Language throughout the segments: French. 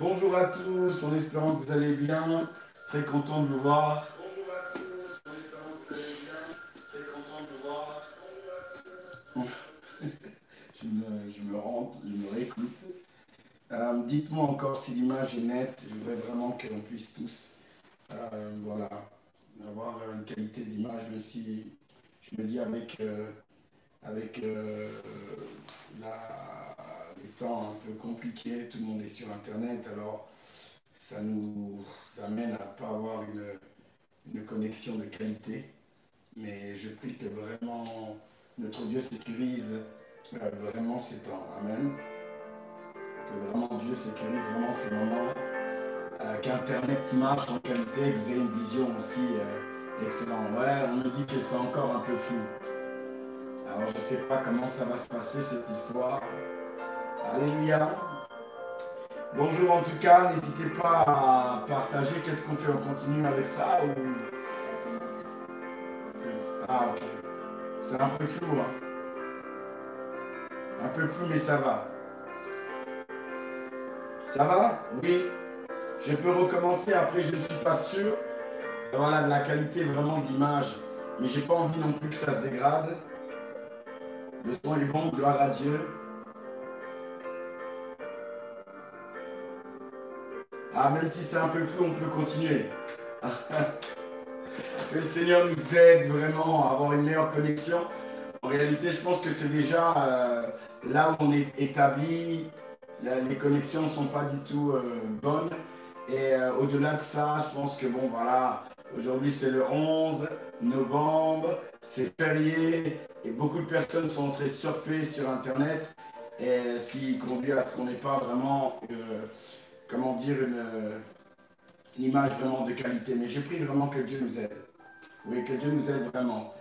Bonjour à tous, en espérant que vous allez bien. Très content de vous voir. Bonjour à tous, en espérant que vous allez bien. Très content de vous voir. Je me réécoute. Dites-moi encore si l'image est nette. Je voudrais vraiment que l'on puisse tous voilà, avoir une qualité d'image, même si je me dis avec les temps un peu compliqués, tout le monde est sur Internet, alors ça nous amène à ne pas avoir une connexion de qualité. Mais je prie que vraiment notre Dieu sécurise vraiment ces temps. Amen. Que vraiment Dieu sécurise vraiment ces moments. Qu'Internet marche en qualité, que vous ayez une vision aussi excellente. Ouais, on me dit que c'est encore un peu flou. Alors je ne sais pas comment ça va se passer cette histoire. Alléluia. Bonjour en tout cas, n'hésitez pas à partager. Qu'est-ce qu'on fait? On continue avec ça ou... Ah ok. C'est un peu flou, hein. Un peu flou, mais ça va. Ça va? Oui. Je peux recommencer, après je ne suis pas sûr. Voilà, de la qualité vraiment de l'image. Mais j'ai pas envie non plus que ça se dégrade. Le son est bon, gloire à Dieu. Ah, même si c'est un peu flou, on peut continuer. Que le Seigneur nous aide vraiment à avoir une meilleure connexion. En réalité, je pense que c'est déjà là où on est établi. Les connexions ne sont pas du tout bonnes. Et au-delà de ça, je pense que bon, voilà, aujourd'hui c'est le 11 novembre, c'est férié et beaucoup de personnes sont entrées surfer sur Internet. Et ce qui conduit à ce qu'on n'ait pas vraiment, comment dire, une image vraiment de qualité. Mais je prie vraiment que Dieu nous aide. Oui, que Dieu nous aide vraiment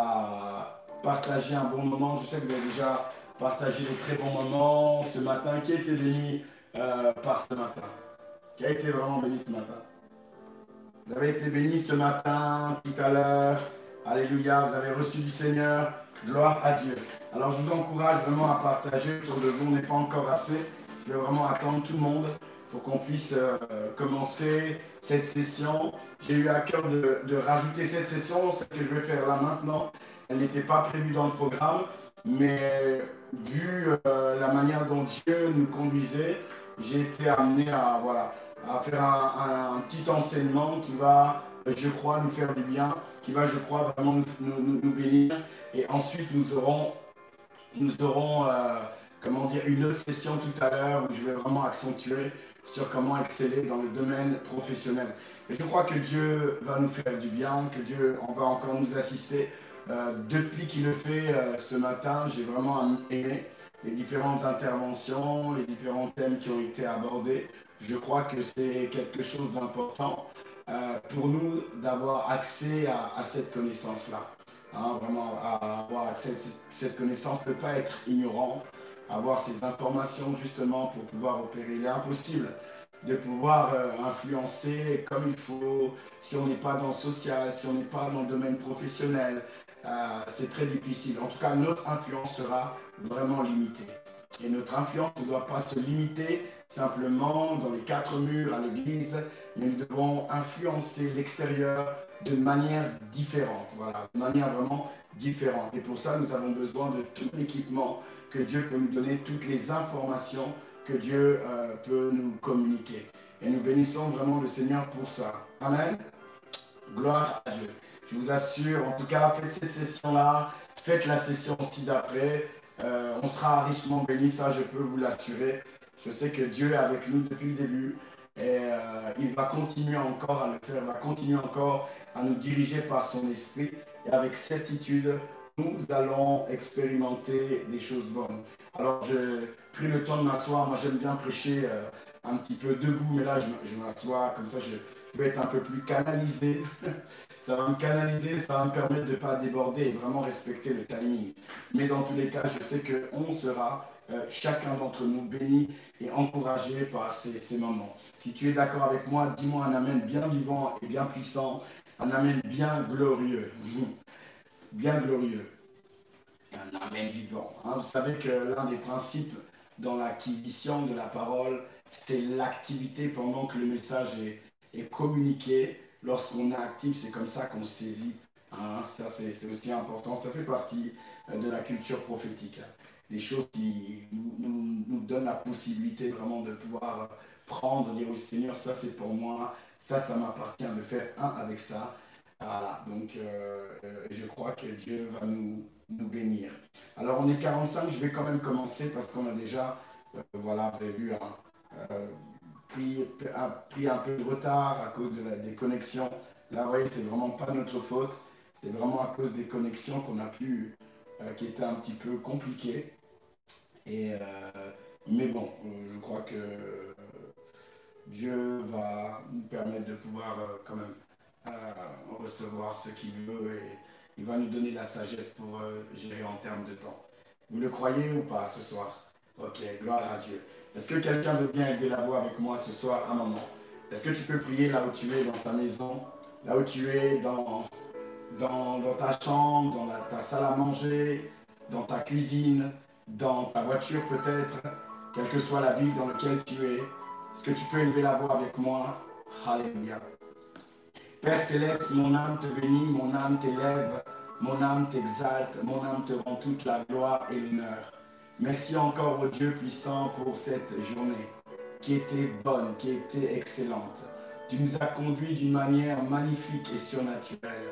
à partager un bon moment. Je sais que vous avez déjà partagé de très bons moments ce matin. Qui a été béni par ce matin? Qui a été vraiment béni ce matin? Vous avez été béni ce matin, tout à l'heure. Alléluia, vous avez reçu du Seigneur. Gloire à Dieu. Alors je vous encourage vraiment à partager autour de vous. On n'est pas encore assez. Je vais vraiment attendre tout le monde pour qu'on puisse commencer cette session. J'ai eu à cœur de rajouter cette session, ce que je vais faire là maintenant. Elle n'était pas prévue dans le programme, mais vu la manière dont Dieu nous conduisait, j'ai été amené à, voilà, à faire un petit enseignement qui va, je crois, nous faire du bien, qui va, je crois, vraiment nous bénir. Et ensuite, nous aurons comment dire, une autre session tout à l'heure où je vais vraiment accentuer sur comment exceller dans le domaine professionnel. Et je crois que Dieu va nous faire du bien, que Dieu va encore nous assister. Depuis qu'il le fait ce matin, j'ai vraiment aimé les différentes interventions, les différents thèmes qui ont été abordés. Je crois que c'est quelque chose d'important pour nous d'avoir accès à cette connaissance-là. Hein, vraiment, avoir accès à cette connaissance, ne pas être ignorant, avoir ces informations justement pour pouvoir opérer. Il est impossible de pouvoir influencer comme il faut si on n'est pas dans le social, si on n'est pas dans le domaine professionnel. C'est très difficile. En tout cas, notre influence sera vraiment limitée. Et notre influence ne doit pas se limiter simplement dans les quatre murs à l'église, mais nous devons influencer l'extérieur de manière différente, voilà, de manière vraiment différente. Et pour ça, nous avons besoin de tout l'équipement que Dieu peut nous donner, toutes les informations que Dieu peut nous communiquer. Et nous bénissons vraiment le Seigneur pour ça. Amen. Gloire à Dieu. Je vous assure, en tout cas, faites cette session-là, faites la session aussi d'après. On sera richement bénis, ça je peux vous l'assurer. Je sais que Dieu est avec nous depuis le début et il va continuer encore à le faire, il va continuer encore à nous diriger par son esprit. Et avec certitude, nous allons expérimenter des choses bonnes. Alors, j'ai pris le temps de m'asseoir. Moi, j'aime bien prêcher un petit peu debout, mais là, je m'assois comme ça, je vais être un peu plus canalisé. Ça va me canaliser, ça va me permettre de ne pas déborder et vraiment respecter le timing. Mais dans tous les cas, je sais qu'on sera, chacun d'entre nous, béni et encouragé par ces moments. Si tu es d'accord avec moi, dis-moi un amen bien vivant et bien puissant, un amen bien glorieux. Bien glorieux. Un amen vivant. Hein, vous savez que l'un des principes dans l'acquisition de la parole c'est l'activité pendant que le message est communiqué. Lorsqu'on est actif, c'est comme ça qu'on saisit. Hein. Ça, c'est aussi important. Ça fait partie de la culture prophétique. Des choses qui nous donnent la possibilité vraiment de pouvoir prendre, dire au Seigneur, ça c'est pour moi, ça m'appartient de faire un avec ça. Voilà, donc je crois que Dieu va nous bénir. Alors on est 45, je vais quand même commencer parce qu'on a déjà, voilà, vous avez vu, pris un peu de retard à cause des connexions. Là, vous voyez, c'est vraiment pas notre faute. C'est vraiment à cause des connexions qu'on a pu, qui étaient un petit peu compliquées. Et, mais bon, je crois que Dieu va nous permettre de pouvoir quand même recevoir ce qu'il veut et il va nous donner la sagesse pour gérer en termes de temps. Vous le croyez ou pas ce soir? Ok, gloire à Dieu. Est-ce que quelqu'un veut bien élever la voix avec moi ce soir un moment? Est-ce que tu peux prier là où tu es dans ta maison, là où tu es dans ta chambre, dans ta salle à manger, dans ta cuisine, dans ta voiture peut-être, quelle que soit la ville dans laquelle tu es? Est-ce que tu peux élever la voix avec moi? Alléluia. Père Céleste, mon âme te bénit, mon âme t'élève, mon âme t'exalte, mon âme te rend toute la gloire et l'honneur. Merci encore au Dieu puissant pour cette journée qui était bonne, qui était excellente. Tu nous as conduits d'une manière magnifique et surnaturelle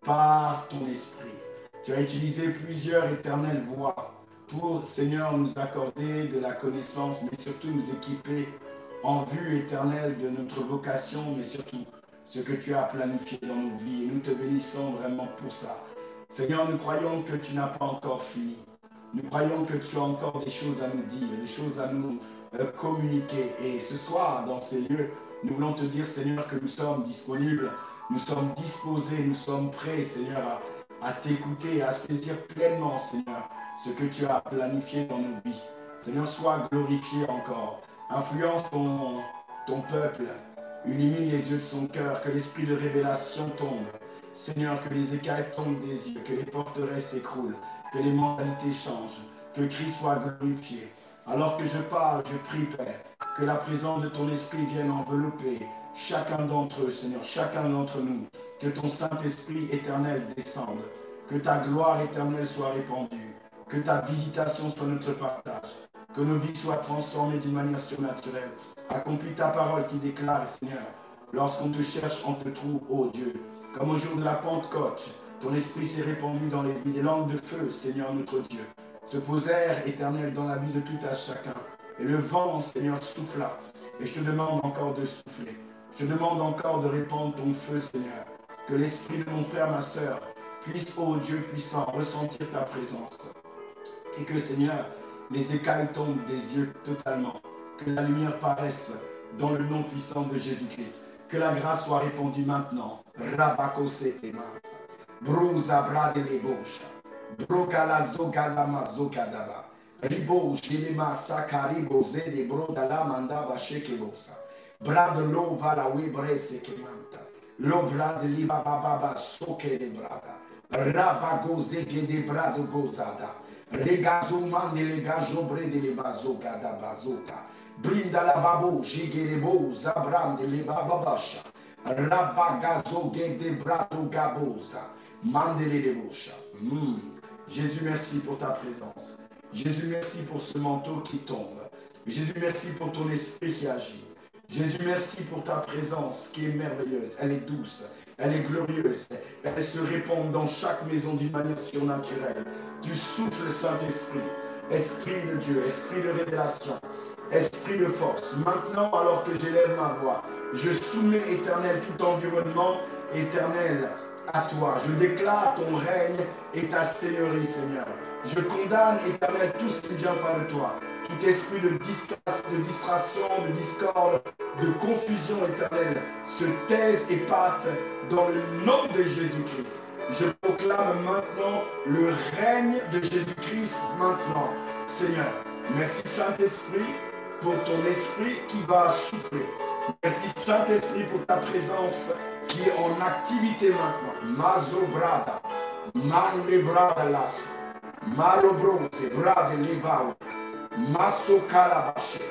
par ton esprit. Tu as utilisé plusieurs éternelles voies pour, Seigneur, nous accorder de la connaissance, mais surtout nous équiper en vue éternelle de notre vocation, mais surtout ce que tu as planifié dans nos vies. Et nous te bénissons vraiment pour ça. Seigneur, nous croyons que tu n'as pas encore fini. Nous croyons que tu as encore des choses à nous dire, des choses à nous communiquer. Et ce soir, dans ces lieux, nous voulons te dire, Seigneur, que nous sommes disponibles, nous sommes disposés, nous sommes prêts, Seigneur, à t'écouter, à saisir pleinement, Seigneur, ce que tu as planifié dans nos vies. Seigneur, sois glorifié encore. Influence ton peuple. Illumine les yeux de son cœur, que l'esprit de révélation tombe. Seigneur, que les écailles tombent des yeux, que les forteresses s'écroulent, que les mentalités changent, que Christ soit glorifié. Alors que je parle, je prie, Père, que la présence de ton esprit vienne envelopper chacun d'entre eux, Seigneur, chacun d'entre nous. Que ton Saint-Esprit éternel descende, que ta gloire éternelle soit répandue, que ta visitation soit notre partage, que nos vies soient transformées d'une manière surnaturelle. Accomplis ta parole qui déclare, Seigneur, lorsqu'on te cherche, on te trouve, ô Dieu. Comme au jour de la Pentecôte, ton esprit s'est répandu dans les vies, des langues de feu, Seigneur notre Dieu, se posèrent éternel dans la vie de tout à chacun. Et le vent, Seigneur, souffla. Et je te demande encore de souffler. Je te demande encore de répandre ton feu, Seigneur. Que l'esprit de mon frère, ma sœur, puisse, ô Dieu puissant, ressentir ta présence. Et que, Seigneur, les écailles tombent des yeux totalement. Que la lumière paraisse dans le nom puissant de Jésus-Christ. Que la grâce soit répandue maintenant. Rabakosete-mas. Bruza bradelebosha. Brokala zogadama zogadaba. Ribo jilima sakaribo zede brodala mandaba shekebosa. Bradelo vala webre sekemanta. Lo bradeli bababa soke de brada. Rabagoze gede brado gozada. Regazumande le gajobre de le bazogada bazoka. Brinda la babo jigerebo zabrande le bababasha. Rabagazo gede brado gabosa. Mandele de bosha. Jésus, merci pour ta présence. Jésus, merci pour ce manteau qui tombe. Jésus, merci pour ton esprit qui agit. Jésus, merci pour ta présence qui est merveilleuse. Elle est douce, elle est glorieuse. Elle se répand dans chaque maison d'une manière surnaturelle. Tu souffles, Saint-Esprit, Esprit de Dieu, Esprit de révélation, Esprit de force. Maintenant, alors que j'élève ma voix, je soumets, Éternel, tout environnement éternel à toi. Je déclare ton règne et ta seigneurie, Seigneur. Je condamne, Éternel, tout ce qui ne vient pas de toi. Tout esprit de distraction, de discorde, de confusion éternelle se taise et parte dans le nom de Jésus-Christ. Je proclame maintenant le règne de Jésus-Christ maintenant. Seigneur, merci Saint-Esprit pour ton esprit qui va souffler. Merci Saint-Esprit pour ta présence qui est en activité maintenant. Mazo brada, mane brada las, malo bronze, brade levawe, maso calabache,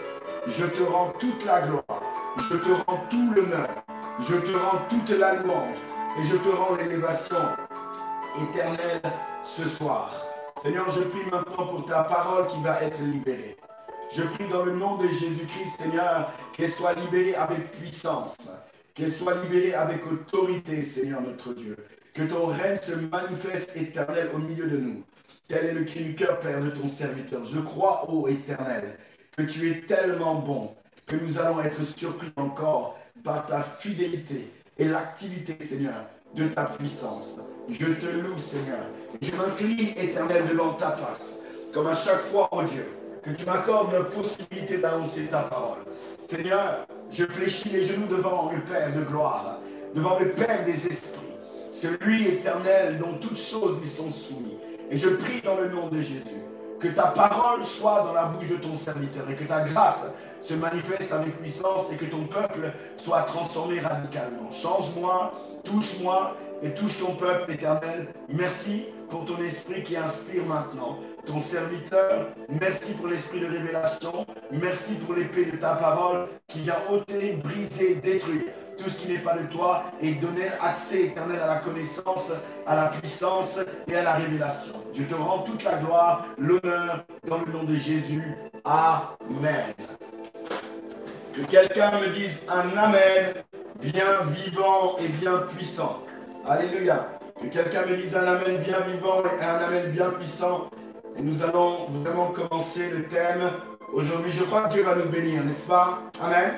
Je te rends toute la gloire. Je te rends tout l'honneur. Je te rends toute la louange. Et je te rends l'élévation éternelle ce soir. Seigneur, je prie maintenant pour ta parole qui va être libérée. Je prie dans le nom de Jésus-Christ, Seigneur, qu'elle soit libérée avec puissance. Qu'elle soit libérée avec autorité, Seigneur notre Dieu. Que ton règne se manifeste éternel au milieu de nous. Tel est le cri du cœur, Père, de ton serviteur. Je crois, ô Éternel, que tu es tellement bon, que nous allons être surpris encore par ta fidélité et l'activité, Seigneur, de ta puissance. Je te loue, Seigneur. Je m'incline, Éternel, devant ta face, comme à chaque fois, ô Dieu, que tu m'accordes la possibilité d'annoncer ta parole. Seigneur, je fléchis les genoux devant le Père de gloire, devant le Père des esprits, celui éternel dont toutes choses lui sont soumises. Et je prie dans le nom de Jésus, que ta parole soit dans la bouche de ton serviteur et que ta grâce se manifeste avec puissance et que ton peuple soit transformé radicalement. Change-moi, touche-moi et touche ton peuple éternel. Merci pour ton esprit qui inspire maintenant ton serviteur. Merci pour l'esprit de révélation. Merci pour l'épée de ta parole qui vient ôter, briser, détruire tout ce qui n'est pas de toi et donner accès éternel à la connaissance, à la puissance et à la révélation. Je te rends toute la gloire, l'honneur dans le nom de Jésus. Amen. Que quelqu'un me dise un amen bien vivant et bien puissant. Alléluia. Que quelqu'un me dise un amen bien vivant et un amen bien puissant. Et nous allons vraiment commencer le thème. Aujourd'hui, je crois que Dieu va nous bénir, n'est-ce pas? Amen.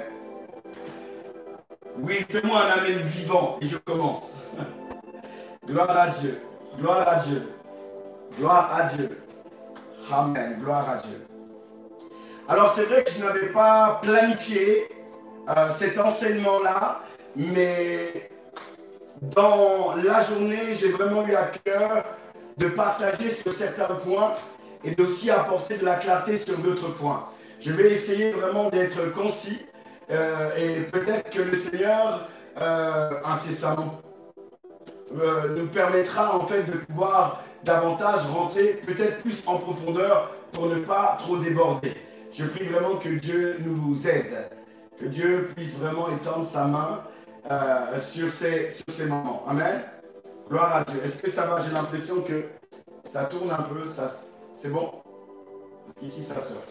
Oui, fais-moi un amen vivant et je commence. Gloire à Dieu. Gloire à Dieu. Gloire à Dieu. Amen. Gloire à Dieu. Alors, c'est vrai que je n'avais pas planifié cet enseignement-là, mais dans la journée, j'ai vraiment eu à cœur de partager sur certains points et d'aussi apporter de la clarté sur d'autres points. Je vais essayer vraiment d'être concis et peut-être que le Seigneur, incessamment, nous permettra en fait de pouvoir davantage rentrer peut-être plus en profondeur pour ne pas trop déborder. Je prie vraiment que Dieu nous aide, que Dieu puisse vraiment étendre sa main sur ces moments. Amen. Gloire à Dieu. Est-ce que ça va? J'ai l'impression que ça tourne un peu. C'est bon? Parce qu'ici, ça sort.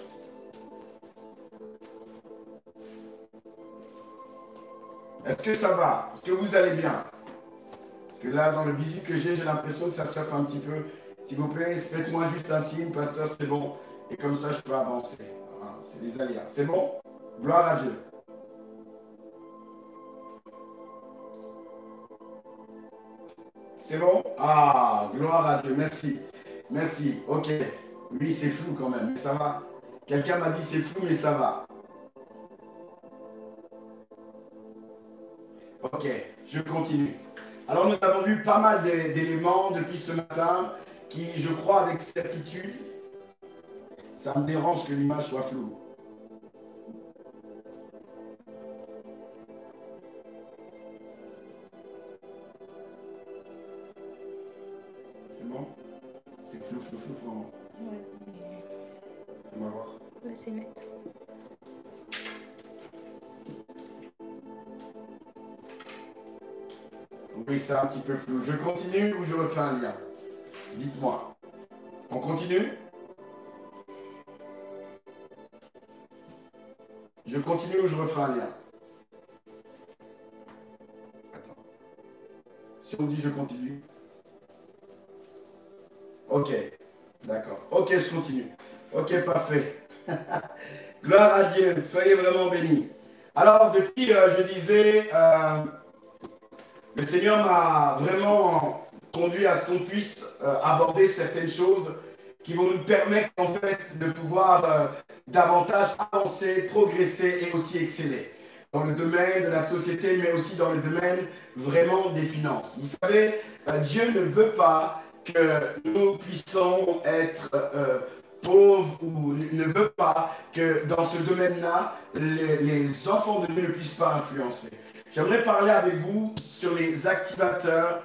Est-ce que ça va? Est-ce que vous allez bien? Parce que là, dans le visu que j'ai l'impression que ça surfe un petit peu. S'il vous plaît, faites-moi juste un signe, pasteur, c'est bon. Et comme ça, je peux avancer. Voilà, c'est les aléas. C'est bon? Gloire à Dieu. C'est bon? Ah, gloire à Dieu. Merci. Merci. Ok. Oui, c'est flou quand même, mais ça va. Quelqu'un m'a dit c'est flou, mais ça va. Ok, je continue. Alors nous avons vu pas mal d'éléments depuis ce matin qui, je crois avec certitude, ça me dérange que l'image soit floue. C'est bon? C'est flou, vraiment. Ouais. On va voir. Là, c'est net. Oui, c'est un petit peu flou. Je continue ou je refais un lien? Dites-moi. On continue? Je continue ou je refais un lien? Attends. Si on dit je continue. Ok. D'accord. Ok, je continue. Ok, parfait. Gloire à Dieu. Soyez vraiment bénis. Alors, depuis, je disais, le Seigneur m'a vraiment conduit à ce qu'on puisse aborder certaines choses qui vont nous permettre, en fait, de pouvoir davantage avancer, progresser et aussi exceller dans le domaine de la société, mais aussi dans le domaine vraiment des finances. Vous savez, Dieu ne veut pas que nous puissions être pauvres ou ne veut pas que dans ce domaine-là, les enfants de Dieu ne puissent pas influencer. J'aimerais parler avec vous sur les activateurs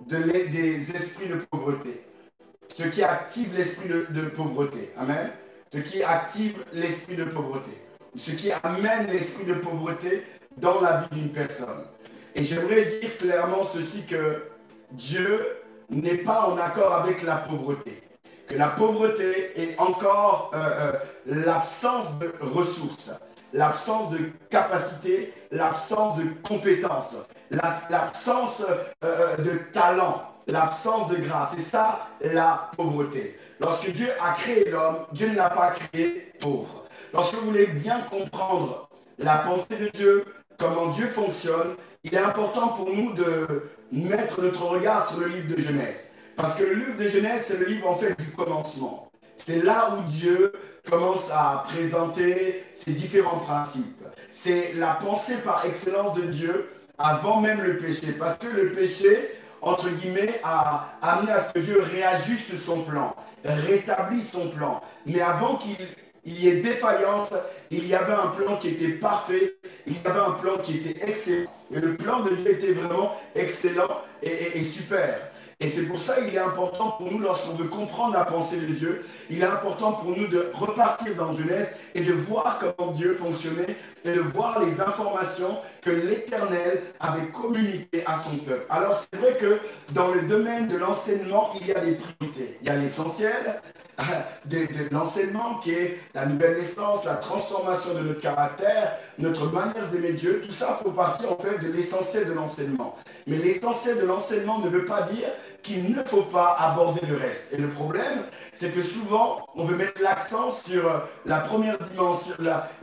des esprits de pauvreté. Ce qui active l'esprit de pauvreté. Amen. ce qui active l'esprit de pauvreté, ce qui amène l'esprit de pauvreté dans la vie d'une personne. Et j'aimerais dire clairement ceci, que Dieu n'est pas en accord avec la pauvreté. Que la pauvreté est encore l'absence de ressources, l'absence de capacité, l'absence de compétences, l'absence de talent, l'absence de grâce. C'est ça la pauvreté. Lorsque Dieu a créé l'homme, Dieu ne l'a pas créé pauvre. Lorsque vous voulez bien comprendre la pensée de Dieu, comment Dieu fonctionne, il est important pour nous de mettre notre regard sur le livre de Genèse. Parce que le livre de Genèse, c'est le livre en fait du commencement. C'est là où Dieu commence à présenter ses différents principes. C'est la pensée par excellence de Dieu avant même le péché. Parce que le péché, entre guillemets, a amené à ce que Dieu réajuste son plan, rétablisse son plan. Mais avant qu'il y ait défaillance, il y avait un plan qui était parfait, il y avait un plan qui était excellent. Et le plan de Dieu était vraiment excellent et super. Et c'est pour ça qu'il est important pour nous, lorsqu'on veut comprendre la pensée de Dieu, il est important pour nous de repartir dans Genèse et de voir comment Dieu fonctionnait et de voir les informations que l'Éternel avait communiquées à son peuple. Alors c'est vrai que dans le domaine de l'enseignement, il y a des priorités. Il y a l'essentiel de l'enseignement qui est la nouvelle naissance, la transformation de notre caractère, notre manière d'aimer Dieu. Tout ça faut partir en fait de l'essentiel de l'enseignement. Mais l'essentiel de l'enseignement ne veut pas dire qu'il ne faut pas aborder le reste. Et le problème, c'est que souvent, on veut mettre l'accent sur la première dimension,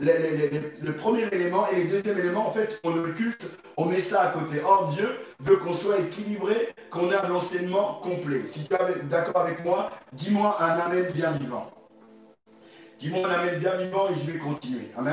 le premier élément, et les deuxièmes éléments, en fait, on occulte, on met ça à côté. Or, Dieu veut qu'on soit équilibré, qu'on ait un enseignement complet. Si tu es d'accord avec moi, dis-moi un amen bien vivant. Dis-moi un amen bien vivant et je vais continuer. Amen.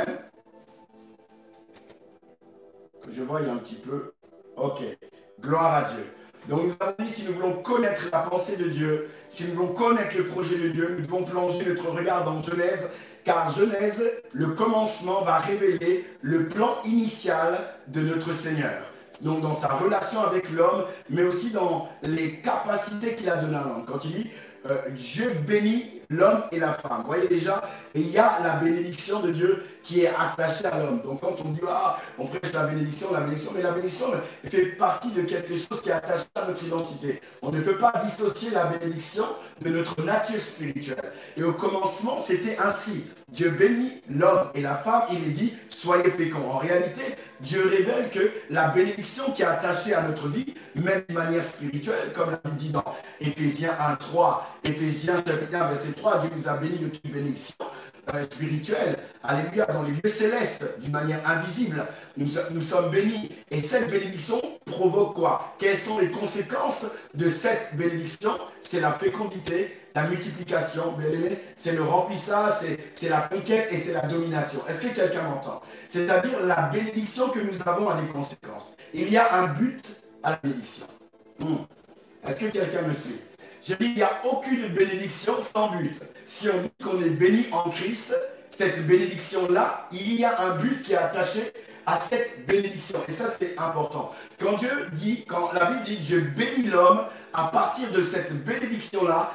Que je voie un petit peu. Ok. Gloire à Dieu. Donc nous avons dit, si nous voulons connaître la pensée de Dieu, si nous voulons connaître le projet de Dieu, nous devons plonger notre regard dans Genèse, car Genèse, le commencement va révéler le plan initial de notre Seigneur. Donc dans sa relation avec l'homme, mais aussi dans les capacités qu'il a données à l'homme. Quand il dit Dieu bénit l'homme et la femme. Vous voyez déjà, et il y a la bénédiction de Dieu qui est attachée à l'homme. Donc quand on dit, on prêche la bénédiction, mais la bénédiction fait partie de quelque chose qui est attaché à notre identité. On ne peut pas dissocier la bénédiction de notre nature spirituelle. Et au commencement, c'était ainsi. Dieu bénit l'homme et la femme, il est dit, soyez féconds. En réalité, Dieu révèle que la bénédiction qui est attachée à notre vie, même de manière spirituelle, comme la Bible dit dans Éphésiens 1:3, Éphésiens chapitre 1, verset 3, Dieu nous a bénis de toute bénédiction spirituelle, alléluia, dans les lieux célestes, d'une manière invisible, nous sommes bénis. Et cette bénédiction provoque quoi? Quelles sont les conséquences de cette bénédiction? C'est la fécondité, la multiplication, bien aimé, c'est le remplissage, c'est la conquête et c'est la domination. Est-ce que quelqu'un m'entend? C'est-à-dire la bénédiction que nous avons a des conséquences. Il y a un but à la bénédiction. Est-ce que quelqu'un me suit? Je dis, il n'y a aucune bénédiction sans but. Si on dit qu'on est béni en Christ, cette bénédiction-là, il y a un but qui est attaché à cette bénédiction. Et ça, c'est important. Quand la Bible dit Dieu bénit l'homme, à partir de cette bénédiction-là,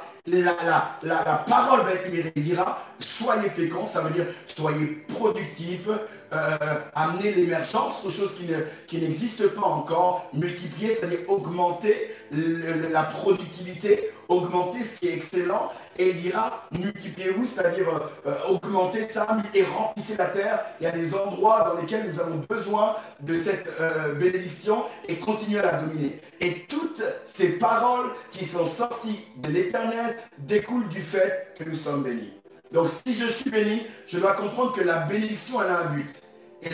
la parole va être libérée. Il dira, soyez féconds, ça veut dire soyez productifs, amener l'émergence aux choses qui n'existent pas encore, multiplier, c'est-à-dire augmenter la productivité, augmenter ce qui est excellent, et il dira multipliez-vous, c'est-à-dire augmenter ça et remplissez la terre. Il y a des endroits dans lesquels nous avons besoin de cette bénédiction et continuer à la dominer. Et toutes ces paroles qui sont sorties de l'Éternel découlent du fait que nous sommes bénis. Donc si je suis béni, je dois comprendre que la bénédiction, elle a un but. Et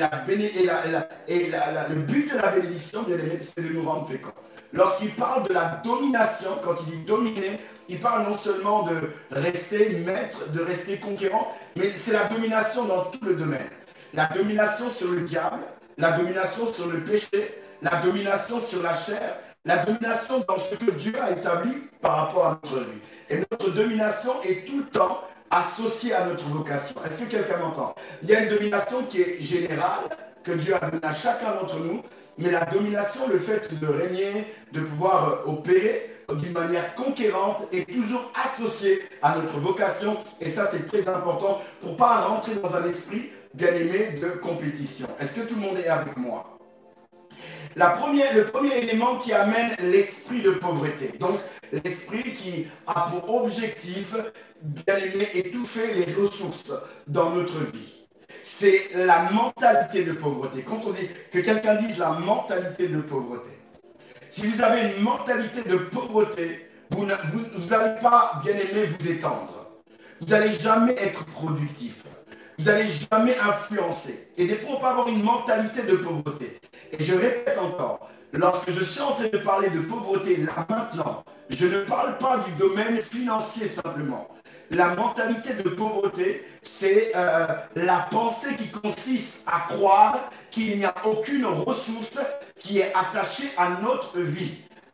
le but de la bénédiction, bien aimé, c'est de nous rendre féconds. Lorsqu'il parle de la domination, quand il dit dominer, il parle non seulement de rester maître, de rester conquérant, mais c'est la domination dans tout le domaine. La domination sur le diable, la domination sur le péché, la domination sur la chair, la domination dans ce que Dieu a établi par rapport à notre vie. Et notre domination est tout le temps associée à notre vocation. Est-ce que quelqu'un m'entend? Il y a une domination qui est générale, que Dieu a donnée à chacun d'entre nous, mais la domination, le fait de régner, de pouvoir opérer, d'une manière conquérante et toujours associée à notre vocation. Et ça, c'est très important pour ne pas rentrer dans un esprit, bien aimé, de compétition. Est-ce que tout le monde est avec moi? Le premier élément qui amène l'esprit de pauvreté. Donc, l'esprit qui a pour objectif, bien aimé, étouffer les ressources dans notre vie. C'est la mentalité de pauvreté. Quand on dit que quelqu'un dise la mentalité de pauvreté, si vous avez une mentalité de pauvreté, vous n'allez pas, bien aimé, vous étendre. Vous n'allez jamais être productif. Vous n'allez jamais influencer. Et des fois, on peut avoir une mentalité de pauvreté. Et je répète encore, lorsque je suis en train de parler de pauvreté là maintenant, je ne parle pas du domaine financier simplement. La mentalité de pauvreté, c'est la pensée qui consiste à croire qu'il n'y a aucune ressource qui est attachée à notre vie.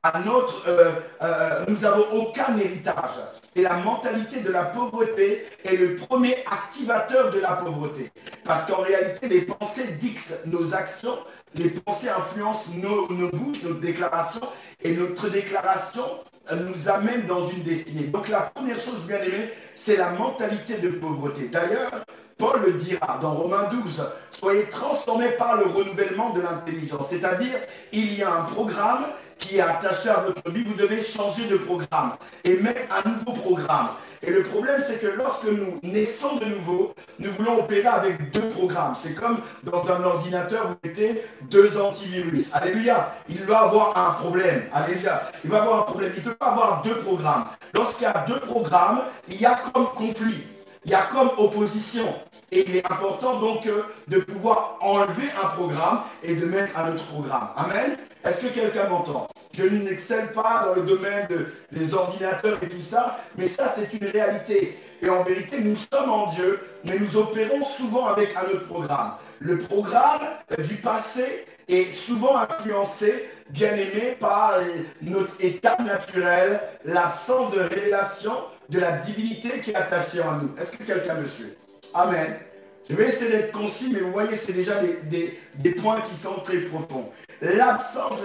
Nous n'avons aucun héritage. Et la mentalité de la pauvreté est le premier activateur de la pauvreté. Parce qu'en réalité, les pensées dictent nos actions, les pensées influencent nos bouches, notre déclaration, et notre déclaration nous amène dans une destinée. Donc la première chose, bien aimée, c'est la mentalité de pauvreté. D'ailleurs, Paul le dira dans Romains 12, « Soyez transformés par le renouvellement de l'intelligence ». C'est-à-dire, il y a un programme qui est attaché à votre vie, vous devez changer de programme et mettre un nouveau programme. Et le problème, c'est que lorsque nous naissons de nouveau, nous voulons opérer avec deux programmes. C'est comme dans un ordinateur, vous mettez deux antivirus. Alléluia. Il va avoir un problème. Alléluia. Il va avoir un problème. Il ne peut pas avoir deux programmes. Lorsqu'il y a deux programmes, il y a comme conflit. Il y a comme opposition. Et il est important donc de pouvoir enlever un programme et de mettre un autre programme. Amen. Est-ce que quelqu'un m'entend? Je n'excelle pas dans le domaine des ordinateurs et tout ça, mais ça c'est une réalité. Et en vérité, nous sommes en Dieu, mais nous opérons souvent avec un autre programme. Le programme du passé est souvent influencé, bien aimé, par notre état naturel, l'absence de révélation de la divinité qui est attachée en nous. Est-ce que quelqu'un me suit? Amen. Je vais essayer d'être concis, mais vous voyez, c'est déjà des points qui sont très profonds. L'absence,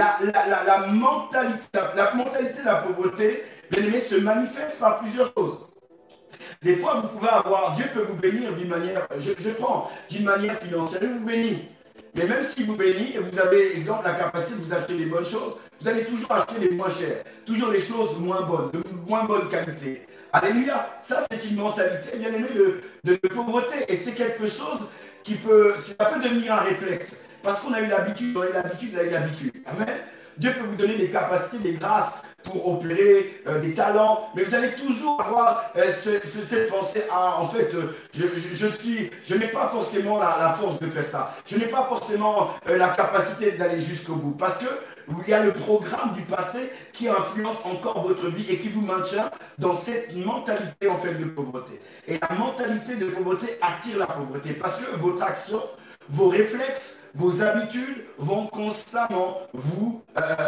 la mentalité de la pauvreté, bien aimé, se manifeste par plusieurs choses. Des fois, vous pouvez avoir, Dieu peut vous bénir d'une manière, je prends, d'une manière financière, il vous bénit. Mais même si vous bénit, et vous avez, exemple, la capacité de vous acheter les bonnes choses, vous allez toujours acheter les moins chères, toujours les choses moins bonnes, de moins bonne qualité. Alléluia, ça c'est une mentalité, bien aimé, de pauvreté. Et c'est quelque chose ça peut devenir un réflexe. Parce qu'on a eu l'habitude, on a eu l'habitude. Amen. Dieu peut vous donner des capacités, des grâces pour opérer des talents, mais vous allez toujours avoir cette pensée, en fait, je n'ai pas forcément la force de faire ça. Je n'ai pas forcément la capacité d'aller jusqu'au bout. Parce que il y a le programme du passé qui influence encore votre vie et qui vous maintient dans cette mentalité en fait de pauvreté. Et la mentalité de pauvreté attire la pauvreté parce que votre action, vos réflexes, vos habitudes vont constamment vous,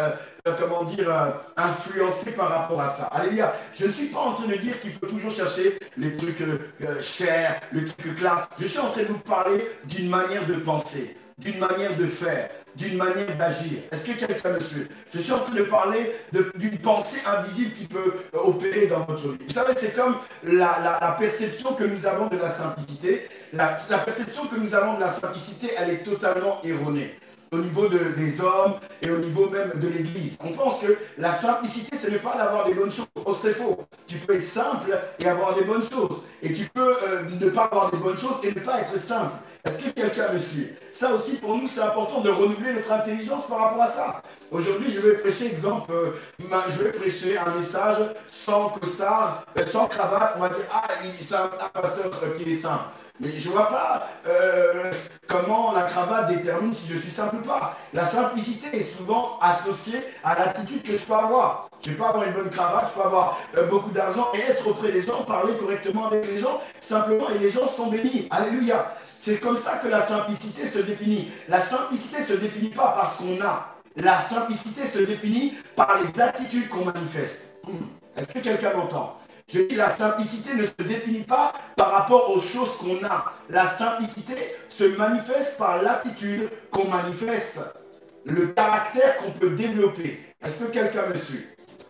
influencer par rapport à ça. Alléluia. Je ne suis pas en train de dire qu'il faut toujours chercher les trucs chers, les trucs classe. Je suis en train de vous parler d'une manière de penser, d'une manière de faire, d'une manière d'agir. Est-ce que quelqu'un me suit? Je suis en train de parler d'une pensée invisible qui peut opérer dans votre vie. Vous savez, c'est comme la perception que nous avons de la simplicité. La perception que nous avons de la simplicité, elle est totalement erronée. Au niveau des hommes et au niveau même de l'Église. On pense que la simplicité, ce n'est pas d'avoir des bonnes choses. Oh, c'est faux. Tu peux être simple et avoir des bonnes choses. Et tu peux ne pas avoir des bonnes choses et ne pas être simple. Est-ce que quelqu'un me suit? Ça aussi, pour nous, c'est important de renouveler notre intelligence par rapport à ça. Aujourd'hui, je vais prêcher, je vais prêcher un message sans costard, sans cravate. On va dire, c'est un pasteur qui est simple. Mais je ne vois pas comment la cravate détermine si je suis simple ou pas. La simplicité est souvent associée à l'attitude que je peux avoir. Je peux avoir une bonne cravate, je peux avoir beaucoup d'argent et être auprès des gens, parler correctement avec les gens, simplement, et les gens sont bénis. Alléluia. C'est comme ça que la simplicité se définit. La simplicité ne se définit pas par ce qu'on a. La simplicité se définit par les attitudes qu'on manifeste. Est-ce que quelqu'un m'entend? Je dis, la simplicité ne se définit pas par rapport aux choses qu'on a. La simplicité se manifeste par l'attitude qu'on manifeste, le caractère qu'on peut développer. Est-ce que quelqu'un me suit?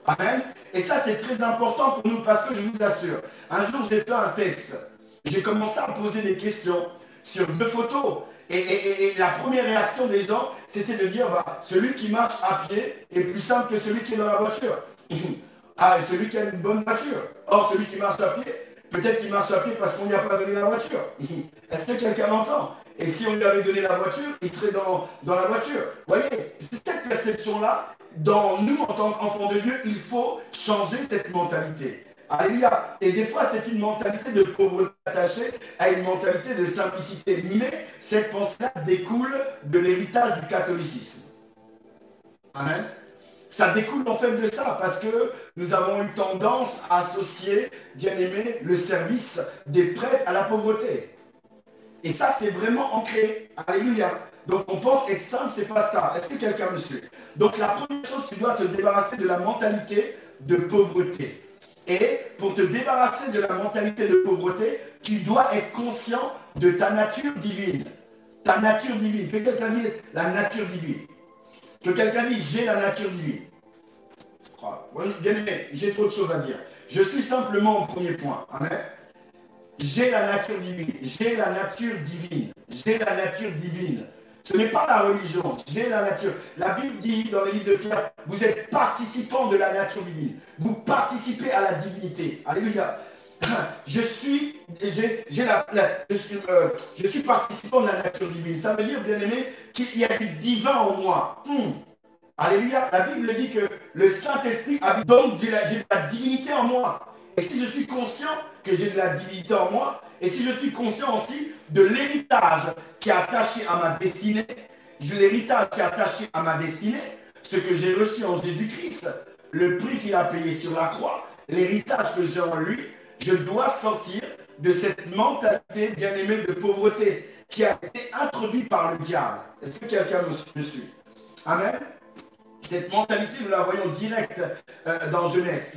Amen. Et ça, c'est très important pour nous parce que je vous assure, un jour, j'ai fait un test. J'ai commencé à poser des questions sur 2 photos. Et la première réaction des gens, c'était de dire, bah, celui qui marche à pied est plus simple que celui qui est dans la voiture. Ah, et celui qui a une bonne voiture. Or, celui qui marche à pied, peut-être qu'il marche à pied parce qu'on ne lui a pas donné la voiture. Est-ce que quelqu'un m'entend? Et si on lui avait donné la voiture, il serait dans la voiture. Vous voyez, c'est cette perception-là, dans nous, en tant qu'enfants de Dieu, il faut changer cette mentalité. Alléluia. Et des fois, c'est une mentalité de pauvreté attachée à une mentalité de simplicité. Mais cette pensée-là découle de l'héritage du catholicisme. Amen. Ça découle en fait de ça, parce que nous avons eu tendance à associer, bien aimé, le service des prêtres à la pauvreté. Et ça, c'est vraiment ancré. Alléluia. Donc, on pense être simple, c'est pas ça. Est-ce que quelqu'un me suit? Donc, la première chose, tu dois te débarrasser de la mentalité de pauvreté. Et pour te débarrasser de la mentalité de pauvreté, tu dois être conscient de ta nature divine. Ta nature divine. Que quelqu'un dise la nature divine. Que quelqu'un dise j'ai la nature divine. Bien aimé, j'ai trop de choses à dire. Je suis simplement au premier point. Amen. J'ai la nature divine. J'ai la nature divine. J'ai la nature divine. Ce n'est pas la religion, j'ai la nature. La Bible dit dans le livre de Pierre, vous êtes participants de la nature divine. Vous participez à la divinité. Alléluia. Je suis participant de la nature divine. Ça veut dire, bien aimé, qu'il y a du divin en moi. Alléluia. La Bible dit que le Saint-Esprit habite, donc j'ai de la divinité en moi. Et si je suis conscient que j'ai de la divinité en moi, et si je suis conscient aussi de l'héritage qui est attaché à ma destinée, l'héritage qui est attaché à ma destinée, ce que j'ai reçu en Jésus-Christ, le prix qu'il a payé sur la croix, l'héritage que j'ai en lui, je dois sortir de cette mentalité bien-aimée de pauvreté qui a été introduite par le diable. Est-ce que quelqu'un me suit? Amen. Cette mentalité, nous la voyons direct dans Genèse.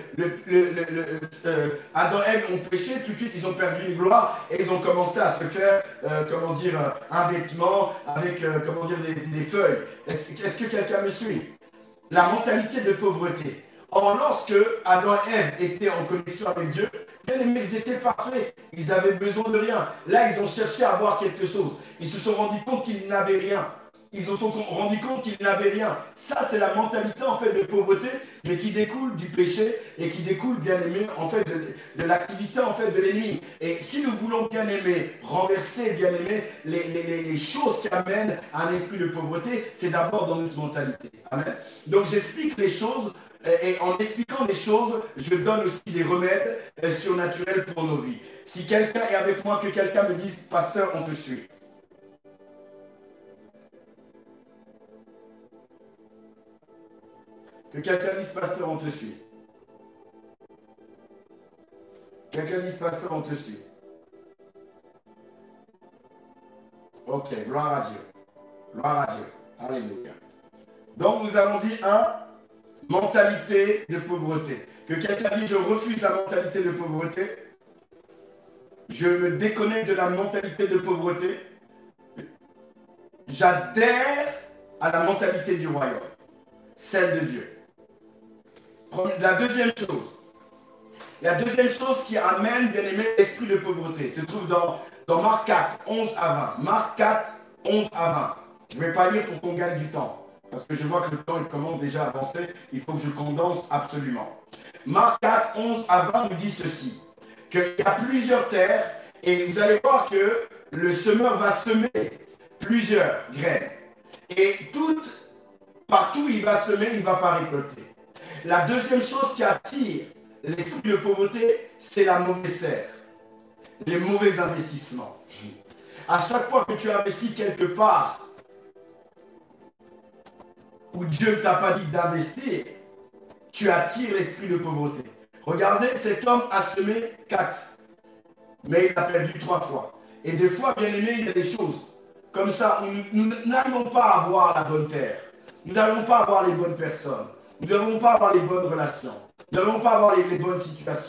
Adam et Ève ont péché, tout de suite ils ont perdu une gloire et ils ont commencé à se faire, un vêtement avec, des feuilles. Est-ce que quelqu'un me suit? La mentalité de pauvreté. Or, lorsque Adam et Ève étaient en connexion avec Dieu, bien aimés, ils étaient parfaits. Ils avaient besoin de rien. Là, ils ont cherché à avoir quelque chose. Ils se sont rendus compte qu'ils n'avaient rien. Ils se sont rendus compte qu'ils n'avaient rien. Ça, c'est la mentalité en fait de pauvreté, mais qui découle du péché et qui découle, bien aimé, en fait de l'activité en fait de l'ennemi. Et si nous voulons, bien aimé, renverser, bien aimé, les choses qui amènent à un esprit de pauvreté, c'est d'abord dans notre mentalité. Amen. Donc j'explique les choses. Et en expliquant les choses, je donne aussi des remèdes surnaturels pour nos vies. Si quelqu'un est avec moi, que quelqu'un me dise, pasteur, on te suit. Que quelqu'un dise, pasteur, on te suit. Quelqu'un dise, pasteur, on te suit. Ok, gloire à Dieu. Gloire à Dieu. Alléluia. Donc nous avons dit mentalité de pauvreté. Que quelqu'un dise, je refuse la mentalité de pauvreté. Je me déconnecte de la mentalité de pauvreté. J'adhère à la mentalité du royaume. Celle de Dieu. La deuxième chose qui amène, bien aimé, l'esprit de pauvreté se trouve dans Marc 4, 11 à 20. Marc 4, 11 à 20. Je ne vais pas lire pour qu'on gagne du temps. Parce que je vois que le temps il commence déjà à avancer. Il faut que je condense absolument. Marc 4, 11 à 20 nous dit ceci. Qu'il y a plusieurs terres et vous allez voir que le semeur va semer plusieurs graines. Et partout où il va semer, il ne va pas récolter. La deuxième chose qui attire l'esprit de pauvreté, c'est la mauvaise terre. Les mauvais investissements. À chaque fois que tu investis quelque part où Dieu ne t'a pas dit d'investir, tu attires l'esprit de pauvreté. Regardez, cet homme a semé 4, mais il a perdu 3 fois. Et des fois, bien aimé, il y a des choses comme ça où nous n'arrivons pas à avoir la bonne terre. Nous n'arrivons pas à avoir les bonnes personnes. Nous n'arrivons pas à avoir les bonnes relations. Nous n'arrivons pas à avoir les bonnes situations.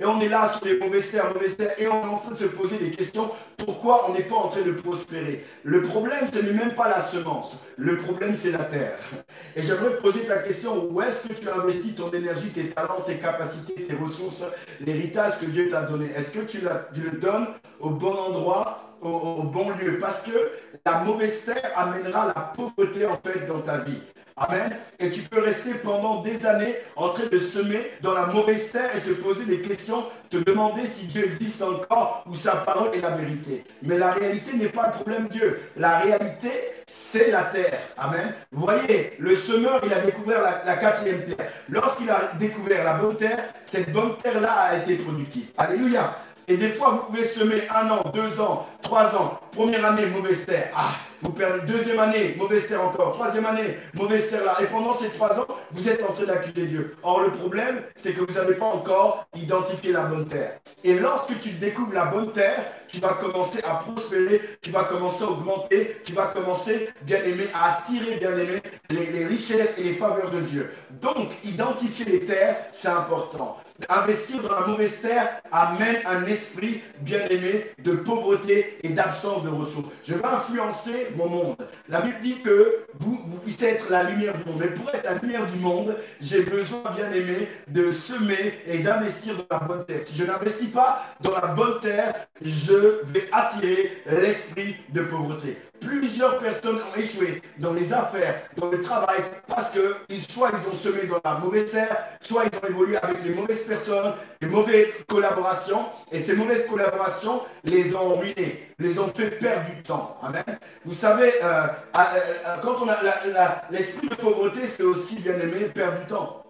et on est là sur les mauvaises terres, et on est en train de se poser des questions, pourquoi on n'est pas en train de prospérer? Le problème, ce n'est même pas la semence, le problème, c'est la terre. Et j'aimerais te poser ta question, où est-ce que tu investis ton énergie, tes talents, tes capacités, tes ressources, l'héritage que Dieu t'a donné? Est-ce que tu le donnes au bon endroit, au bon lieu? Parce que la mauvaise terre amènera la pauvreté en fait dans ta vie. Amen. Et tu peux rester pendant des années en train de semer dans la mauvaise terre et te poser des questions, te demander si Dieu existe encore ou sa parole est la vérité. Mais la réalité n'est pas le problème de Dieu. La réalité, c'est la terre. Amen. Vous voyez, le semeur, il a découvert la quatrième terre. Lorsqu'il a découvert la bonne terre, cette bonne terre-là a été productive. Alléluia. Et des fois, vous pouvez semer 1 an, 2 ans, 3 ans. Première année, mauvaise terre. Ah, vous perdez. Deuxième année, mauvaise terre encore. Troisième année, mauvaise terre là. Et pendant ces 3 ans, vous êtes en train d'accuser Dieu. Or, le problème, c'est que vous n'avez pas encore identifié la bonne terre. Et lorsque tu découvres la bonne terre, tu vas commencer à prospérer, tu vas commencer à augmenter, tu vas commencer, bien aimé, à attirer, bien aimé, les richesses et les faveurs de Dieu. Donc, identifier les terres, c'est important. Investir dans la mauvaise terre amène un esprit bien aimé de pauvreté et d'absence de ressources. Je vais influencer mon monde. La Bible dit que vous puissiez être la lumière du monde. Mais pour être la lumière du monde, j'ai besoin bien aimé de semer et d'investir dans la bonne terre. Si je n'investis pas dans la bonne terre, je vais attirer l'esprit de pauvreté. Plusieurs personnes ont échoué dans les affaires, dans le travail, parce que soit ils ont semé dans la mauvaise terre, soit ils ont évolué avec les mauvaises personnes, les mauvaises collaborations, et ces mauvaises collaborations les ont ruinés, les ont fait perdre du temps. Amen. Vous savez, quand on a l'esprit de pauvreté, c'est aussi, bien aimé, perdre du temps.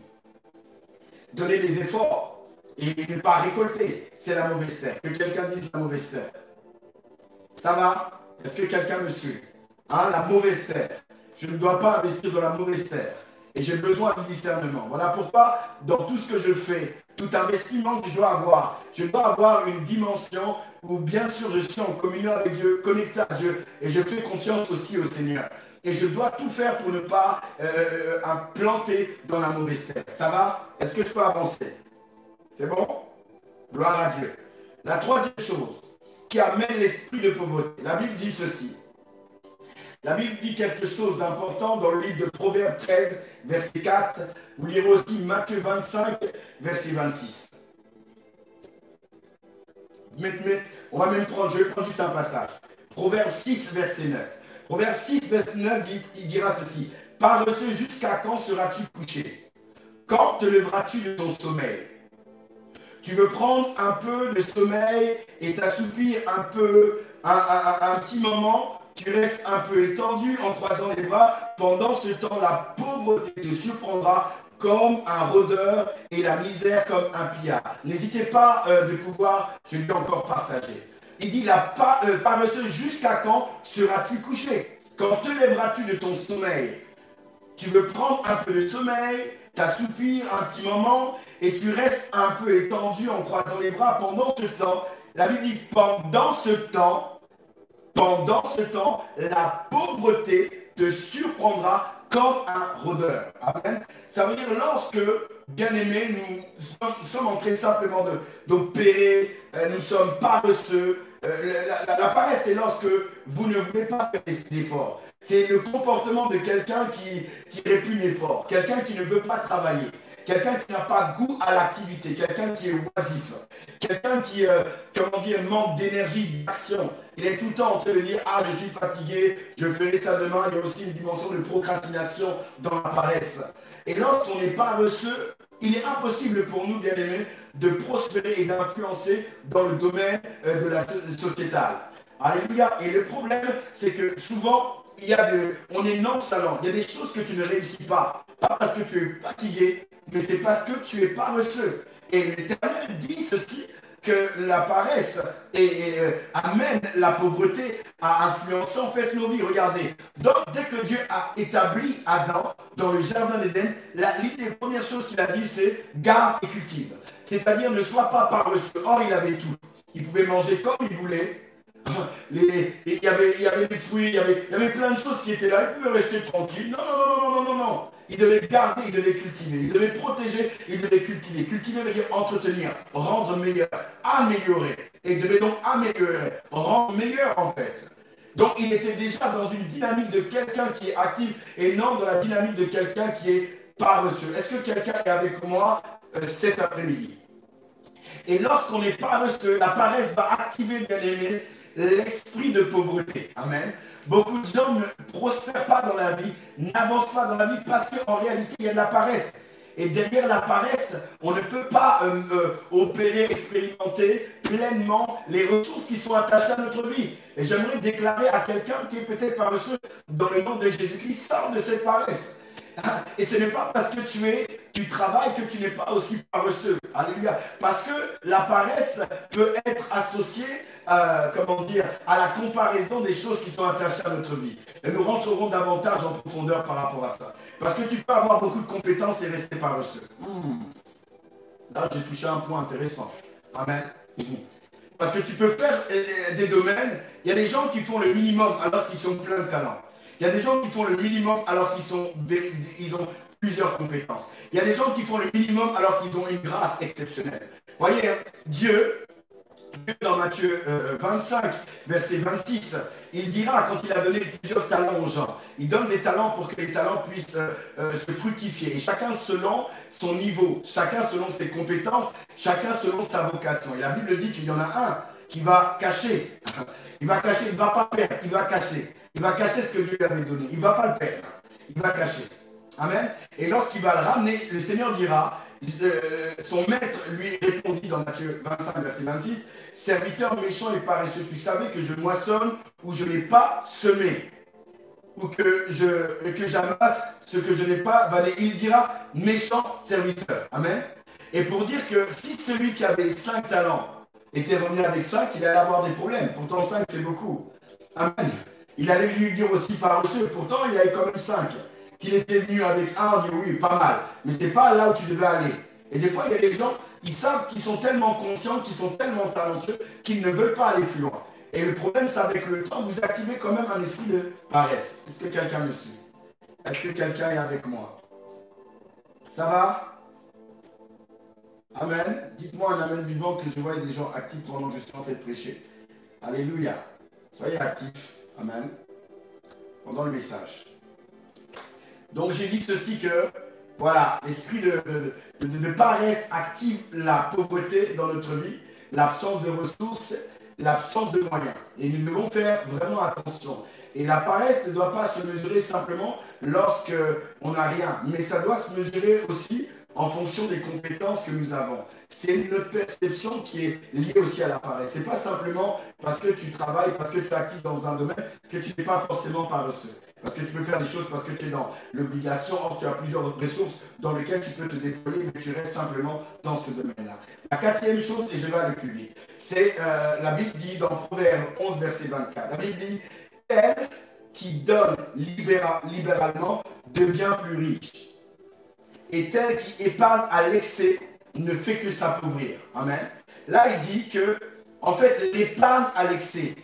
Donner des efforts et ne pas récolter, c'est la mauvaise terre. Que quelqu'un dise la mauvaise terre. Ça va? Est-ce que quelqu'un me suit? Hein, la mauvaise terre. Je ne dois pas investir dans la mauvaise terre. Et j'ai besoin de discernement. Voilà pourquoi, dans tout ce que je fais, tout investissement que je dois avoir une dimension où, bien sûr, je suis en communion avec Dieu, connecté à Dieu, et je fais confiance aussi au Seigneur. Et je dois tout faire pour ne pas planter dans la mauvaise terre. Ça va? Est-ce que je peux avancer? C'est bon? Gloire à Dieu. La troisième chose qui amène l'esprit de pauvreté. La Bible dit ceci. La Bible dit quelque chose d'important dans le livre de Proverbes 13, verset 4. Vous lirez aussi Matthieu 25, verset 26. On va même prendre, je vais prendre juste un passage. Proverbes 6, verset 9. Proverbes 6, verset 9, il dira ceci. Paresseux, jusqu'à quand seras-tu couché? Quand te lèveras-tu de ton sommeil? Tu veux prendre un peu de sommeil et t'assoupir un peu, un petit moment, tu restes un peu étendu en croisant les bras. Pendant ce temps, la pauvreté te surprendra comme un rôdeur et la misère comme un pillard. N'hésitez pas de pouvoir, je vais encore partager. Il dit, paresseux, jusqu'à quand seras-tu couché? Quand te lèveras-tu de ton sommeil? Tu veux prendre un peu de sommeil, t'assoupir un petit moment et tu restes un peu étendu en croisant les bras pendant ce temps. La Bible dit pendant ce temps, la pauvreté te surprendra comme un rôdeur. Amen. Ça veut dire lorsque, bien aimés, nous sommes en train simplement d'opérer, nous sommes paresseux. La paresse, c'est lorsque vous ne voulez pas faire d'efforts. C'est le comportement de quelqu'un qui répugne l'effort, quelqu'un qui ne veut pas travailler, quelqu'un qui n'a pas goût à l'activité, quelqu'un qui est oisif, quelqu'un qui, manque d'énergie, d'action. Il est tout le temps en train de dire « Ah, je suis fatigué, je ferai ça demain ». Il y a aussi une dimension de procrastination dans la paresse. Et lorsqu'on est paresseux, il est impossible pour nous, bien aimés, de prospérer et d'influencer dans le domaine de la sociétale. Alléluia. Et le problème, c'est que souvent, on est nonchalant. Il y a des choses que tu ne réussis pas. Pas parce que tu es fatigué, mais c'est parce que tu es paresseux. Et l'Éternel dit ceci, que la paresse amène la pauvreté à influencer en fait nos vies. Regardez, donc dès que Dieu a établi Adam dans le jardin d'Éden, l'une des premières choses qu'il a dit, c'est garde et cultive. C'est-à-dire ne sois pas paresseux. Or, il avait tout. Il pouvait manger comme il voulait. Il y avait des fruits, il y avait plein de choses qui étaient là. Il pouvait rester tranquille. Non. Il devait garder, il devait cultiver. Il devait protéger, il devait cultiver. Cultiver veut dire entretenir, rendre meilleur, améliorer. Et il devait donc améliorer, rendre meilleur en fait. Donc il était déjà dans une dynamique de quelqu'un qui est actif et non dans la dynamique de quelqu'un qui est paresseux. Est-ce que quelqu'un est avec moi cet après-midi? Et lorsqu'on est paresseux, la paresse va activer, bien aimé, l'esprit de pauvreté. Amen. Beaucoup de gens ne prospèrent pas dans la vie, n'avancent pas dans la vie parce qu'en réalité, il y a de la paresse. Et derrière la paresse, on ne peut pas opérer, expérimenter pleinement les ressources qui sont attachées à notre vie. Et j'aimerais déclarer à quelqu'un qui est peut-être paresseux, dans le nom de Jésus-Christ, sors de cette paresse. Et ce n'est pas parce que tu travailles que tu n'es pas aussi paresseux. Alléluia. Parce que la paresse peut être associée, comment dire, à la comparaison des choses qui sont attachées à notre vie. Et nous rentrerons davantage en profondeur par rapport à ça. Parce que tu peux avoir beaucoup de compétences et rester paresseux. Là, j'ai touché un point intéressant. Amen. Parce que tu peux faire des domaines, il y a des gens qui font le minimum alors qu'ils sont pleins de talent. Il y a des gens qui font le minimum alors qu'ils ont plusieurs compétences. Il y a des gens qui font le minimum alors qu'ils ont une grâce exceptionnelle. Voyez, Dieu, dans Matthieu 25, verset 26, il dira quand il a donné plusieurs talents aux gens, il donne des talents pour que les talents puissent se fructifier. Et chacun selon son niveau, chacun selon ses compétences, chacun selon sa vocation. Et la Bible dit qu'il y en a un qui va cacher. Il va cacher, il ne va pas perdre, il va cacher. Il va cacher ce que Dieu lui avait donné. Il ne va pas le perdre. Il va cacher. Amen. Et lorsqu'il va le ramener, le Seigneur dira, son maître lui répondit dans Matthieu 25, verset 26, « Serviteur méchant et paresseux, tu savais que je moissonne où je n'ai pas semé, ou que j'amasse ce que je n'ai pas valé. » Il dira, méchant serviteur. Amen. Et pour dire que si celui qui avait 5 talents était revenu avec 5, il allait avoir des problèmes. Pourtant 5 c'est beaucoup. Amen. Il allait lui dire aussi paresseux, pourtant il avait quand même 5. S'il était venu avec 1, on dit oui, pas mal. Mais ce n'est pas là où tu devais aller. Et des fois, il y a des gens, ils savent qu'ils sont tellement conscients, qu'ils sont tellement talentueux, qu'ils ne veulent pas aller plus loin. Et le problème, c'est avec le temps, vous activez quand même un esprit de paresse. Est-ce que quelqu'un me suit? Est-ce que quelqu'un est avec moi? Ça va? Amen. Dites-moi un amen vivant que je vois des gens actifs pendant que je suis en train de prêcher. Alléluia. Soyez actifs. Amen. Pendant le message. Donc j'ai dit ceci que, voilà, l'esprit de paresse active la pauvreté dans notre vie, l'absence de ressources, l'absence de moyens. Et nous devons faire vraiment attention. Et la paresse ne doit pas se mesurer simplement lorsqu'on n'a rien, mais ça doit se mesurer aussi en fonction des compétences que nous avons. C'est notre perception qui est liée aussi à la paresse. Ce n'est pas simplement parce que tu travailles, parce que tu es actif dans un domaine, que tu n'es pas forcément paresseux. Parce que tu peux faire des choses parce que tu es dans l'obligation, or tu as plusieurs ressources dans lesquelles tu peux te déployer, mais tu restes simplement dans ce domaine-là. La quatrième chose, et je vais aller plus vite, c'est la Bible dit dans Proverbe 11, verset 24, la Bible dit « Tel qui donne libéralement devient plus riche, et tel qui épargne à l'excès ne fait que s'appauvrir. » Amen. Là, il dit que, en fait, l'épargne à l'excès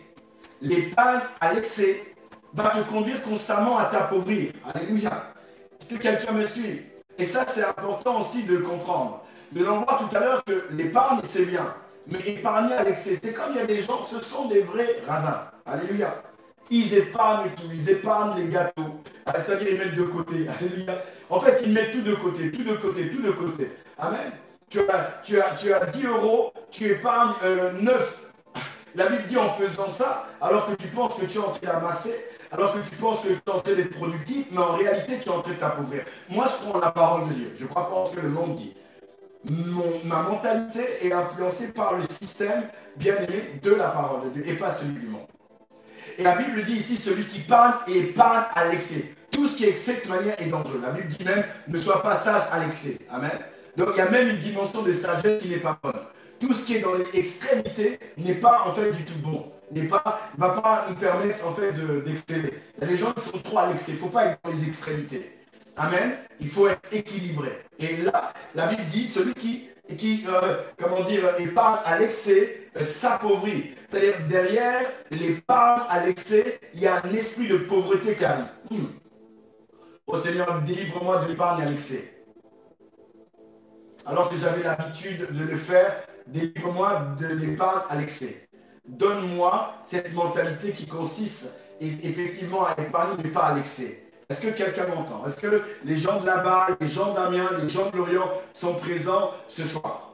va te conduire constamment à t'appauvrir. Alléluia. Est-ce que quelqu'un me suit? Et ça, c'est important aussi de comprendre. Nous allons voir tout à l'heure que l'épargne, c'est bien. Mais épargner à l'excès, c'est comme il y a des gens, ce sont des vrais radins. Alléluia. Ils épargnent tout, ils épargnent les gâteaux. C'est-à-dire, ils mettent de côté. Alléluia. En fait, ils mettent tout de côté, tout de côté, tout de côté. Amen. Tu as 10 euros, tu épargnes 9. La Bible dit en faisant ça, alors que tu penses que tu es en train d'amasser, alors que tu penses que tu es en train d'être productif, mais en réalité, tu es en train de t'appauvrir. Moi, je prends la parole de Dieu. Je ne crois pas en ce que le monde dit. Ma mentalité est influencée par le système bien-aimé de la parole de Dieu et pas celui du monde. Et la Bible dit ici, celui qui parle et épargne à l'excès. Tout ce qui est excès de manière est dangereux. La Bible dit même, ne sois pas sage à l'excès. Amen. Donc, il y a même une dimension de sagesse qui n'est pas bonne. Tout ce qui est dans les extrémités n'est pas en fait du tout bon. Ne va pas nous permettre en fait d'exceller. Il y a des gens qui sont trop à l'excès. Il ne faut pas être dans les extrémités. Amen. Il faut être équilibré. Et là, la Bible dit, celui qui épargne à l'excès s'appauvrit. C'est-à-dire, derrière l'épargne à l'excès, il y a un esprit de pauvreté qui arrive. Oh Seigneur, délivre-moi de l'épargne à l'excès. Alors que j'avais l'habitude de le faire, délivre-moi de l'épargne à l'excès. Donne-moi cette mentalité qui consiste effectivement à épargner, mais pas à l'excès. Est-ce que quelqu'un m'entend? Est-ce que les gens de là-bas, les gens d'Amiens, les gens de Lorient sont présents ce soir?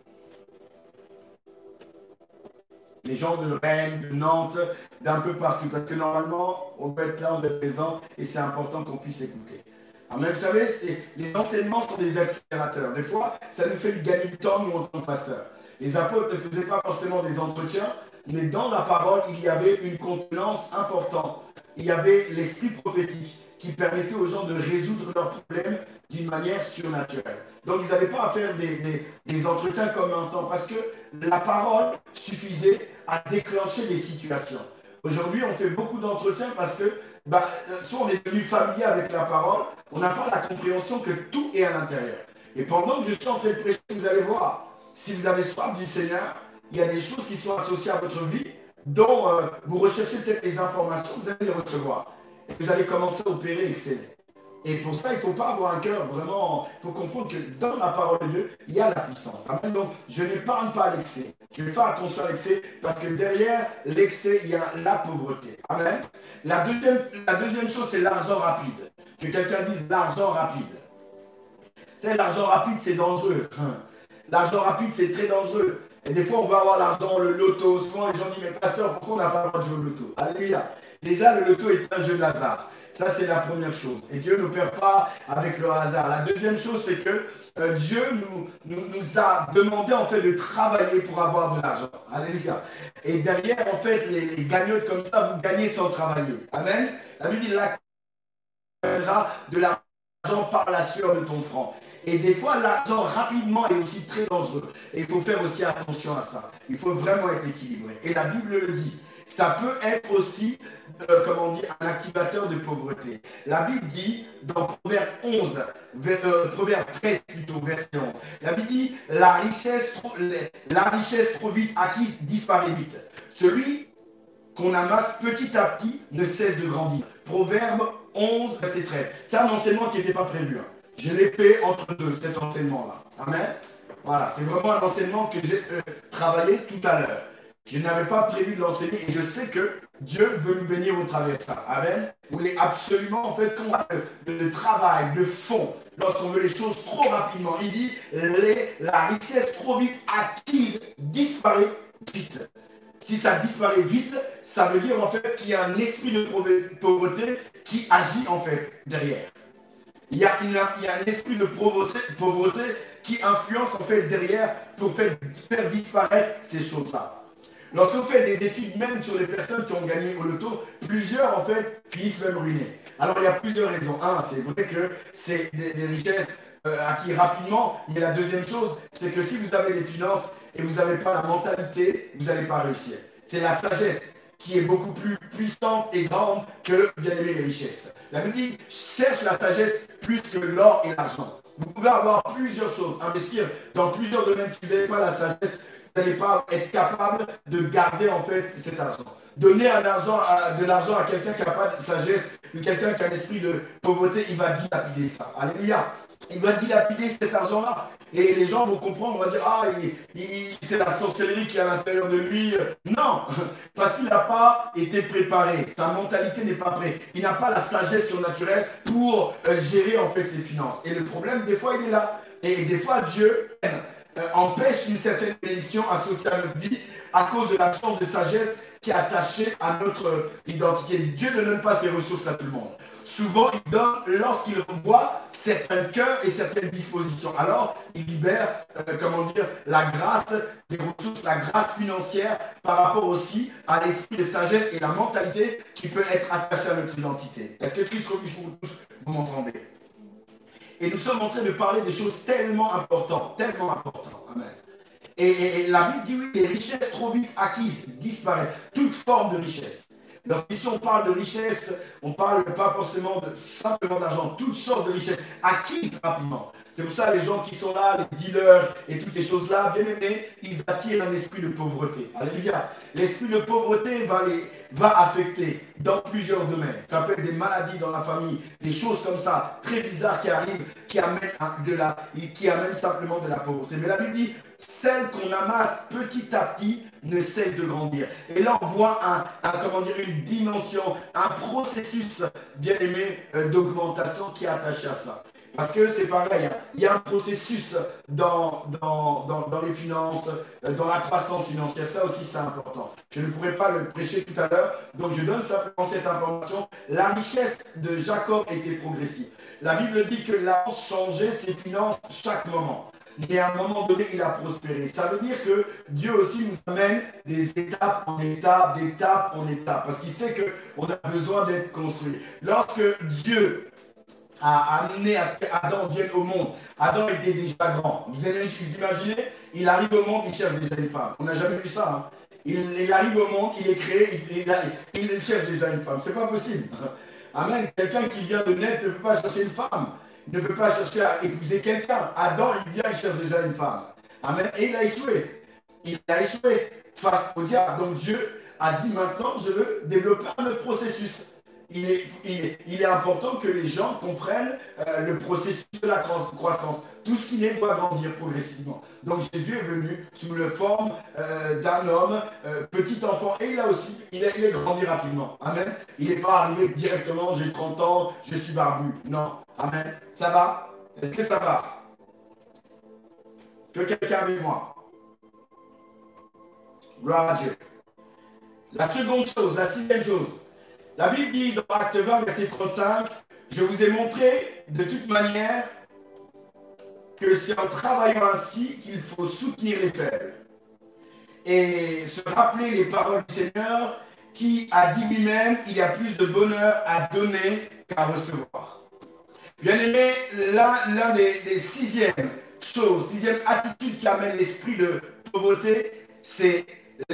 Les gens de Rennes, de Nantes, d'un peu partout. Parce que normalement, on peut être là, on est présent, et c'est important qu'on puisse écouter. Amen. Vous savez, les enseignements sont des accélérateurs. Des fois, ça nous fait gagner du temps, nous, en tant que pasteur. Les apôtres ne faisaient pas forcément des entretiens, mais dans la parole, il y avait une contenance importante. Il y avait l'esprit prophétique qui permettait aux gens de résoudre leurs problèmes d'une manière surnaturelle. Donc, ils n'avaient pas à faire des entretiens comme un temps, parce que la parole suffisait à déclencher des situations. Aujourd'hui, on fait beaucoup d'entretiens parce que soit on est devenu familier avec la parole, on n'a pas la compréhension que tout est à l'intérieur. Et pendant que je suis en train de prêcher, vous allez voir, si vous avez soif du Seigneur, il y a des choses qui sont associées à votre vie, dont vous recherchez peut-être les informations, vous allez les recevoir. Et vous allez commencer à opérer et exceller. Et pour ça, il ne faut pas avoir un cœur vraiment... Il faut comprendre que dans la parole de Dieu, il y a la puissance. Amen. Donc, je n'épargne pas l'excès. Je vais faire attention à l'excès parce que derrière l'excès, il y a la pauvreté. Amen. La deuxième chose, c'est l'argent rapide. Que quelqu'un dise l'argent rapide. Tu sais, l'argent rapide, c'est dangereux. L'argent rapide, c'est très dangereux. Et des fois, on va avoir l'argent, le loto. Souvent, les gens disent, mais pasteur, pourquoi on n'a pas le droit de jouer au loto? Alléluia. Déjà, le loto est un jeu de hasard. Ça, c'est la première chose. Et Dieu ne perd pas avec le hasard. La deuxième chose, c'est que Dieu nous a demandé, en fait, de travailler pour avoir de l'argent. Alléluia. Et derrière, en fait, les gagnottes comme ça, vous gagnez sans travailler. Amen. La Bible dit, là, de l'argent par la sueur de ton front. Et des fois, l'argent rapidement est aussi très dangereux. Et il faut faire aussi attention à ça. Il faut vraiment être équilibré. Et la Bible le dit. Ça peut être aussi, un activateur de pauvreté. La Bible dit, dans Proverbe 11, Proverbe 13 plutôt, verset 11, la Bible dit, la richesse trop vite acquise disparaît vite. Celui qu'on amasse petit à petit ne cesse de grandir. Proverbe 11, verset 13. C'est un enseignement qui n'était pas prévu. Je l'ai fait entre deux, cet enseignement-là. Amen. Voilà, c'est vraiment un enseignement que j'ai travaillé tout à l'heure. Je n'avais pas prévu de l'enseigner et je sais que Dieu veut nous bénir au travers de ça. Amen. Vous voulez absolument, en fait, qu'on a le travail, le fond, lorsqu'on veut les choses trop rapidement. Il dit, la richesse trop vite acquise disparaît vite. Si ça disparaît vite, ça veut dire en fait qu'il y a un esprit de pauvreté qui agit en fait derrière. Il y a un esprit de pauvreté qui influence en fait derrière pour faire disparaître ces choses-là. Lorsqu'on fait des études même sur les personnes qui ont gagné au loto, plusieurs en fait finissent même ruinés. Alors il y a plusieurs raisons. Un, c'est vrai que c'est des richesses acquises rapidement, mais la deuxième chose, c'est que si vous avez des finances et vous n'avez pas la mentalité, vous n'allez pas réussir. C'est la sagesse qui est beaucoup plus puissante et grande que, bien aimé, les richesses. La Bible dit, cherche la sagesse plus que l'or et l'argent. Vous pouvez avoir plusieurs choses, investir dans plusieurs domaines. Si vous n'avez pas la sagesse, vous n'allez pas être capable de garder en fait cet argent. Donner de l'argent à quelqu'un qui n'a pas de sagesse, ou quelqu'un qui a un esprit de pauvreté, il va dilapider ça. Alléluia. Il va dilapider cet argent-là. Et les gens vont comprendre, on va dire, ah, c'est la sorcellerie qui est à l'intérieur de lui. Non, parce qu'il n'a pas été préparé. Sa mentalité n'est pas prête. Il n'a pas la sagesse surnaturelle pour gérer en fait ses finances. Et le problème, des fois, il est là. Et des fois, Dieu empêche une certaine bénédiction associée à notre vie à cause de l'absence de sagesse qui est attachée à notre identité. Dieu ne donne pas ses ressources à tout le monde. Souvent, il donne lorsqu'il revoit certains cœurs et certaines dispositions. Alors, il libère, la grâce des ressources, la grâce financière par rapport aussi à l'esprit de sagesse et la mentalité qui peut être attachée à notre identité. Est-ce que Christ revive pour tous, vous m'entendez? Et nous sommes en train de parler des choses tellement importantes, tellement importantes. Amen. Et la Bible dit, oui, les richesses trop vite acquises disparaissent. Toute forme de richesse. Lorsqu'ici on parle de richesse, on ne parle pas forcément simplement d'argent, toute sorte de richesse acquise rapidement. C'est pour ça les gens qui sont là, les dealers et toutes ces choses-là, bien aimés, ils attirent un esprit de pauvreté. Alléluia. L'esprit de pauvreté va affecter dans plusieurs domaines. Ça peut être des maladies dans la famille, des choses comme ça, très bizarres qui arrivent, qui amènent simplement de la pauvreté. Mais la Bible dit, celle qu'on amasse petit à petit ne cesse de grandir. Et là, on voit une dimension, un processus, bien aimé, d'augmentation qui est attaché à ça. Parce que c'est pareil, hein. Il y a un processus dans les finances, dans la croissance financière. Ça aussi, c'est important. Je ne pourrais pas le prêcher tout à l'heure, donc je donne simplement cette information. La richesse de Jacob était progressive. La Bible dit que Laban changeait ses finances chaque moment. Mais à un moment donné, il a prospéré. Ça veut dire que Dieu aussi nous amène des étapes en étapes, d'étapes en étapes. Parce qu'il sait qu'on a besoin d'être construit. Lorsque Dieu a amené à ce qu'Adam vienne au monde. Adam était déjà grand. Vous imaginez, il arrive au monde, il cherche déjà une femme. On n'a jamais vu ça. Hein. Il arrive au monde, il est créé, il cherche déjà une femme. C'est pas possible. Amen. Quelqu'un qui vient de naître ne peut pas chercher une femme. Il ne peut pas chercher à épouser quelqu'un. Adam, il vient, il cherche déjà une femme. Amen. Et il a échoué. Il a échoué face au diable. Donc Dieu a dit maintenant, je veux développer un autre processus. Il est important que les gens comprennent le processus de la croissance. Tout ce qui est doit grandir progressivement. Donc Jésus est venu sous la forme d'un homme, petit enfant, et il est grandi rapidement. Amen. Il n'est pas arrivé directement, j'ai 30 ans, je suis barbu. Non. Amen. Ça va? Est-ce que ça va? Est-ce que quelqu'un est avec moi? Gloire à Dieu. La seconde chose, la sixième chose. La Bible dit dans Acte 20, verset 35, « Je vous ai montré de toute manière que c'est en travaillant ainsi qu'il faut soutenir les faibles. » Et se rappeler les paroles du Seigneur qui a dit lui-même, « Il y a plus de bonheur à donner qu'à recevoir. » Bien aimé, l'un des sixième attitude qui amène l'esprit de pauvreté, c'est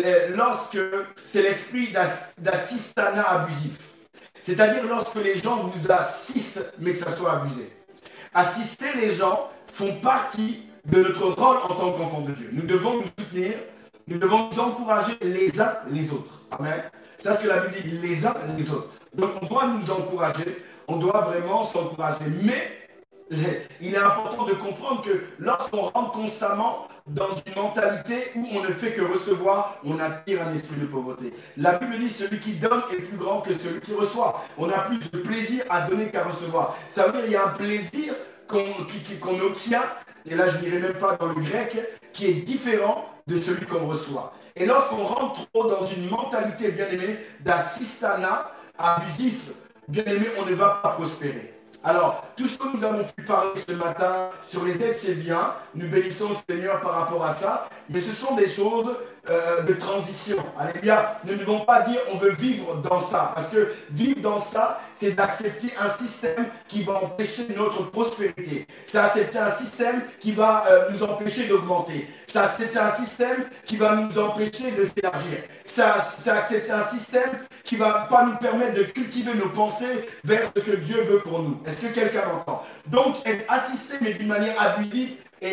l'esprit d'assistanat abusif. C'est-à-dire lorsque les gens vous assistent, mais que ça soit abusé. Assister les gens font partie de notre rôle en tant qu'enfants de Dieu. Nous devons nous soutenir, nous devons nous encourager les uns les autres. Amen. C'est ce que la Bible dit, les uns les autres. Donc on doit nous encourager, on doit vraiment s'encourager. Mais il est important de comprendre que lorsqu'on rentre constamment dans une mentalité où on ne fait que recevoir, on attire un esprit de pauvreté. La Bible dit celui qui donne est plus grand que celui qui reçoit. On a plus de plaisir à donner qu'à recevoir. Ça veut dire qu'il y a un plaisir qu'on obtient, et là je n'irai même pas dans le grec, qui est différent de celui qu'on reçoit. Et lorsqu'on rentre trop dans une mentalité, bien aimée, d'assistanat abusif, bien aimé, on ne va pas prospérer. Alors, tout ce que nous avons pu parler ce matin sur les aides, c'est bien. Nous bénissons le Seigneur par rapport à ça. Mais ce sont des choses de transition. Alléluia. Nous ne devons pas dire on veut vivre dans ça. Parce que vivre dans ça, c'est d'accepter un système qui va empêcher notre prospérité. C'est accepter un système qui va nous empêcher d'augmenter. C'est accepter un système qui va nous empêcher de s'élargir. C'est accepter un système qui ne va pas nous permettre de cultiver nos pensées vers ce que Dieu veut pour nous. Est-ce que quelqu'un m'entend? Donc, être assisté, mais d'une manière abusive,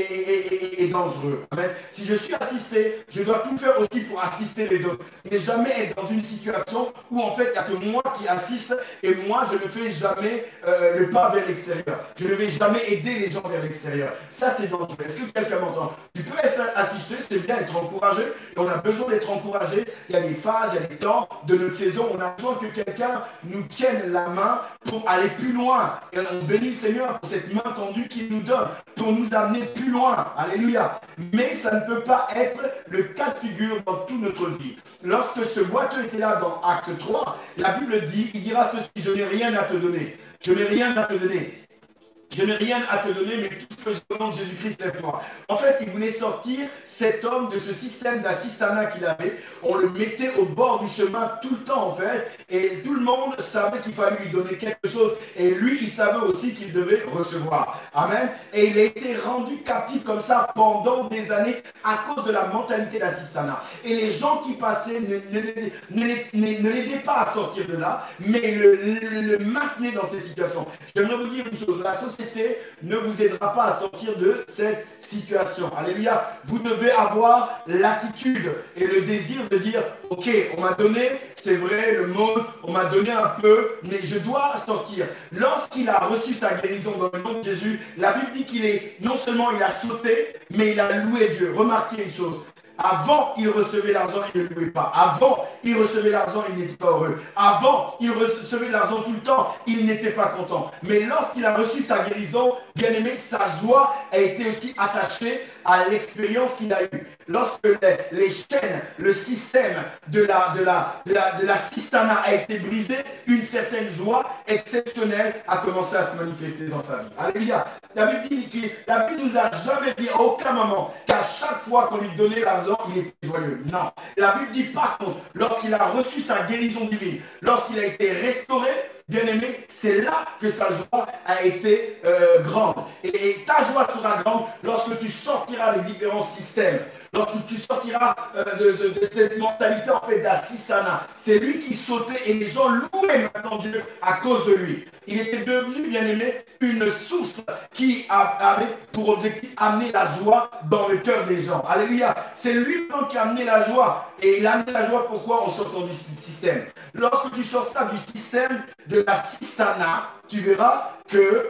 et dangereux. Amen. Si je suis assisté, je dois tout faire aussi pour assister les autres. Mais jamais être dans une situation où en fait il n'y a que moi qui assiste et moi je ne fais jamais le pas vers l'extérieur. Je ne vais jamais aider les gens vers l'extérieur. Ça c'est dangereux. Est-ce que quelqu'un m'entend? Tu peux être assisté, c'est bien être encouragé et on a besoin d'être encouragé. Il y a des phases, il y a des temps de notre saison. On a besoin que quelqu'un nous tienne la main pour aller plus loin. Et on bénit le Seigneur pour cette main tendue qu'il nous donne, pour nous amener plus loin. Alléluia. Mais ça ne peut pas être le cas de figure dans toute notre vie. Lorsque ce boiteux était là dans Acte 3, la Bible dit, il dira ceci, je n'ai rien à te donner. Je n'ai rien à te donner. Je n'ai rien à te donner, mais tout ce que je demande, Jésus-Christ est fort. En fait, il voulait sortir cet homme de ce système d'assistanat qu'il avait. On le mettait au bord du chemin tout le temps, en fait. Et tout le monde savait qu'il fallait lui donner quelque chose. Et lui, il savait aussi qu'il devait recevoir. Amen. Et il a été rendu captif comme ça pendant des années à cause de la mentalité d'assistanat. Et les gens qui passaient ne l'aidaient pas à sortir de là, mais le maintenaient dans cette situation. J'aimerais vous dire une chose. La société société ne vous aidera pas à sortir de cette situation. Alléluia. Vous devez avoir l'attitude et le désir de dire, ok, on m'a donné, c'est vrai, le monde, on m'a donné un peu, mais je dois sortir. Lorsqu'il a reçu sa guérison dans le nom de Jésus, la Bible dit qu'il est, non seulement il a sauté, mais il a loué Dieu. Remarquez une chose. Avant, il recevait l'argent, il ne louait pas. Avant, il recevait l'argent, il n'était pas heureux. Avant, il recevait l'argent tout le temps, il n'était pas content. Mais lorsqu'il a reçu sa guérison, bien aimé, sa joie a été aussi attachée à l'expérience qu'il a eue. Lorsque les chaînes, le système de la cistana a été brisé, une certaine joie exceptionnelle a commencé à se manifester dans sa vie. Alléluia. La Bible nous a jamais dit à aucun moment qu'à chaque fois qu'on lui donnait l'argent, il était joyeux. Non. La Bible dit par contre, lorsqu'il a reçu sa guérison divine, lorsqu'il a été restauré, bien aimé, c'est là que sa joie a été grande. Et ta joie sera grande lorsque tu sortiras des différents systèmes. Lorsque tu sortiras de cette mentalité en fait d'assistana. C'est lui qui sautait et les gens louaient maintenant Dieu à cause de lui. Il était devenu, bien aimé, une source qui avait pour objectif amener la joie dans le cœur des gens. Alléluia. C'est lui-même qui a amené la joie. Et il a amené la joie pourquoi en sortant du système. Lorsque tu sortiras du système de la sistana, tu verras que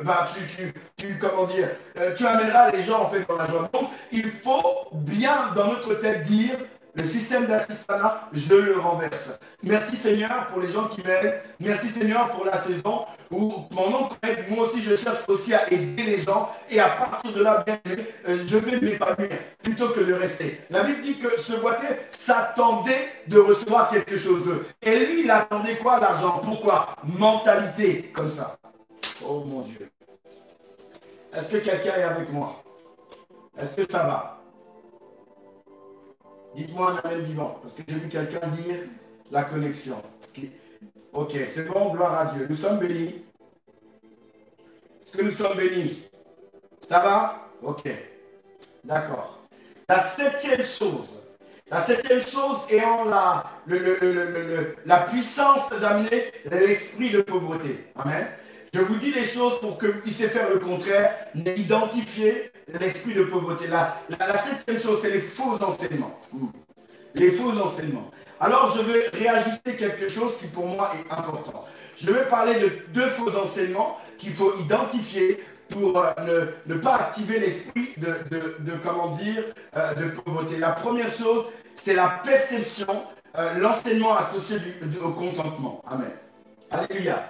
tu amèneras les gens en fait dans la joie. Donc, il faut bien dans notre tête dire le système d'assistana, je le renverse. Merci Seigneur pour les gens qui m'aident. Merci Seigneur pour la saison où mon nom m'aide. Moi aussi, je cherche aussi à aider les gens. Et à partir de là, bien aimé, je vais m'épanouir plutôt que de rester. La Bible dit que ce boiteux s'attendait de recevoir quelque chose d'eux. Et lui, il attendait quoi? L'argent. Pourquoi? Mentalité comme ça. Oh mon Dieu. Est-ce que quelqu'un est avec moi? Est-ce que ça va? Dites-moi un amen vivant, parce que j'ai vu quelqu'un dire la connexion. Ok, c'est bon, gloire à Dieu. Nous sommes bénis. Est-ce que nous sommes bénis? Ça va? Ok. D'accord. La septième chose ayant la puissance d'amener l'esprit de pauvreté. Amen. Je vous dis des choses pour que vous puissiez faire le contraire, identifier l'esprit de pauvreté. La septième chose, c'est les faux enseignements. Les faux enseignements. Alors, je vais réajuster quelque chose qui pour moi est important. Je vais parler de deux faux enseignements qu'il faut identifier pour ne pas activer l'esprit de pauvreté. La première chose, c'est la perception, l'enseignement associé au contentement. Amen. Alléluia.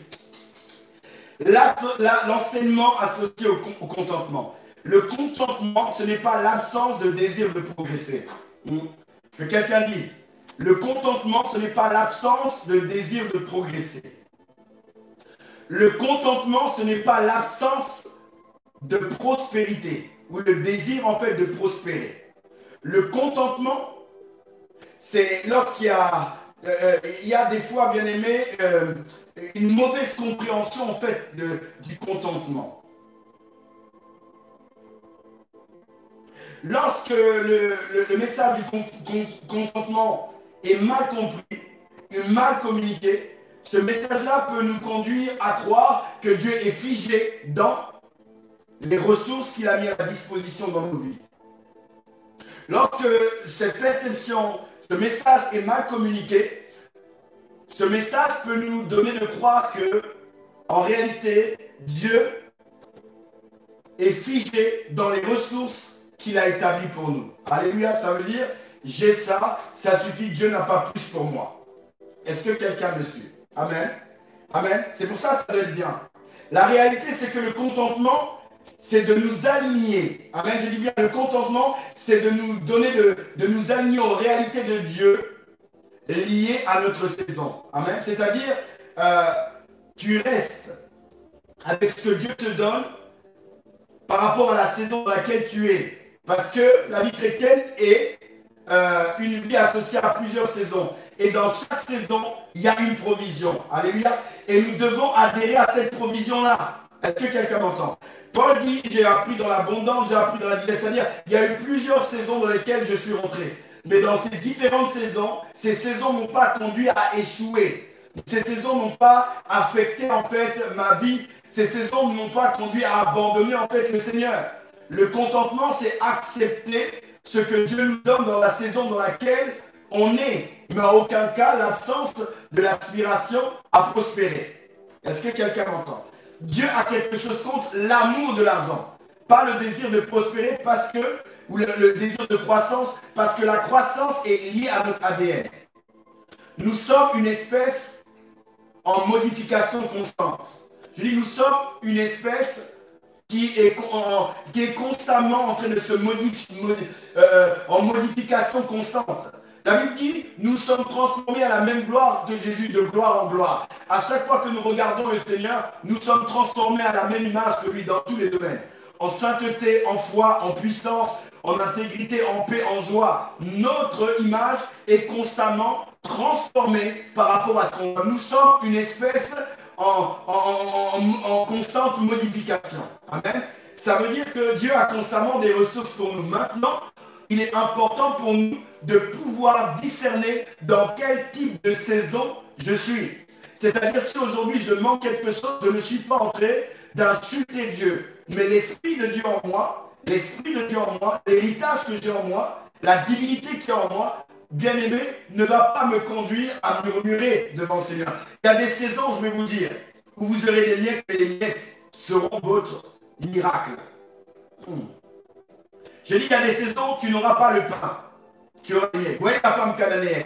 L'enseignement associé au contentement. Le contentement, ce n'est pas l'absence de désir de progresser. Que quelqu'un dise, le contentement, ce n'est pas l'absence de désir de progresser. Le contentement, ce n'est pas l'absence de prospérité ou le désir en fait de prospérer. Le contentement, c'est lorsqu'il y a des fois, bien aimé, une mauvaise compréhension en fait du contentement. Lorsque le message du contentement est mal compris, mal communiqué, ce message-là peut nous conduire à croire que Dieu est figé dans les ressources qu'il a mis à la disposition dans nos vies. Lorsque cette perception, ce message est mal communiqué, ce message peut nous donner de croire que, en réalité, Dieu est figé dans les ressources qu'il a établies pour nous. Alléluia, ça veut dire, j'ai ça, ça suffit, Dieu n'a pas plus pour moi. Est-ce que quelqu'un me suit? Amen. Amen. C'est pour ça que ça doit être bien. La réalité, c'est que le contentement, c'est de nous aligner. Amen. Je dis bien, le contentement, c'est de nous donner, de nous aligner aux réalités de Dieu liées à notre saison. Amen. C'est-à-dire, tu restes avec ce que Dieu te donne par rapport à la saison dans laquelle tu es. Parce que la vie chrétienne est une vie associée à plusieurs saisons. Et dans chaque saison, il y a une provision. Alléluia. Et nous devons adhérer à cette provision-là. Est-ce que quelqu'un m'entend? Paul dit, j'ai appris dans l'abondance, j'ai appris dans la disette. C'est-à-dire, il y a eu plusieurs saisons dans lesquelles je suis rentré. Mais dans ces différentes saisons, ces saisons n'ont pas conduit à échouer. Ces saisons n'ont pas affecté en fait ma vie. Ces saisons ne m'ont pas conduit à abandonner en fait le Seigneur. Le contentement, c'est accepter ce que Dieu nous donne dans la saison dans laquelle on est, mais en aucun cas l'absence de l'aspiration à prospérer. Est-ce que quelqu'un m'entend? Dieu a quelque chose contre l'amour de l'argent, pas le désir de prospérer parce que, ou le désir de croissance, parce que la croissance est liée à notre ADN. Nous sommes une espèce en modification constante. Je dis, nous sommes une espèce qui est constamment en train de se modifier, en modification constante. La Bible dit, nous sommes transformés à la même gloire de Jésus, de gloire en gloire. À chaque fois que nous regardons le Seigneur, nous sommes transformés à la même image que lui dans tous les domaines. En sainteté, en foi, en puissance, en intégrité, en paix, en joie. Notre image est constamment transformée par rapport à ce qu'on voit. Nous sommes une espèce en constante modification. Amen. Ça veut dire que Dieu a constamment des ressources pour nous. Maintenant, il est important pour nous de pouvoir discerner dans quel type de saison je suis. C'est-à-dire si aujourd'hui je manque quelque chose, je ne suis pas en train d'insulter Dieu. Mais l'Esprit de Dieu en moi, l'héritage que j'ai en moi, la divinité qui est en moi, bien-aimé, ne va pas me conduire à murmurer devant le Seigneur. Il y a des saisons, je vais vous dire, où vous aurez des miettes, et les miettes seront votre miracle. Je dis, il y a des saisons où tu n'auras pas le pain. Tu auras les miettes. Vous voyez la femme cananéenne.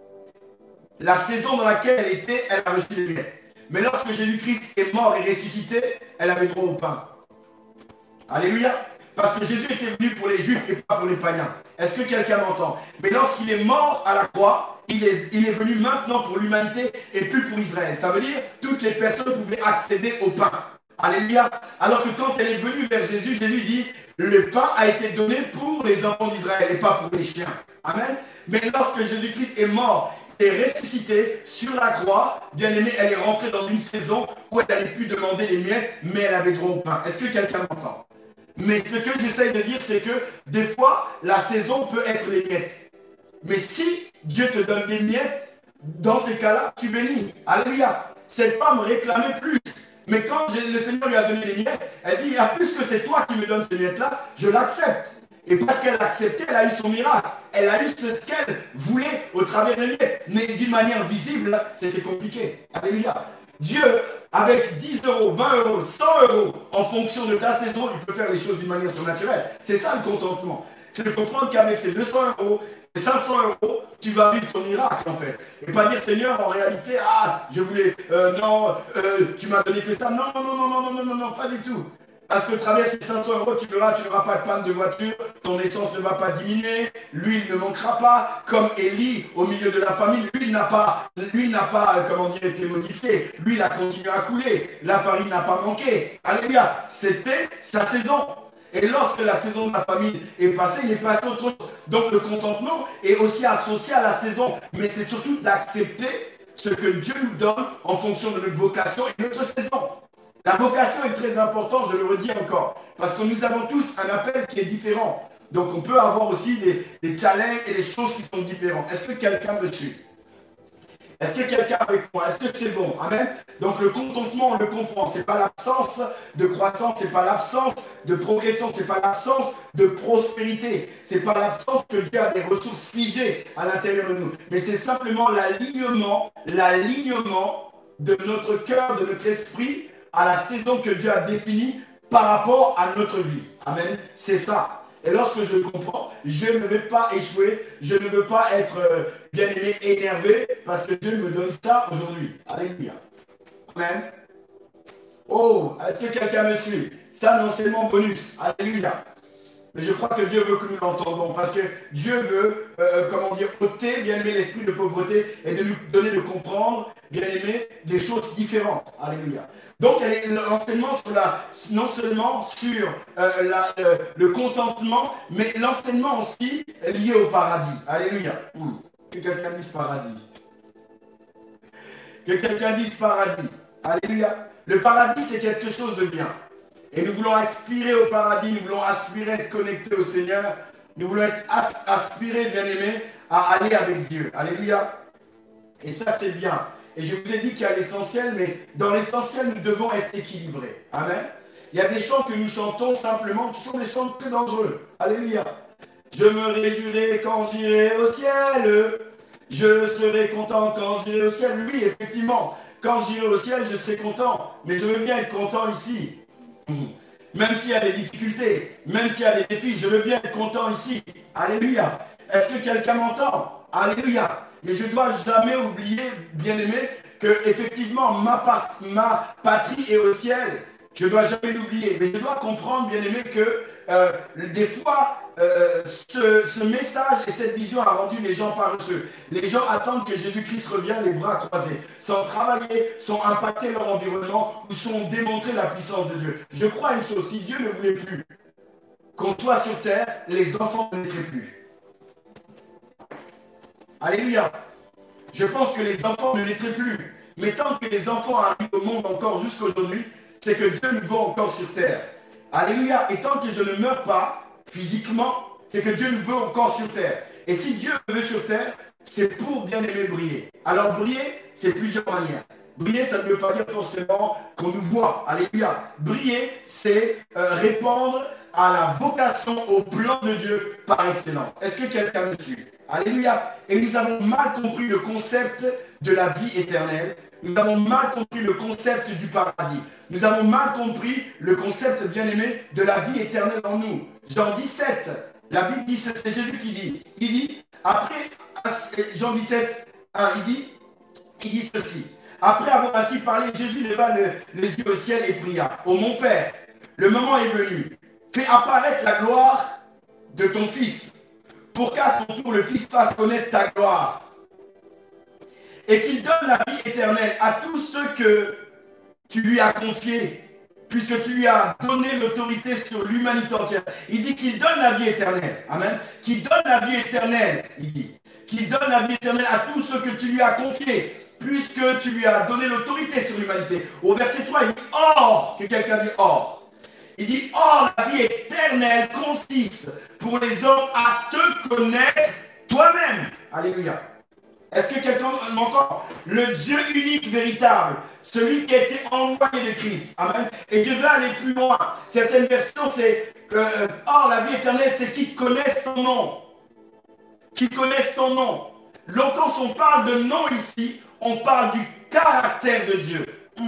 La saison dans laquelle elle était, elle a reçu les miettes. Mais lorsque Jésus-Christ est mort et ressuscité, elle avait droit au pain. Alléluia. Parce que Jésus était venu pour les Juifs et pas pour les païens. Est-ce que quelqu'un m'entend? Mais lorsqu'il est mort à la croix, il est venu maintenant pour l'humanité et plus pour Israël. Ça veut dire que toutes les personnes pouvaient accéder au pain. Alléluia. Alors que quand elle est venue vers Jésus, Jésus dit, le pain a été donné pour les enfants d'Israël et pas pour les chiens. Amen. Mais lorsque Jésus-Christ est mort et ressuscité sur la croix, bien aimé, elle est rentrée dans une saison où elle n'allait plus demander les miettes, mais elle avait droit au pain. Est-ce que quelqu'un m'entend? Mais ce que j'essaye de dire, c'est que des fois, la saison peut être les miettes. Mais si Dieu te donne les miettes, dans ces cas-là, tu bénis. Alléluia. Cette femme réclamait plus. Mais quand le Seigneur lui a donné les miettes, elle dit, ah, puisque c'est toi qui me donnes ces miettes-là, je l'accepte. Et parce qu'elle a accepté, elle a eu son miracle. Elle a eu ce qu'elle voulait au travers des miettes. Mais d'une manière visible, c'était compliqué. Alléluia. Dieu, avec 10 euros, 20 euros, 100 euros, en fonction de ta saison, il peut faire les choses d'une manière surnaturelle. C'est ça le contentement. C'est de comprendre qu'avec ces 200 euros, ces 500 euros, tu vas vivre ton miracle en fait. Et pas dire Seigneur, en réalité, ah, je voulais, tu m'as donné que ça. Non, non, non, non, non, non, non, non, pas du tout. Parce que à travers ces 500 euros, tu n'auras pas de panne de voiture, ton essence ne va pas diminuer, l'huile ne manquera pas, comme Élie au milieu de la famille, l'huile n'a pas, comment dire, été modifiée, l'huile a continué à couler, la farine n'a pas manqué. Alléluia, c'était sa saison. Et lorsque la saison de la famille est passée, il est passé autre chose. Donc le contentement est aussi associé à la saison, mais c'est surtout d'accepter ce que Dieu nous donne en fonction de notre vocation et de notre saison. La vocation est très importante, je le redis encore, parce que nous avons tous un appel qui est différent. Donc on peut avoir aussi des challenges et des choses qui sont différentes. Est-ce que quelqu'un me suit? Est-ce que quelqu'un avec moi? Est-ce que c'est bon? Amen. Donc le contentement, on le comprend. Ce n'est pas l'absence de croissance, ce n'est pas l'absence de progression, ce n'est pas l'absence de prospérité. Ce n'est pas l'absence que Dieu a des ressources figées à l'intérieur de nous. Mais c'est simplement l'alignement de notre cœur, de notre esprit à la saison que Dieu a définie par rapport à notre vie. Amen. C'est ça. Et lorsque je le comprends, je ne vais pas échouer, je ne veux pas être bien aimé, énervé, parce que Dieu me donne ça aujourd'hui. Alléluia. Amen. Oh, est-ce que quelqu'un me suit? C'est un enseignement bonus. Alléluia. Mais je crois que Dieu veut que nous l'entendons, parce que Dieu veut, ôter, bien aimé, l'esprit de pauvreté et de nous donner de comprendre, bien aimé, des choses différentes. Alléluia. Donc, l'enseignement non seulement sur le contentement, mais l'enseignement aussi lié au paradis. Alléluia. Que quelqu'un dise paradis. Que quelqu'un dise paradis. Alléluia. Le paradis, c'est quelque chose de bien. Et nous voulons aspirer au paradis, nous voulons aspirer à être connectés au Seigneur. Nous voulons aspirer, bien aimé, à aller avec Dieu. Alléluia. Et ça, c'est bien. Et je vous ai dit qu'il y a l'essentiel, mais dans l'essentiel, nous devons être équilibrés. Amen. Il y a des chants que nous chantons simplement qui sont des chants très dangereux. Alléluia. Je me réjouirai quand j'irai au ciel. Je serai content quand j'irai au ciel. Oui, effectivement, quand j'irai au ciel, je serai content. Mais je veux bien être content ici. Même s'il y a des difficultés, même s'il y a des défis, je veux bien être content ici. Alléluia. Est-ce que quelqu'un m'entend? Alléluia. Mais je ne dois jamais oublier, bien-aimé, que effectivement ma patrie est au ciel. Je ne dois jamais l'oublier. Mais je dois comprendre, bien-aimé, que des fois, ce message et cette vision a rendu les gens paresseux. Les gens attendent que Jésus-Christ revienne les bras croisés, sans travailler, sans impacter leur environnement ou sans démontrer la puissance de Dieu. Je crois une chose, si Dieu ne voulait plus qu'on soit sur terre, les enfants ne naîtraient plus. Alléluia. Je pense que les enfants ne naîtraient plus. Mais tant que les enfants arrivent au monde encore jusqu'aujourd'hui, c'est que Dieu nous veut encore sur terre. Alléluia. Et tant que je ne meurs pas physiquement, c'est que Dieu nous veut encore sur terre. Et si Dieu me veut sur terre, c'est pour bien aimer briller. Alors briller, c'est plusieurs manières. Briller, ça ne veut pas dire forcément qu'on nous voit. Alléluia. Briller, c'est répondre à la vocation, au plan de Dieu par excellence. Est-ce que quelqu'un me suit? Alléluia. Et nous avons mal compris le concept de la vie éternelle. Nous avons mal compris le concept du paradis. Nous avons mal compris le concept, bien-aimé, de la vie éternelle en nous. Jean 17, la Bible dit, c'est Jésus qui dit. Il dit, après, Jean 17, 1, il dit ceci. Après avoir ainsi parlé, Jésus leva les yeux au ciel et pria. Ô mon Père, le moment est venu. Fais apparaître la gloire de ton Fils, pour qu'à son tour le Fils fasse connaître ta gloire. Et qu'il donne la vie éternelle à tous ceux que tu lui as confiés, puisque tu lui as donné l'autorité sur l'humanité entière. Il dit qu'il donne la vie éternelle. Amen. Qu'il donne la vie éternelle, il dit. Qu'il donne la vie éternelle à tous ceux que tu lui as confiés, puisque tu lui as donné l'autorité sur l'humanité. Au verset 3, il dit « Or », que quelqu'un dit « Or ». Il dit « Or, la vie éternelle consiste pour les hommes à te connaître toi-même. » Alléluia. Est-ce que quelqu'un m'entend? Le Dieu unique, véritable, celui qui a été envoyé de Christ. Amen. Et je vais aller plus loin. Certaines versions, c'est que « Or, la vie éternelle, c'est qui connaissent ton nom. » Qui connaissent ton nom. Donc, quand on parle de nom ici, on parle du caractère de Dieu.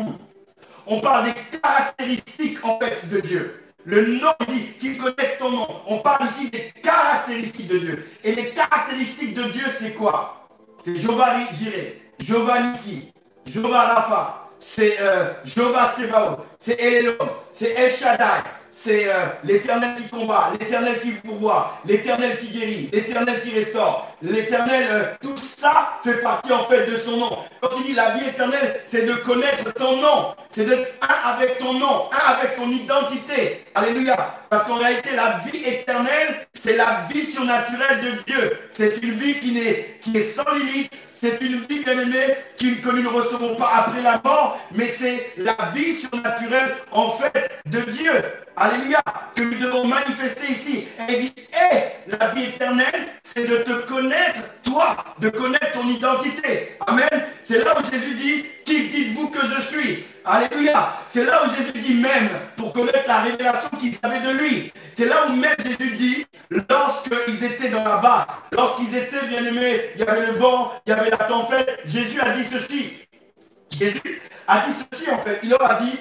On parle des caractéristiques en fait de Dieu. Le nom dit qu'ils connaissent ton nom. On parle ici des caractéristiques de Dieu. Et les caractéristiques de Dieu, c'est quoi? C'est Jéhovah Jireh, Jéhovah Nissi, Jéhovah Rapha, c'est Jéhovah Sébaoth, c'est Elom, c'est El Shaddai, c'est l'Éternel qui combat, l'Éternel qui pourvoit, l'Éternel qui guérit, l'Éternel qui restaure, l'Éternel, tout ça fait partie en fait de son nom. Quand il dit la vie éternelle, c'est de connaître ton nom, c'est d'être un avec ton nom, un avec ton identité. Alléluia. Parce qu'en réalité, la vie éternelle, c'est la vie surnaturelle de Dieu. C'est une vie qui est sans limite. C'est une vie, bien-aimée, que nous ne recevons pas après la mort, mais c'est la vie surnaturelle, en fait, de Dieu. Alléluia. Que nous devons manifester ici. Et il dit, la vie éternelle, c'est de te connaître, toi, de connaître ton identité. Amen. C'est là où Jésus dit, qui dites-vous que je suis? Alléluia. C'est là où Jésus dit même, pour connaître la révélation qu'ils avaient de lui. C'est là où même Jésus dit, lorsqu'ils étaient dans la barque, lorsqu'ils étaient bien-aimés, il y avait le vent, il y avait la tempête, Jésus a dit ceci. Jésus a dit ceci en fait. Il leur a dit,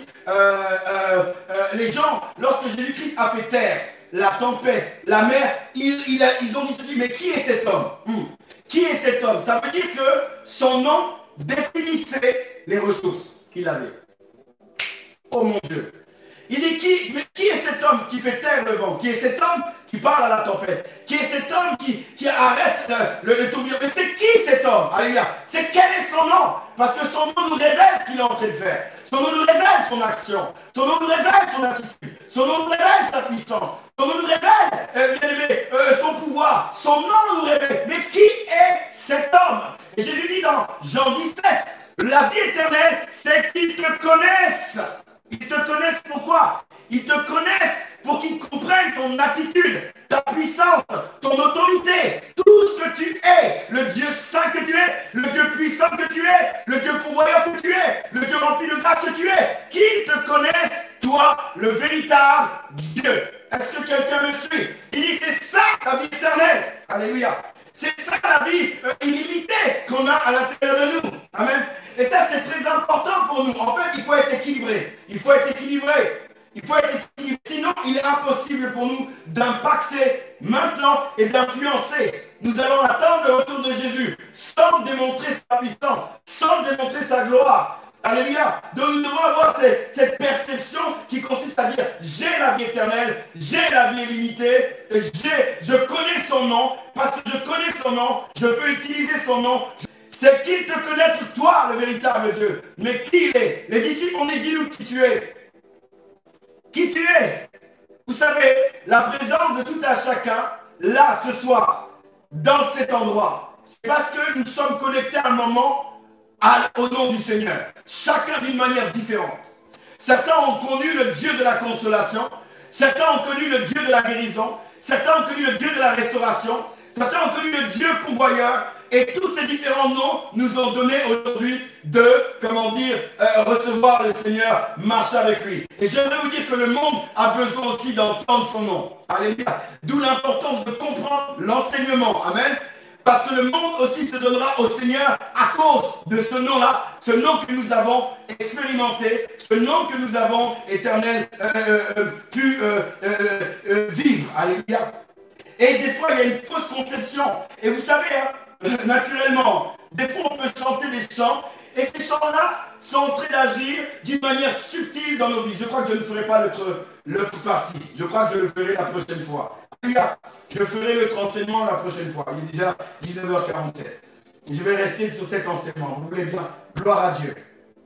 les gens, lorsque Jésus-Christ a fait taire la tempête, la mer, ils ont dit ceci, mais qui est cet homme? Qui est cet homme? Ça veut dire que son nom définissait les ressources qu'il avait. Oh mon Dieu. Il dit qui est cet homme qui fait taire le vent? Qui est cet homme qui parle à la tempête? Qui est cet homme qui arrête le tourbillon? Mais c'est qui cet homme? Alléluia. C'est quel est son nom? Parce que son nom nous révèle ce qu'il est en train de faire. Son nom nous révèle son action. Son nom nous révèle son attitude. Son nom nous révèle sa puissance. Son nom nous révèle, bien aimé, son pouvoir. Son nom nous révèle. Mais qui est cet homme? Et Jésus dit dans Jean 17, la vie éternelle, c'est qu'ils te connaissent. Ils te connaissent pourquoi? Ils te connaissent pour qu'ils comprennent ton attitude, ta puissance, ton autorité, tout ce que tu es, le Dieu saint que tu es, le Dieu puissant que tu es, le Dieu pouvoir parce que tu es. Qu'ils te connaissent, toi, le véritable Dieu. Est-ce que quelqu'un me suit? Il dit, c'est ça la vie éternelle. Alléluia. C'est ça la vie illimitée qu'on a à l'intérieur de nous. Amen. Et ça, c'est très important pour nous. En fait, il faut être équilibré. Il faut être équilibré. Il faut être équilibré. Sinon, il est impossible pour nous d'impacter maintenant et d'influencer. Nous allons attendre le retour de Jésus sans démontrer sa puissance, sans démontrer sa gloire. Alléluia. Donc nous devons avoir cette perception qui consiste à dire, j'ai la vie éternelle, j'ai la vie illimitée, je connais son nom, parce que je connais son nom, je peux utiliser son nom. C'est qu'il te connaître, toi, le véritable Dieu. Mais qui il est? Les disciples ont dit, dis-nous qui tu es. Qui tu es? Vous savez, la présence de tout un chacun, là, ce soir, dans cet endroit, c'est parce que nous sommes connectés à un moment au nom du Seigneur. Chacun d'une manière différente. Certains ont connu le Dieu de la consolation, certains ont connu le Dieu de la guérison, certains ont connu le Dieu de la restauration, certains ont connu le Dieu pourvoyeur, et tous ces différents noms nous ont donné aujourd'hui de, recevoir le Seigneur, marcher avec lui. Et j'aimerais vous dire que le monde a besoin aussi d'entendre son nom. Alléluia. D'où l'importance de comprendre l'enseignement. Amen. Parce que le monde aussi se donnera au Seigneur à cause de ce nom-là, ce nom que nous avons expérimenté, ce nom que nous avons éternel pu vivre. Alléluia. Et des fois, il y a une fausse conception. Et vous savez, naturellement, des fois, on peut chanter des chants, et ces chants-là sont en train d'agir d'une manière subtile dans nos vies. Je crois que je ne ferai pas l'autre partie. Je crois que je le ferai la prochaine fois. Alléluia. Je ferai l'autre enseignement la prochaine fois. Il est déjà 19h47. Je vais rester sur cet enseignement. Vous voulez bien? Gloire à Dieu.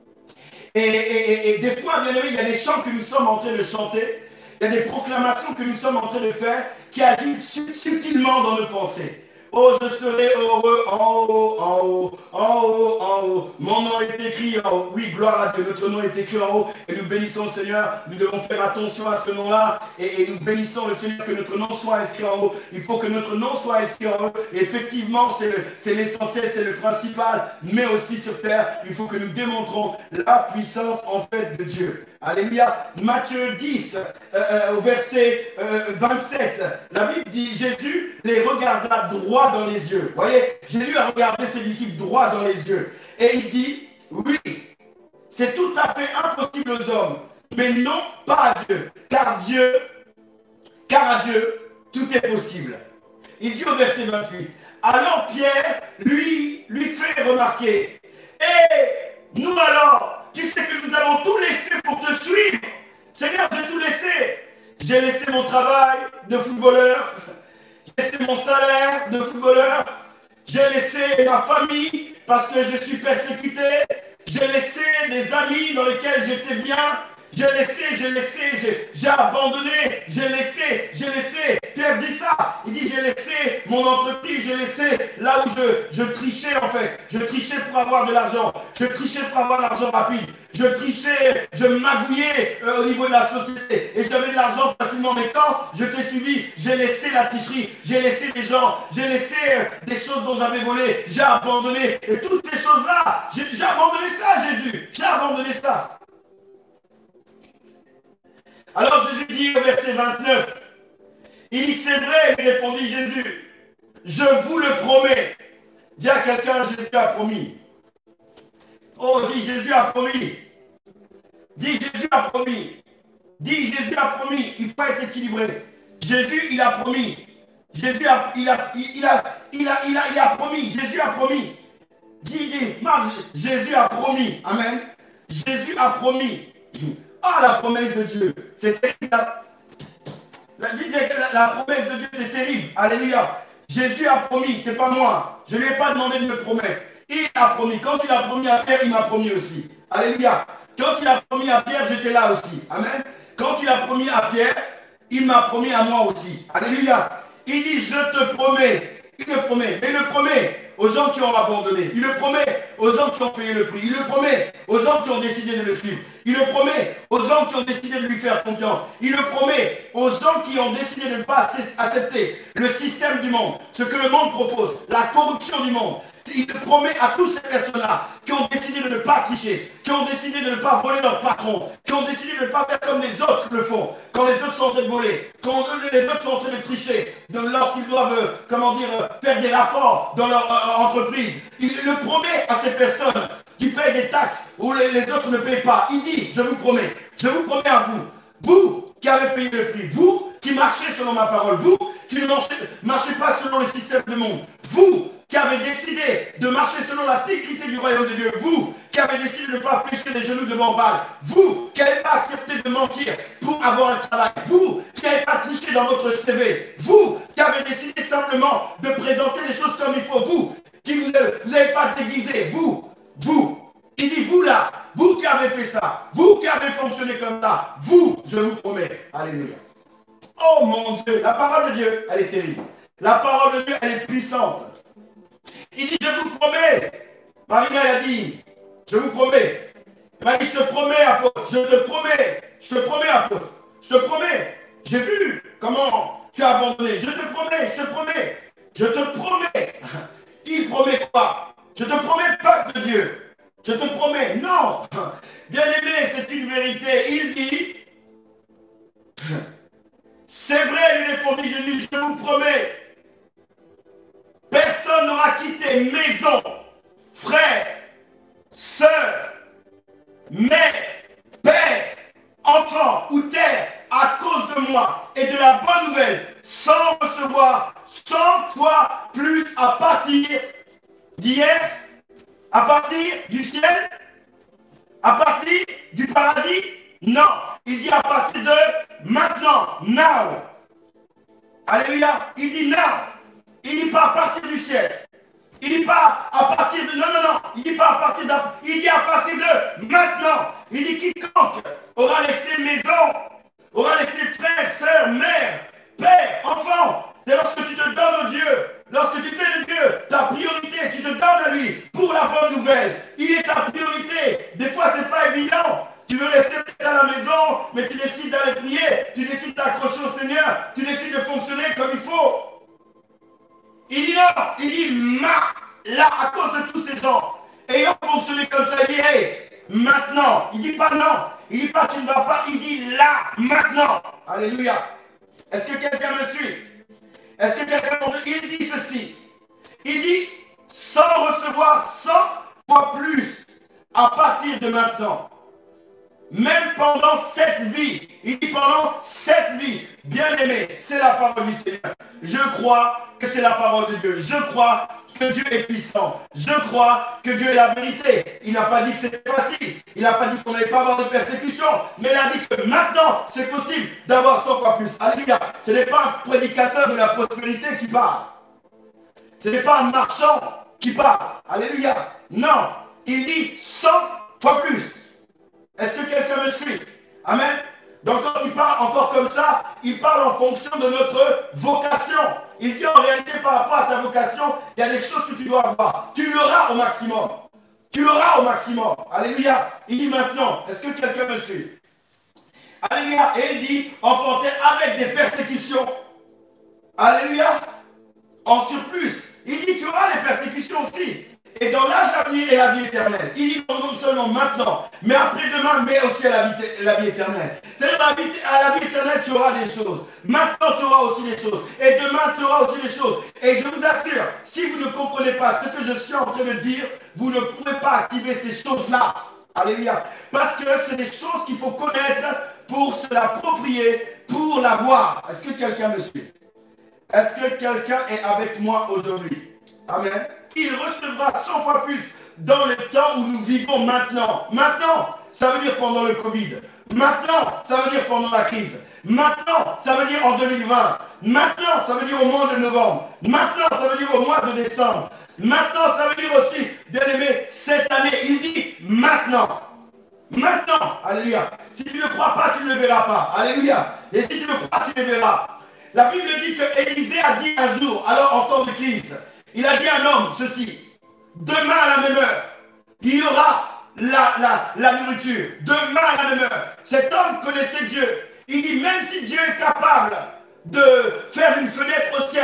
Et des fois, bien aimé, il y a des chants que nous sommes en train de chanter. Il y a des proclamations que nous sommes en train de faire qui agissent subtilement dans nos pensées. Oh, je serai heureux en haut, en haut, en haut, en haut. Mon nom est écrit en haut. Oui, gloire à Dieu, notre nom est écrit en haut. Et nous bénissons le Seigneur. Nous devons faire attention à ce nom-là. Et nous bénissons le Seigneur que notre nom soit inscrit en haut. Il faut que notre nom soit inscrit en haut. Et effectivement, c'est l'essentiel, c'est le principal. Mais aussi sur terre, il faut que nous démontrons la puissance en fait de Dieu. Alléluia. Matthieu 10, au verset 27, la Bible dit, Jésus les regarda droit dans les yeux. Vous voyez, Jésus a regardé ses disciples droit dans les yeux. Et il dit, oui, c'est tout à fait impossible aux hommes, mais non pas à Dieu. Car à Dieu, tout est possible. Il dit au verset 28, alors Pierre lui fait remarquer, et nous alors, tu sais que nous avons tout laissé pour te suivre. Seigneur, j'ai tout laissé. J'ai laissé mon travail de footballeur. J'ai laissé mon salaire de footballeur. J'ai laissé ma famille parce que je suis persécuté. J'ai laissé des amis dans lesquels j'étais bien. J'ai abandonné, j'ai laissé. Pierre dit ça, il dit j'ai laissé mon entreprise, j'ai laissé là où je trichais en fait. Je trichais pour avoir de l'argent, je trichais pour avoir de l'argent rapide. Je trichais, je magouillais au niveau de la société et j'avais de l'argent facilement. Mais quand je t'ai suivi, j'ai laissé la tricherie, j'ai laissé des gens, j'ai laissé des choses dont j'avais volé, j'ai abandonné. Et toutes ces choses-là, j'ai abandonné ça Jésus, j'ai abandonné ça. Alors Jésus dit au verset 29, il dit c'est vrai, lui répondit Jésus, je vous le promets. Dis à quelqu'un, Jésus a promis. Oh, dis Jésus a promis. Dis Jésus a promis. Dis Jésus a promis. Il faut être équilibré. Jésus, il a promis. Jésus a promis. Jésus a promis. Dis, Jésus a promis. Amen. Jésus a promis. Ah, la promesse de Dieu, c'est terrible. La promesse de Dieu, c'est terrible. Alléluia. Jésus a promis, c'est pas moi. Je ne lui ai pas demandé de me promettre. Il a promis. Quand il a promis à Pierre, il m'a promis aussi. Alléluia. Quand il a promis à Pierre, j'étais là aussi. Amen. Quand il a promis à Pierre, il m'a promis à moi aussi. Alléluia. Il dit, je te promets. Il le promet. Mais il le promet aux gens qui ont abandonné. Il le promet aux gens qui ont payé le prix. Il le promet aux gens qui ont décidé de le suivre. Il le promet aux gens qui ont décidé de lui faire confiance. Il le promet aux gens qui ont décidé de ne pas accepter le système du monde, ce que le monde propose, la corruption du monde. il le promet à toutes ces personnes-là qui ont décidé de ne pas tricher, qui ont décidé de ne pas voler leur patron, qui ont décidé de ne pas faire comme les autres le font, quand les autres sont en train de voler, quand les autres sont en train de tricher, lorsqu'ils doivent, faire des rapports dans leur entreprise. Il le promet à ces personnes qui payent des taxes où les autres ne payent pas. Il dit, je vous promets à vous, vous qui avez payé le prix, vous qui marchez selon ma parole, vous qui ne marchez pas selon le système du monde, vous qui avez décidé de marcher selon la dignité du royaume de Dieu, vous qui avez décidé de ne pas fléchir les genoux devant Baal, vous qui n'avez pas accepté de mentir pour avoir un travail, vous qui n'avez pas triché dans votre CV, vous qui avez décidé simplement de présenter les choses comme il faut, vous qui vous n'avez pas déguisé, vous, il dit vous là, vous qui avez fait ça, vous qui avez fonctionné comme ça, vous, je vous promets, alléluia. Oh mon Dieu, la parole de Dieu, elle est terrible. La parole de Dieu, elle est puissante. Il dit, je vous promets. Marie a dit, je vous promets. Il m'a dit, je te promets, apôtre, je te promets, apôtre, je te promets. J'ai vu comment tu as abandonné. Je te promets. Il promet quoi? Je te promets pas de Dieu. Je te promets, non. Bien aimé, c'est une vérité. Il dit, c'est vrai, il répondit, je vous promets. Personne n'aura quitté maison, frère, sœur, mère, père, enfant ou terre à cause de moi et de la bonne nouvelle sans recevoir 100 fois plus à partir d'hier, à partir du ciel, à partir du paradis. Non, il dit à partir de maintenant, now. Alléluia, il dit now. Il dit pas à partir du ciel. Il dit pas à partir de... Non. Il dit pas à partir de... Il dit à partir de maintenant. Il dit quiconque aura laissé maison, aura laissé frère, sœur, mère, père, enfant. C'est lorsque tu te donnes au Dieu, lorsque tu fais de Dieu ta priorité, tu te donnes à lui pour la bonne nouvelle. Il est ta priorité. Des fois, c'est pas évident. Tu veux rester à la maison, mais tu décides d'aller prier, tu décides d'accrocher au Seigneur, tu décides de fonctionner comme il faut. Il dit non, il dit là, à cause de tous ces gens, ayant fonctionné comme ça, il dit hey, maintenant, il dit pas non, il dit pas tu ne vas pas, il dit là, maintenant. Alléluia. Est-ce que quelqu'un me suit? Est-ce que quelqu'un me suit? Il dit ceci, il dit sans recevoir 100 fois plus à partir de maintenant. Même pendant cette vie, il dit pendant cette vie, bien aimé, c'est la parole du Seigneur. Je crois que c'est la parole de Dieu. Je crois que Dieu est puissant. Je crois que Dieu est la vérité. Il n'a pas dit que c'était facile. Il n'a pas dit qu'on n'allait pas avoir de persécution. Mais il a dit que maintenant, c'est possible d'avoir 100 fois plus. Alléluia. Ce n'est pas un prédicateur de la prospérité qui parle. Ce n'est pas un marchand qui parle. Alléluia. Non. Il dit 100 fois plus. Est-ce que quelqu'un me suit? Amen. Donc quand il parle encore comme ça, il parle en fonction de notre vocation. Il dit en réalité par rapport à ta vocation, il y a des choses que tu dois avoir. Tu l'auras au maximum. Tu l'auras au maximum. Alléluia. Il dit maintenant, est-ce que quelqu'un me suit? Alléluia. Et il dit, enfanter avec des persécutions. Alléluia. En surplus. Il dit, tu auras les persécutions aussi. Et dans l'âge à venir et la vie éternelle. Il dit non seulement maintenant, mais après-demain, mais aussi à la vie éternelle. C'est-à-dire à la vie éternelle, tu auras des choses. Maintenant, tu auras aussi des choses. Et demain, tu auras aussi des choses. Et je vous assure, si vous ne comprenez pas ce que je suis en train de dire, vous ne pourrez pas activer ces choses-là. Alléluia. Parce que c'est des choses qu'il faut connaître pour se l'approprier, pour l'avoir. Est-ce que quelqu'un me suit? Est-ce que quelqu'un est avec moi aujourd'hui? Amen. Il recevra 100 fois plus dans le temps où nous vivons maintenant. Maintenant, ça veut dire pendant le Covid. Maintenant, ça veut dire pendant la crise. Maintenant, ça veut dire en 2020. Maintenant, ça veut dire au mois de novembre. Maintenant, ça veut dire au mois de décembre. Maintenant, ça veut dire aussi, bien aimé, cette année. Il dit maintenant. Maintenant. Alléluia. Si tu ne crois pas, tu ne le verras pas. Alléluia. Et si tu ne crois, tu le verras. La Bible dit que Élisée a dit un jour, alors en temps de crise, il a dit à un homme ceci, demain à la même heure, il y aura la nourriture. Demain à la même heure. Cet homme connaissait Dieu. Il dit, même si Dieu est capable de faire une fenêtre au ciel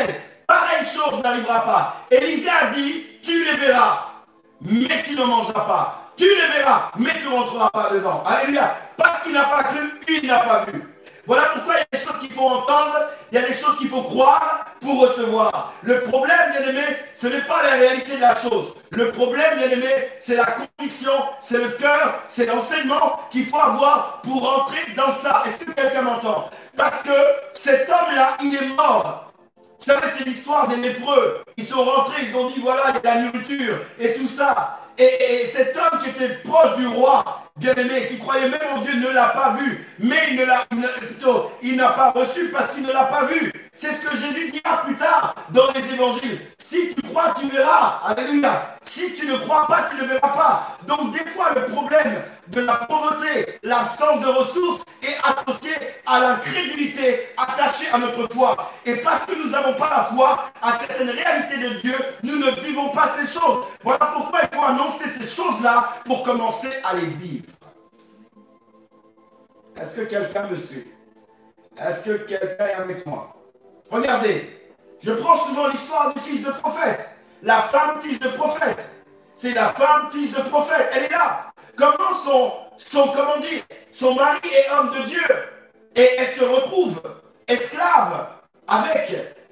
pareille chose n'arrivera pas. Élisée a dit, tu les verras, mais tu ne mangeras pas. Tu les verras, mais tu ne rentreras pas dedans. Alléluia. Parce qu'il n'a pas cru, il n'a pas vu. Voilà pourquoi il y a des choses qu'il faut entendre, il y a des choses qu'il faut croire pour recevoir. Le problème, bien aimé, ce n'est pas la réalité de la chose. Le problème, bien aimé, c'est la conviction, c'est le cœur, c'est l'enseignement qu'il faut avoir pour rentrer dans ça. Est-ce que quelqu'un m'entend? Parce que cet homme-là, il est mort. Vous savez, c'est l'histoire des lépreux. Ils sont rentrés, ils ont dit, voilà, il y a la nourriture et tout ça. Et cet homme qui était proche du roi, bien-aimé, qui croyait même en Dieu, ne l'a pas vu. Mais il n'a pas reçu parce qu'il ne l'a pas vu. C'est ce que Jésus dira plus tard dans les évangiles. Si tu crois, tu verras. Alléluia. Si tu ne crois pas, tu ne verras pas. Donc des fois, le problème de la pauvreté, l'absence de ressources est associé à l'incrédulité attachée à notre foi. Et parce que nous n'avons pas la foi à certaines réalités de Dieu, nous ne vivons pas ces choses. Voilà pourquoi il faut annoncer ces choses-là pour commencer à les vivre. Est-ce que quelqu'un me suit? Est-ce que quelqu'un est avec moi? Regardez, je prends souvent l'histoire du fils de prophète. La femme fils de prophète. C'est la femme fils de prophète. Elle est là. Comment son mari est homme de Dieu. Et elle se retrouve esclave avec,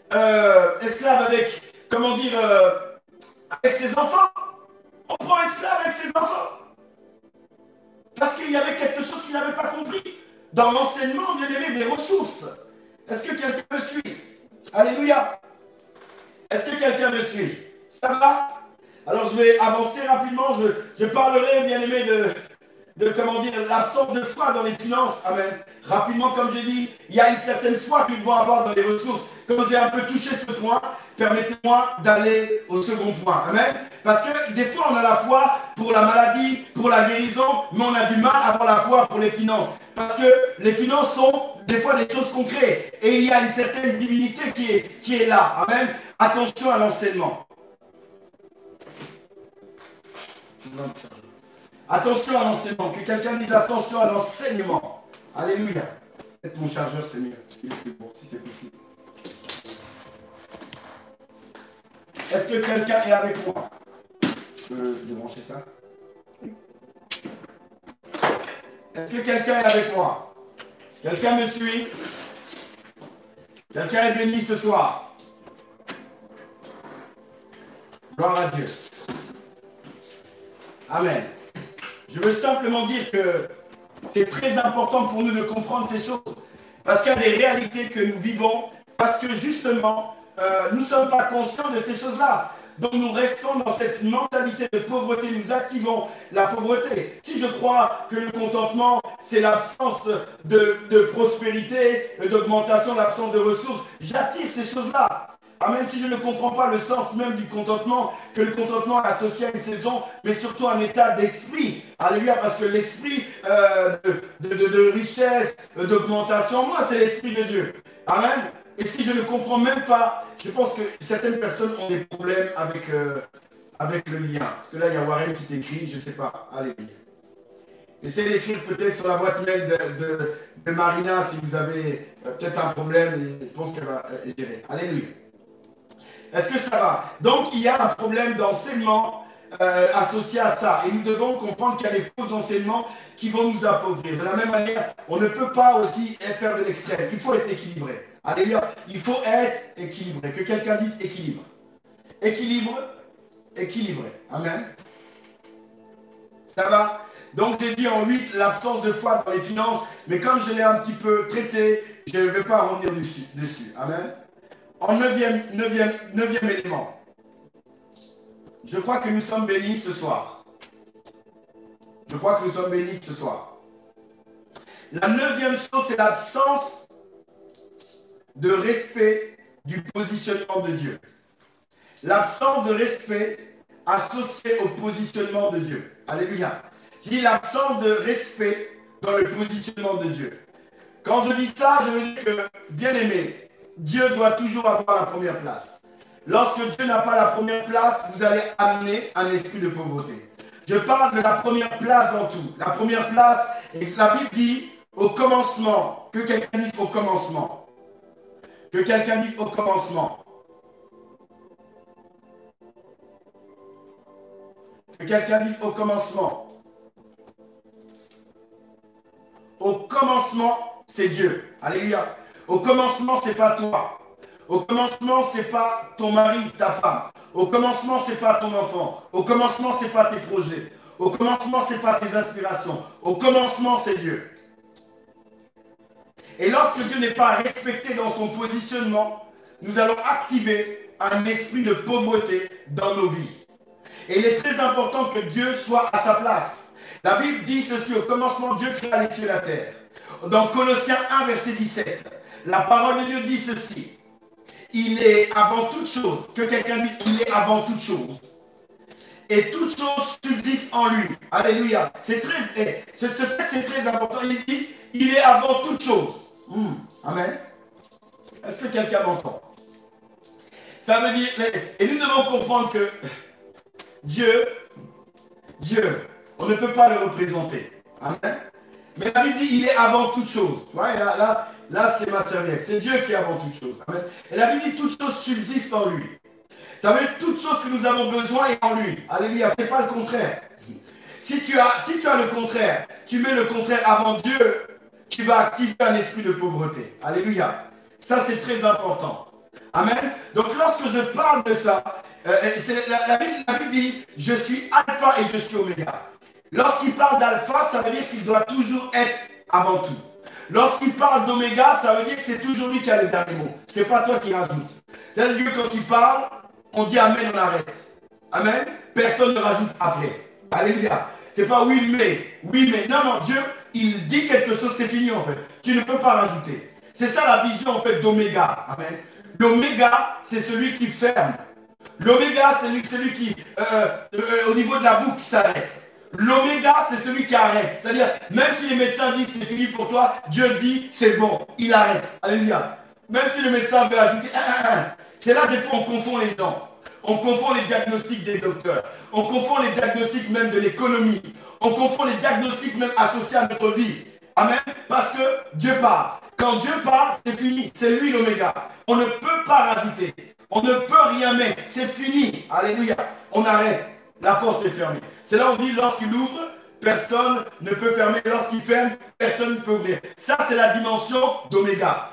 avec ses enfants. On prend esclave avec ses enfants. Parce qu'il y avait quelque chose qu'il n'avait pas compris dans l'enseignement, bien aimé, des ressources. Est-ce que quelqu'un me suit? Alléluia. Est-ce que quelqu'un me suit? Ça va? Alors je vais avancer rapidement. Je parlerai, bien aimé, de l'absence de foi dans les finances. Amen. Rapidement, comme j'ai dit, il y a une certaine foi que nous devons avoir dans les ressources. Comme j'ai un peu touché ce point, permettez-moi d'aller au second point. Amen. Parce que des fois, on a la foi pour la maladie, pour la guérison, mais on a du mal à avoir la foi pour les finances. Parce que les finances sont des fois des choses concrètes. Et il y a une certaine divinité qui est là. Amen. Attention à l'enseignement. Attention à l'enseignement. Que quelqu'un dise attention à l'enseignement. Alléluia. Peut-être mon chargeur, c'est mieux. Si c'est possible. Est-ce que quelqu'un est avec moi? Je peux débrancher ça? Est-ce que quelqu'un est avec moi? Quelqu'un me suit? Quelqu'un est béni ce soir? Gloire à Dieu. Amen. Je veux simplement dire que c'est très important pour nous de comprendre ces choses. Parce qu'il y a des réalités que nous vivons, parce que justement, nous ne sommes pas conscients de ces choses-là. Donc nous restons dans cette mentalité de pauvreté, nous activons la pauvreté. Si je crois que le contentement, c'est l'absence de prospérité, d'augmentation, l'absence de ressources, j'attire ces choses-là. Même si je ne comprends pas le sens même du contentement, que le contentement est associé à une saison, mais surtout à un état d'esprit. Alléluia, parce que l'esprit de richesse, d'augmentation, moi c'est l'esprit de Dieu. Amen. Et si je ne comprends même pas, je pense que certaines personnes ont des problèmes avec le lien. Parce que là, il y a Warren qui t'écrit, je ne sais pas. Alléluia. Essayez d'écrire peut-être sur la boîte mail de Marina si vous avez peut-être un problème. Je pense qu'elle va gérer. Alléluia. Est-ce que ça va? Donc, il y a un problème d'enseignement associé à ça. Et nous devons comprendre qu'il y a des faux enseignements qui vont nous appauvrir. De la même manière, on ne peut pas aussi faire de l'extrême. Il faut être équilibré. Alléluia. Il faut être équilibré. Que quelqu'un dise équilibre. Équilibre, équilibré. Amen. Ça va? Donc, j'ai dit en 8, l'absence de foi dans les finances. Mais comme je l'ai un petit peu traité, je ne vais pas revenir dessus. Amen. En neuvième élément, je crois que nous sommes bénis ce soir. Je crois que nous sommes bénis ce soir. La neuvième chose, c'est l'absence de respect du positionnement de Dieu. L'absence de respect associée au positionnement de Dieu. Alléluia. Je dis l'absence de respect dans le positionnement de Dieu. Quand je dis ça, je veux dire que, bien aimé, Dieu doit toujours avoir la première place. Lorsque Dieu n'a pas la première place, vous allez amener un esprit de pauvreté. Je parle de la première place dans tout. La première place, et la Bible dit au commencement. Que quelqu'un dise au commencement. Que quelqu'un dise au commencement. Que quelqu'un dise au commencement. Au commencement, c'est Dieu. Alléluia. Au commencement, c'est pas toi. Au commencement, c'est pas ton mari, ta femme. Au commencement, c'est pas ton enfant. Au commencement, c'est pas tes projets. Au commencement, c'est pas tes aspirations. Au commencement, c'est Dieu. Et lorsque Dieu n'est pas respecté dans son positionnement, nous allons activer un esprit de pauvreté dans nos vies. Et il est très important que Dieu soit à sa place. La Bible dit ceci, au commencement, Dieu créa les cieux et la terre. Dans Colossiens 1, verset 17, la parole de Dieu dit ceci. Il est avant toute chose, que quelqu'un dise, il est avant toute chose. Et toute chose subsiste en lui. Alléluia. C'est très, ce texte est très important. Il dit, il est avant toute chose. Amen. Est-ce que quelqu'un m'entend? Ça veut dire, et nous devons comprendre que Dieu, on ne peut pas le représenter. Amen. Mais la Bible dit, il est avant toute chose. Ouais, là c'est ma serviette. C'est Dieu qui est avant toute chose. Amen. Et la Bible dit, toute chose subsiste en lui. Ça veut dire, toute chose que nous avons besoin est en lui. Alléluia, c'est pas le contraire. Si tu as le contraire, tu mets le contraire avant Dieu, tu vas activer un esprit de pauvreté. Alléluia. Ça, c'est très important. Amen. Donc, lorsque je parle de ça, la Bible dit, je suis alpha et je suis oméga. Lorsqu'il parle d'alpha, ça veut dire qu'il doit toujours être avant tout. Lorsqu'il parle d'oméga, ça veut dire que c'est toujours lui qui a le dernier mot. Ce n'est pas toi qui rajoute. C'est-à-dire que quand tu parles, on dit amen, on arrête. Amen. Personne ne rajoute après. Alléluia. C'est pas oui mais. Non, Dieu, il dit quelque chose, c'est fini en fait. Tu ne peux pas rajouter. C'est ça la vision en fait d'oméga. Amen. L'oméga, c'est celui qui ferme. L'oméga, c'est celui qui, au niveau de la boucle, s'arrête. L'oméga, c'est celui qui arrête. C'est-à-dire, même si les médecins disent c'est fini pour toi, Dieu dit c'est bon, il arrête. Alléluia. Même si le médecin veut ajouter c'est là des fois on confond les gens. On confond les diagnostics des docteurs. On confond les diagnostics même de l'économie. On confond les diagnostics même associés à notre vie. Amen. Parce que Dieu parle. Quand Dieu parle, c'est fini. C'est lui l'oméga. On ne peut pas rajouter. On ne peut rien mettre. C'est fini. Alléluia. On arrête. La porte est fermée. C'est là où on dit lorsqu'il ouvre, personne ne peut fermer. Lorsqu'il ferme, personne ne peut ouvrir. Ça, c'est la dimension d'oméga.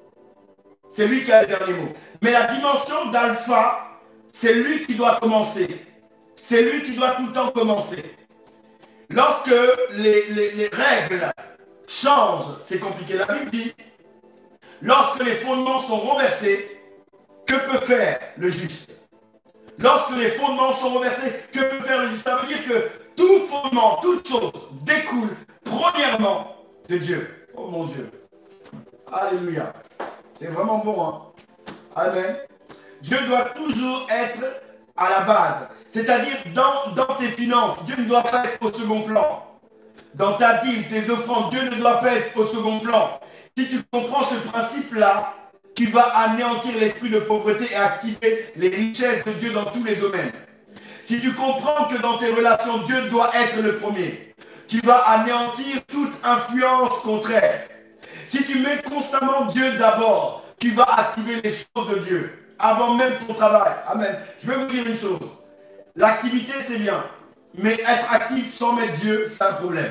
C'est lui qui a le dernier mot. Mais la dimension d'alpha, c'est lui qui doit commencer. C'est lui qui doit tout le temps commencer. Lorsque les règles changent, c'est compliqué. La Bible dit, lorsque les fondements sont renversés, que peut faire le juste? Lorsque les fondements sont renversés, que peut faire le juste? Ça veut dire que tout fondement, toute chose découle premièrement de Dieu. Oh mon Dieu. Alléluia. C'est vraiment bon, hein? Amen. Dieu doit toujours être à la base. C'est-à-dire dans tes finances, Dieu ne doit pas être au second plan. Dans ta dîme, tes offrandes, Dieu ne doit pas être au second plan. Si tu comprends ce principe-là, tu vas anéantir l'esprit de pauvreté et activer les richesses de Dieu dans tous les domaines. Si tu comprends que dans tes relations, Dieu doit être le premier, tu vas anéantir toute influence contraire. Si tu mets constamment Dieu d'abord, tu vas activer les choses de Dieu avant même ton travail. Amen. Je vais vous dire une chose. L'activité, c'est bien. Mais être actif sans mettre Dieu, c'est un problème.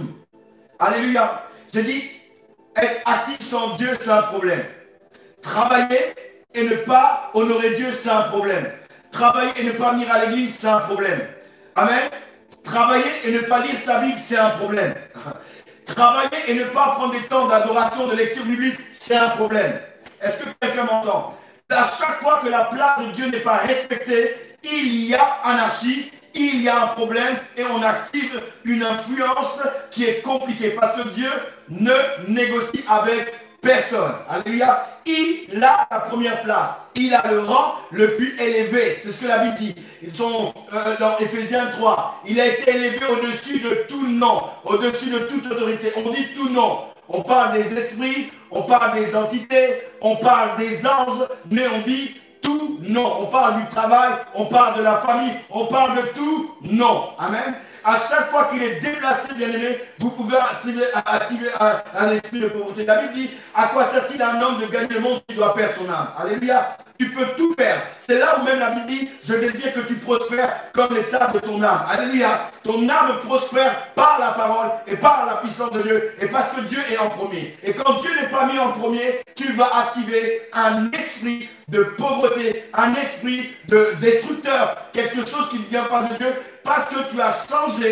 Alléluia. Je dis, être actif sans Dieu, c'est un problème. Travailler et ne pas honorer Dieu, c'est un problème. Travailler et ne pas venir à l'église, c'est un problème. Amen. Travailler et ne pas lire sa Bible, c'est un problème. Travailler et ne pas prendre des temps d'adoration, de lecture biblique, c'est un problème. Est-ce que quelqu'un m'entend? À chaque fois que la place de Dieu n'est pas respectée, il y a anarchie, il y a un problème et on active une influence qui est compliquée parce que Dieu ne négocie avec personne. Alléluia. Il a la première place. Il a le rang le plus élevé. C'est ce que la Bible dit. Ils sont dans Éphésiens 3. Il a été élevé au-dessus de tout nom, au-dessus de toute autorité. On dit tout nom. On parle des esprits, on parle des entités, on parle des anges, mais on dit tout non. On parle du travail, on parle de la famille, on parle de tout non. Amen. À chaque fois qu'il est déplacé, bien aimé, vous pouvez activer un esprit de pauvreté. La Bible dit, à quoi sert-il un homme de gagner le monde qui doit perdre son âme? Alléluia. tu peux tout perdre. C'est là où même la Bible dit, je désire que tu prospères comme l'état de ton âme. Alléluia. Ton âme prospère par la parole et par la puissance de Dieu et parce que Dieu est en premier. Et quand Dieu n'est pas mis en premier, tu vas activer un esprit de pauvreté, un esprit de destructeur, quelque chose qui ne vient pas de Dieu parce que tu as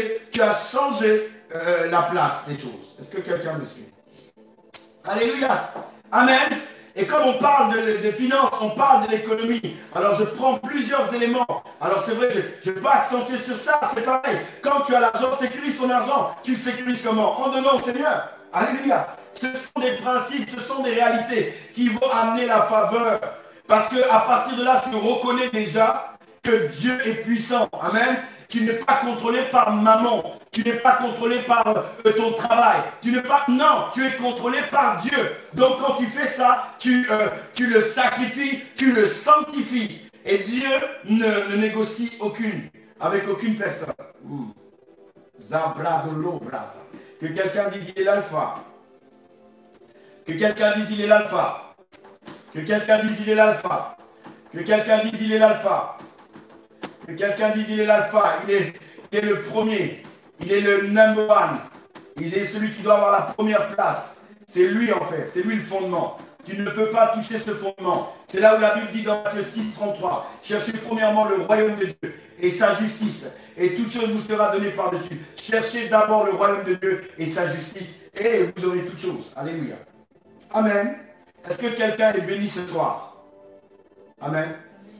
changé la place des choses. Est-ce que quelqu'un me suit? Alléluia. Amen. Et comme on parle de finances, on parle de l'économie, alors je prends plusieurs éléments. Alors c'est vrai, je ne vais pas accentuer sur ça, c'est pareil. Quand tu as l'argent, sécurise ton argent. Tu le sécurises comment? En donnant au Seigneur. Alléluia. Ce sont des principes, ce sont des réalités qui vont amener la faveur. Parce qu'à partir de là, tu reconnais déjà que Dieu est puissant. Amen. Tu n'es pas contrôlé par maman. Tu n'es pas contrôlé par ton travail. Non, tu es contrôlé par Dieu. Donc quand tu fais ça, tu le sacrifies, tu le sanctifies. Et Dieu ne négocie avec aucune personne. Zabra de l'obras. Que quelqu'un dise il est l'alpha. Que quelqu'un dise il est l'alpha. Que quelqu'un dise il est l'alpha. Que quelqu'un dise il est l'alpha. Que quelqu'un dise il est l'alpha, il est le premier, il est le number one, il est celui qui doit avoir la première place. C'est lui en fait, c'est lui le fondement. Tu ne peux pas toucher ce fondement. C'est là où la Bible dit dans Matthieu 6, 33, cherchez premièrement le royaume de Dieu et sa justice, et toute chose vous sera donnée par-dessus. Cherchez d'abord le royaume de Dieu et sa justice, et vous aurez toutes choses. Alléluia. Amen. Est-ce que quelqu'un est béni ce soir? Amen.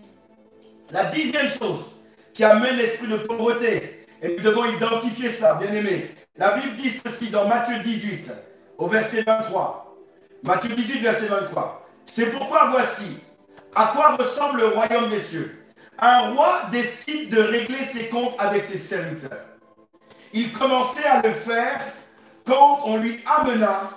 La 10e chose qui amène l'esprit de pauvreté, et nous devons identifier ça, bien aimé. La Bible dit ceci dans Matthieu 18, au verset 23. Matthieu 18, verset 23. C'est pourquoi voici, à quoi ressemble le royaume des cieux. Un roi décide de régler ses comptes avec ses serviteurs. Il commençait à le faire quand on lui amena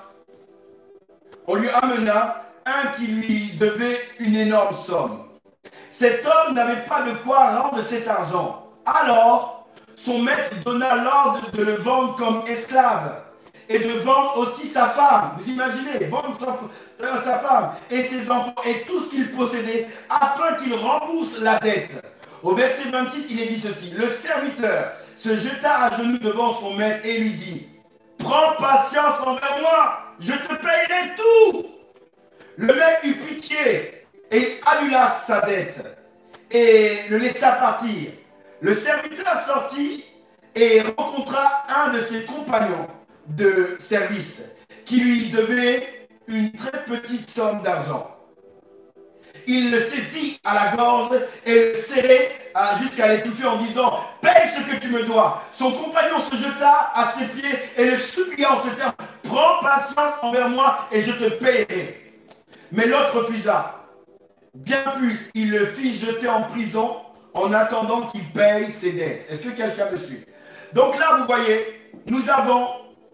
un qui lui devait une énorme somme. Cet homme n'avait pas de quoi rendre cet argent. Alors, son maître donna l'ordre de le vendre comme esclave et de vendre aussi sa femme. Vous imaginez, vendre sa femme et ses enfants et tout ce qu'il possédait afin qu'il rembourse la dette. Au verset 26, il est dit ceci. Le serviteur se jeta à genoux devant son maître et lui dit, « Prends patience envers moi, je te payerai tout. » Le maître eut pitié et annula sa dette et le laissa partir. Le serviteur sortit et rencontra un de ses compagnons de service qui lui devait une très petite somme d'argent. Il le saisit à la gorge et le serrait jusqu'à l'étouffer en disant « Paye ce que tu me dois ». Son compagnon se jeta à ses pieds et le supplia en ce terme « Prends patience envers moi et je te payerai ». Mais l'autre refusa. Bien plus, il le fit jeter en prison en attendant qu'il paye ses dettes. Est-ce que quelqu'un me suit? Donc là, vous voyez, nous avons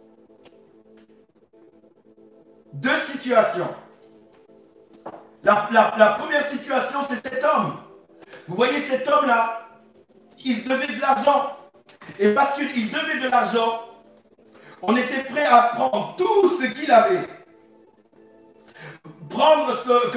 deux situations. La première situation, c'est cet homme. Vous voyez cet homme-là, il devait de l'argent. Et parce qu'il devait de l'argent, on était prêt à prendre tout ce qu'il avait. Prendre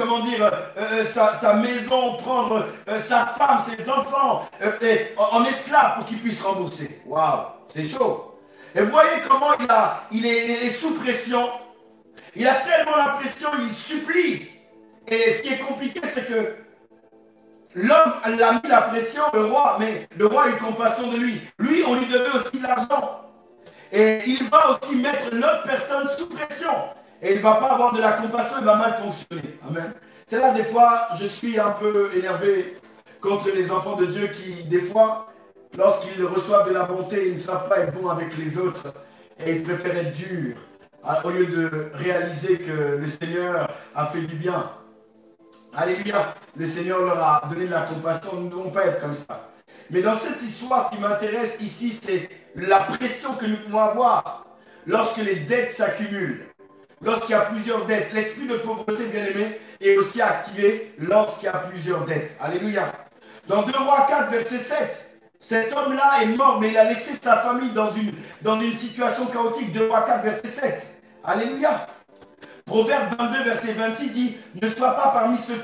sa maison, prendre sa femme, ses enfants en esclave pour qu'il puisse rembourser. Waouh, c'est chaud. Et vous voyez comment il est sous pression. Il a tellement la pression, il supplie. Et ce qui est compliqué, c'est que l'homme l'a mis la pression, le roi, mais le roi a eu compassion de lui. Lui, on lui devait aussi de l'argent. Et il va aussi mettre l'autre personne sous pression. Et il ne va pas avoir de la compassion, il va mal fonctionner. Amen. C'est là, des fois, je suis un peu énervé contre les enfants de Dieu qui, des fois, lorsqu'ils reçoivent de la bonté, ils ne savent pas être bons avec les autres. Et ils préfèrent être durs, au lieu de réaliser que le Seigneur a fait du bien. Alléluia. Le Seigneur leur a donné de la compassion, nous ne devons pas être comme ça. Mais dans cette histoire, ce qui m'intéresse ici, c'est la pression que nous pouvons avoir lorsque les dettes s'accumulent. Lorsqu'il y a plusieurs dettes, l'esprit de pauvreté, bien aimé, est aussi activé lorsqu'il y a plusieurs dettes. Alléluia. Dans 2 Rois 4, verset 7, cet homme-là est mort, mais il a laissé sa famille dans une situation chaotique. 2 Rois 4, verset 7. Alléluia. Proverbe 22, verset 26 dit « Ne sois pas parmi ceux qui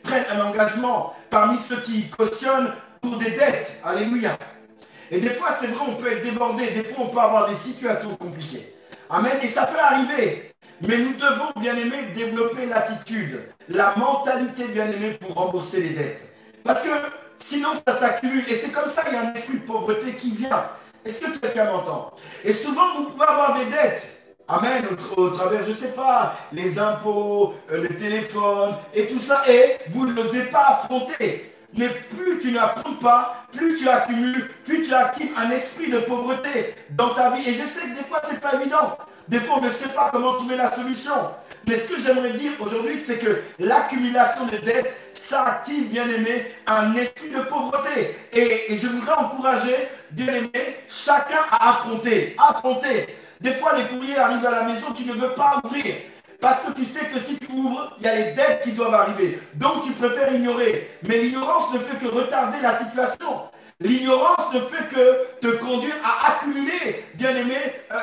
prennent un engagement, parmi ceux qui cautionnent pour des dettes. Alléluia. Et des fois, c'est vrai, on peut être débordé. Des fois, on peut avoir des situations compliquées. Amen. Et ça peut arriver. Mais nous devons, bien aimé, développer l'attitude, la mentalité, bien aimé, pour rembourser les dettes. Parce que sinon, ça s'accumule. Et c'est comme ça qu'il y a un esprit de pauvreté qui vient. Est-ce que quelqu'un m'entend? Et souvent, vous pouvez avoir des dettes. Amen, au travers, je ne sais pas, les impôts, le téléphone et tout ça. Et vous n'osez pas affronter. Mais plus tu n'affrontes pas, plus tu accumules, plus tu actives un esprit de pauvreté dans ta vie. Et je sais que des fois, ce n'est pas évident. Des fois, on ne sait pas comment trouver la solution. Mais ce que j'aimerais dire aujourd'hui, c'est que l'accumulation de dettes, ça active, bien aimé, un esprit de pauvreté. Et je voudrais encourager, bien aimé, chacun à affronter. Affronter. Des fois, les courriers arrivent à la maison, tu ne veux pas ouvrir. Parce que tu sais que si tu ouvres, il y a les dettes qui doivent arriver. Donc tu préfères ignorer. Mais l'ignorance ne fait que retarder la situation. L'ignorance ne fait que te conduire à accumuler, bien aimé,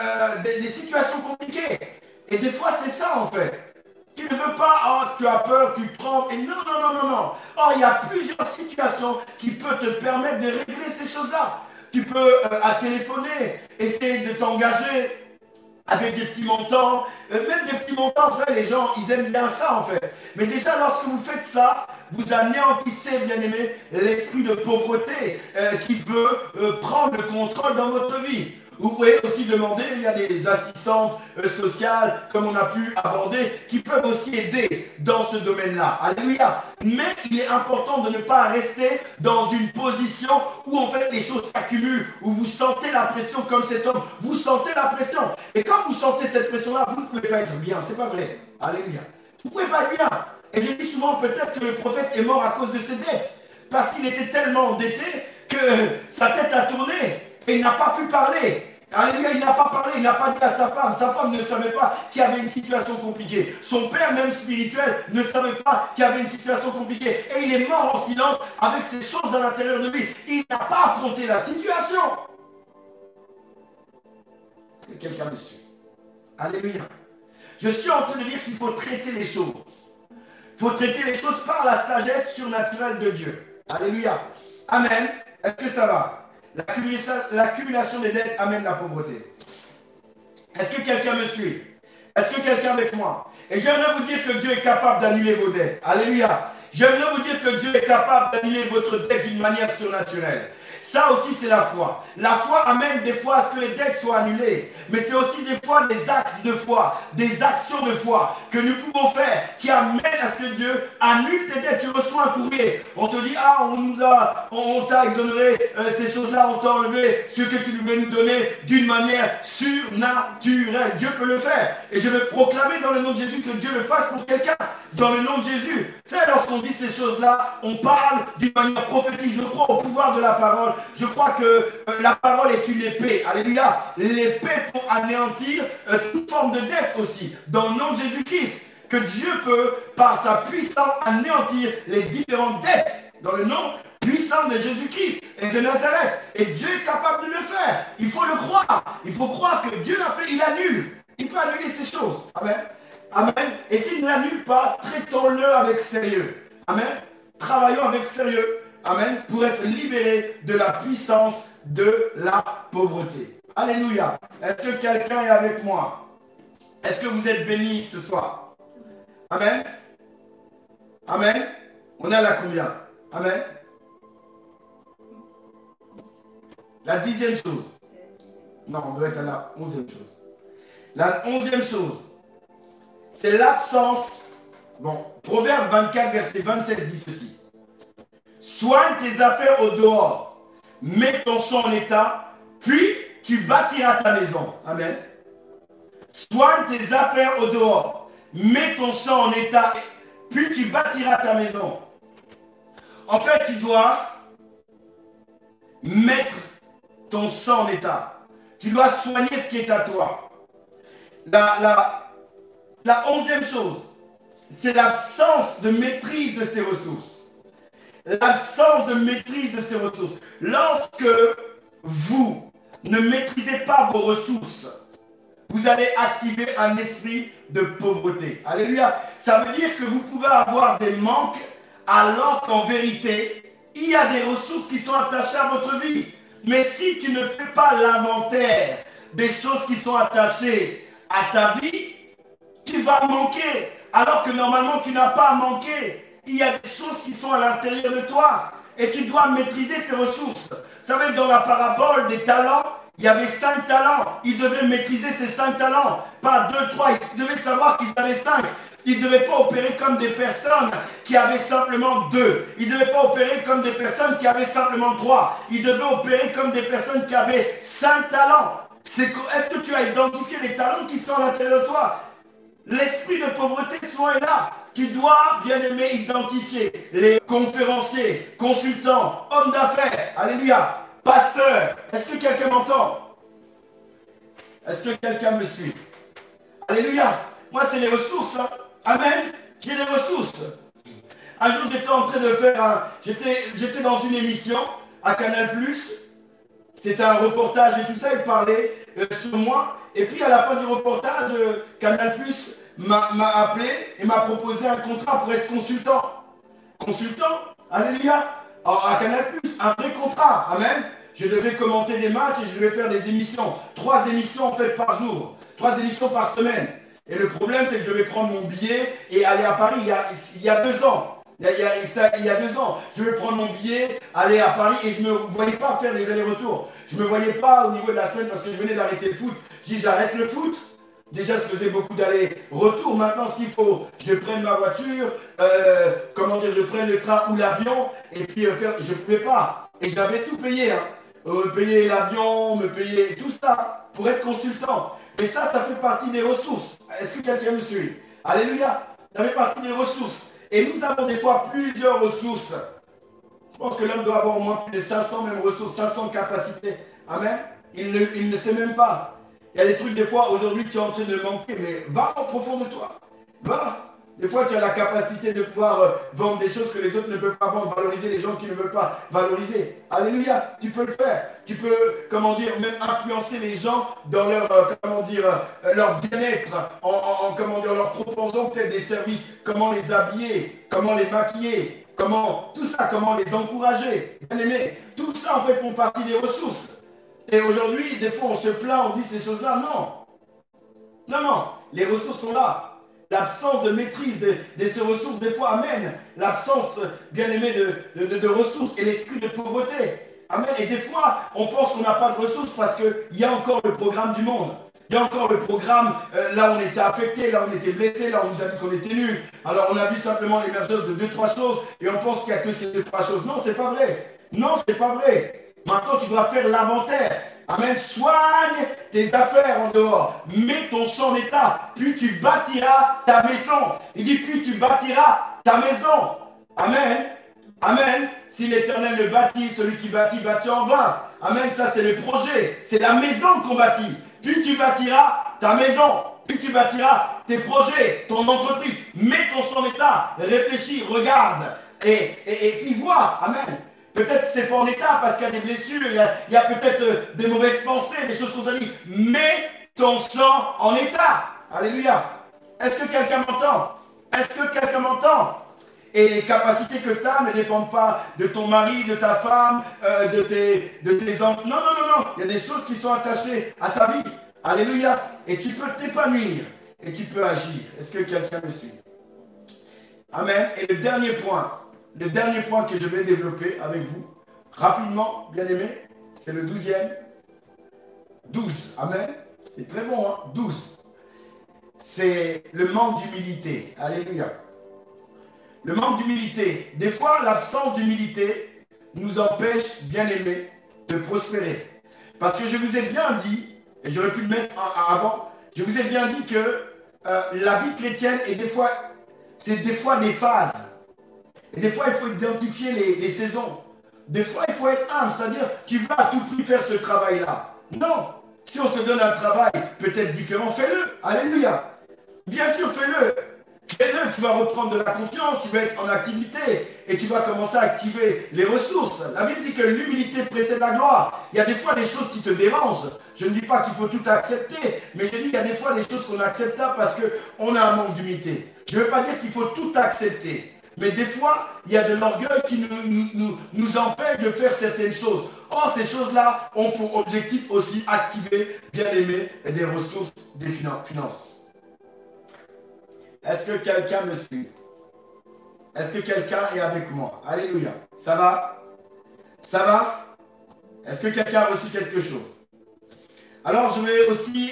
des situations compliquées. Et des fois, c'est ça en fait. Tu ne veux pas, oh, tu as peur, tu trembles. Et non, non, non, non, non. Oh, il y a plusieurs situations qui peuvent te permettre de régler ces choses-là. Tu peux téléphoner, essayer de t'engager avec des petits montants, même des petits montants, vous savez, les gens, ils aiment bien ça en fait. Mais déjà, lorsque vous faites ça, vous anéantissez, bien aimé, l'esprit de pauvreté qui veut prendre le contrôle dans votre vie. Vous pouvez aussi demander, il y a des assistantes sociales, comme on a pu aborder, qui peuvent aussi aider dans ce domaine-là. Alléluia. Mais il est important de ne pas rester dans une position où en fait les choses s'accumulent, où vous sentez la pression comme cet homme. Vous sentez la pression. Et quand vous sentez cette pression-là, vous ne pouvez pas être bien. C'est pas vrai. Alléluia. Vous ne pouvez pas être bien. Et je dis souvent peut-être que le prophète est mort à cause de ses dettes. Parce qu'il était tellement endetté que sa tête a tourné. Et il n'a pas pu parler. Alléluia, il n'a pas parlé, il n'a pas dit à sa femme. Sa femme ne savait pas qu'il y avait une situation compliquée. Son père, même spirituel, ne savait pas qu'il y avait une situation compliquée. Et il est mort en silence avec ces choses à l'intérieur de lui. Il n'a pas affronté la situation. Est-ce que quelqu'un me suit? Alléluia. Je suis en train de dire qu'il faut traiter les choses. Il faut traiter les choses par la sagesse surnaturelle de Dieu. Alléluia. Amen. Est-ce que ça va? L'accumulation des dettes amène la pauvreté. Est-ce que quelqu'un me suit? Est-ce que quelqu'un avec moi? Et j'aimerais vous dire que Dieu est capable d'annuler vos dettes. Alléluia. J'aimerais vous dire que Dieu est capable d'annuler votre dette d'une manière surnaturelle. Ça aussi, c'est la foi. La foi amène des fois à ce que les dettes soient annulées. Mais c'est aussi des fois des actes de foi, des actions de foi que nous pouvons faire qui amènent à ce que Dieu annule tes dettes. Tu reçois un courrier. On te dit, ah, on t'a exonéré ces choses-là, on t'a enlevé ce que tu devais nous donner d'une manière surnaturelle. Dieu peut le faire. Et je vais proclamer dans le nom de Jésus que Dieu le fasse pour quelqu'un. Dans le nom de Jésus. Tu sais, lorsqu'on dit ces choses-là, on parle d'une manière prophétique. Je crois au pouvoir de la parole. Je crois que la parole est une épée. Alléluia. L'épée pour anéantir toute forme de dette aussi. Dans le nom de Jésus-Christ. Que Dieu peut, par sa puissance, anéantir les différentes dettes. Dans le nom puissant de Jésus-Christ et de Nazareth. Et Dieu est capable de le faire. Il faut le croire. Il faut croire que Dieu l'a fait. Il annule. Il peut annuler ces choses. Amen. Amen. Et s'il ne l'annule pas, traitons-le avec sérieux. Amen. Travaillons avec sérieux. Amen. Pour être libérés de la puissance de la pauvreté. Alléluia. Est-ce que quelqu'un est avec moi? Est-ce que vous êtes bénis ce soir? Amen. Amen. On est à la combien? Amen. La 10e chose. Non, on doit être à la 11e chose. La 11e chose, c'est l'absence. Bon, Proverbe 24, verset 27 dit ceci. Soigne tes affaires au dehors, mets ton champ en état, puis tu bâtiras ta maison. Amen. Soigne tes affaires au dehors, mets ton champ en état, puis tu bâtiras ta maison. En fait, tu dois mettre ton sang en état. Tu dois soigner ce qui est à toi. La 11e chose, c'est l'absence de maîtrise de ses ressources. L'absence de maîtrise de ses ressources. Lorsque vous ne maîtrisez pas vos ressources, vous allez activer un esprit de pauvreté. Alléluia. Ça veut dire que vous pouvez avoir des manques alors qu'en vérité, il y a des ressources qui sont attachées à votre vie. Mais si tu ne fais pas l'inventaire des choses qui sont attachées à ta vie, tu vas manquer. Alors que normalement, tu n'as pas à manquer. Il y a des choses qui sont à l'intérieur de toi. Et tu dois maîtriser tes ressources. Vous savez, dans la parabole des talents, il y avait 5 talents. Ils devaient maîtriser ces 5 talents. Pas 2, 3. Ils devaient savoir qu'ils avaient 5. Ils ne devaient pas opérer comme des personnes qui avaient simplement 2. Ils ne devaient pas opérer comme des personnes qui avaient simplement 3. Ils devaient opérer comme des personnes qui avaient 5 talents. Est-ce que tu as identifié les talents qui sont à l'intérieur de toi? L'esprit de pauvreté souvent est là. Tu dois, bien aimé, identifier les conférenciers, consultants, hommes d'affaires, alléluia, pasteurs. Est-ce que quelqu'un m'entend? Est-ce que quelqu'un me suit? Alléluia. Moi, c'est les ressources. Hein. Amen. J'ai des ressources. Un jour, j'étais en train de faire J'étais dans une émission à Canal+. C'était un reportage et tout ça. Il parlait sur moi. Et puis, à la fin du reportage, Canal+, m'a appelé et m'a proposé un contrat pour être consultant. Consultant, alléluia. Alors, à Canal+, un vrai contrat, amen. Je devais commenter des matchs et je devais faire des émissions. 3 émissions en fait par jour, 3 émissions par semaine. Et le problème, c'est que je devais prendre mon billet et aller à Paris il y a 2 ans. Il y a 2 ans, je vais prendre mon billet, aller à Paris et je ne me voyais pas faire des allers-retours. Je ne me voyais pas au niveau de la semaine parce que je venais d'arrêter le foot. Je dis j'arrête le foot. Déjà, je faisais beaucoup d'allers-retours. Maintenant, s'il faut, je prenne ma voiture, je prenne le train ou l'avion, et puis je ne pouvais pas. Et j'avais tout payé. Hein. Me payer l'avion, me payer tout ça pour être consultant. Et ça fait partie des ressources. Est-ce que quelqu'un me suit? Alléluia. Ça fait partie des ressources. Et nous avons des fois plusieurs ressources. Je pense que l'homme doit avoir au moins plus de 500 même ressources, 500 capacités. Amen. Il ne sait même pas. Il y a des trucs, des fois, aujourd'hui, tu es en train de manquer, mais va au profond de toi. Va. Des fois, tu as la capacité de pouvoir vendre des choses que les autres ne peuvent pas vendre, valoriser les gens qui ne veulent pas valoriser. Alléluia, tu peux le faire. Tu peux, même influencer les gens dans leur, leur bien-être, en leur proposant peut-être des services, comment les habiller, comment les maquiller, comment les encourager. Bien aimé, tout ça, en fait, font partie des ressources. Et aujourd'hui, des fois, on se plaint, on dit ces choses-là. Non. Non, non. Les ressources sont là. L'absence de maîtrise de ces ressources, des fois, amène l'absence, bien aimé, de ressources et l'esprit de pauvreté. Amen. Et des fois, on pense qu'on n'a pas de ressources parce qu'il y a encore le programme du monde. Il y a encore le programme, là on était affecté, là on était blessé, là on nous a dit qu'on était nuls. Alors on a vu simplement l'émergence de 2-3 choses et on pense qu'il n'y a que ces 2-3 choses. Non, c'est pas vrai. Non, c'est pas vrai. Maintenant, tu dois faire l'inventaire. Amen. Soigne tes affaires en dehors. Mets ton champ en état. Puis tu bâtiras ta maison. Il dit, puis tu bâtiras ta maison. Amen. Amen. Si l'Éternel le bâtit, celui qui bâtit, bâtit en vain. Amen. Ça, c'est le projet. C'est la maison qu'on bâtit. Puis tu bâtiras ta maison. Puis tu bâtiras tes projets, ton entreprise. Mets ton champ en état. Réfléchis, regarde. Et puis vois. Amen. Peut-être que ce n'est pas en état parce qu'il y a des blessures, il y a peut-être des mauvaises pensées, des choses qu'on t'a dit. Mets ton champ en état. Alléluia. Est-ce que quelqu'un m'entend? Est-ce que quelqu'un m'entend? Et les capacités que tu as ne dépendent pas de ton mari, de ta femme, de tes enfants. Non, non, non, non. Il y a des choses qui sont attachées à ta vie. Alléluia. Et tu peux t'épanouir et tu peux agir. Est-ce que quelqu'un me suit? Amen. Et le dernier point que je vais développer avec vous, rapidement, bien aimé, c'est le 12e. 12, amen. C'est très bon, hein, 12. C'est le manque d'humilité. Alléluia. Le manque d'humilité. Des fois, l'absence d'humilité nous empêche, bien aimé, de prospérer. Parce que je vous ai bien dit, et j'aurais pu le mettre avant, je vous ai bien dit que la vie chrétienne est c'est des fois des phases. Et des fois, il faut identifier les saisons. Des fois, il faut être humble, c'est-à-dire, tu vas à tout prix faire ce travail-là. Non. Si on te donne un travail peut-être différent, fais-le. Alléluia. Bien sûr, fais-le. Fais-le, tu vas reprendre de la confiance, tu vas être en activité et tu vas commencer à activer les ressources. La Bible dit que l'humilité précède la gloire. Il y a des fois des choses qui te dérangent. Je ne dis pas qu'il faut tout accepter, mais je dis qu'il y a des fois des choses qu'on accepte parce qu'on a un manque d'humilité. Je ne veux pas dire qu'il faut tout accepter. Mais des fois, il y a de l'orgueil qui nous empêche de faire certaines choses. Or, ces choses-là ont pour objectif aussi activer, bien aimé, des ressources des finances. Est-ce que quelqu'un me suit? Est-ce que quelqu'un est avec moi? Alléluia. Ça va? Ça va? Est-ce que quelqu'un a reçu quelque chose? Alors, je vais aussi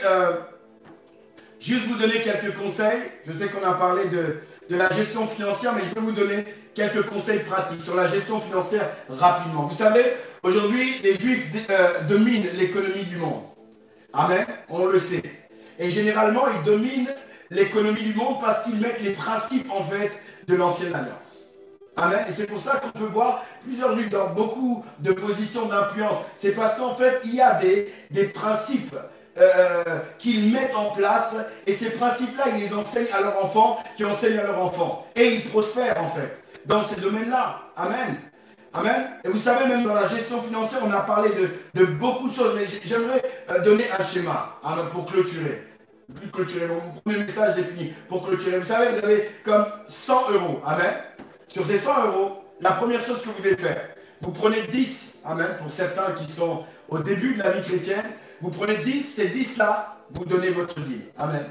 juste vous donner quelques conseils. Je sais qu'on a parlé de la gestion financière, mais je vais vous donner quelques conseils pratiques sur la gestion financière rapidement. Vous savez, aujourd'hui, les Juifs dominent l'économie du monde. Amen, on le sait. Et généralement, ils dominent l'économie du monde parce qu'ils mettent les principes, en fait, de l'ancienne alliance. Amen. Et c'est pour ça qu'on peut voir plusieurs Juifs dans beaucoup de positions d'influence. C'est parce qu'en fait, il y a des principes qu'ils mettent en place, et ces principes-là, ils les enseignent à leurs enfants, qui enseignent à leurs enfants. Et ils prospèrent, en fait, dans ces domaines-là. Amen. Amen. Et vous savez, même dans la gestion financière, on a parlé de beaucoup de choses, mais j'aimerais donner un schéma pour clôturer. Mon premier message est fini. Pour clôturer, vous savez, vous avez comme 100 €. Amen. Sur ces 100 €, la première chose que vous devez faire, vous prenez 10, amen, pour certains qui sont au début de la vie chrétienne, vous prenez 10, ces 10-là, vous donnez votre dîme. Amen.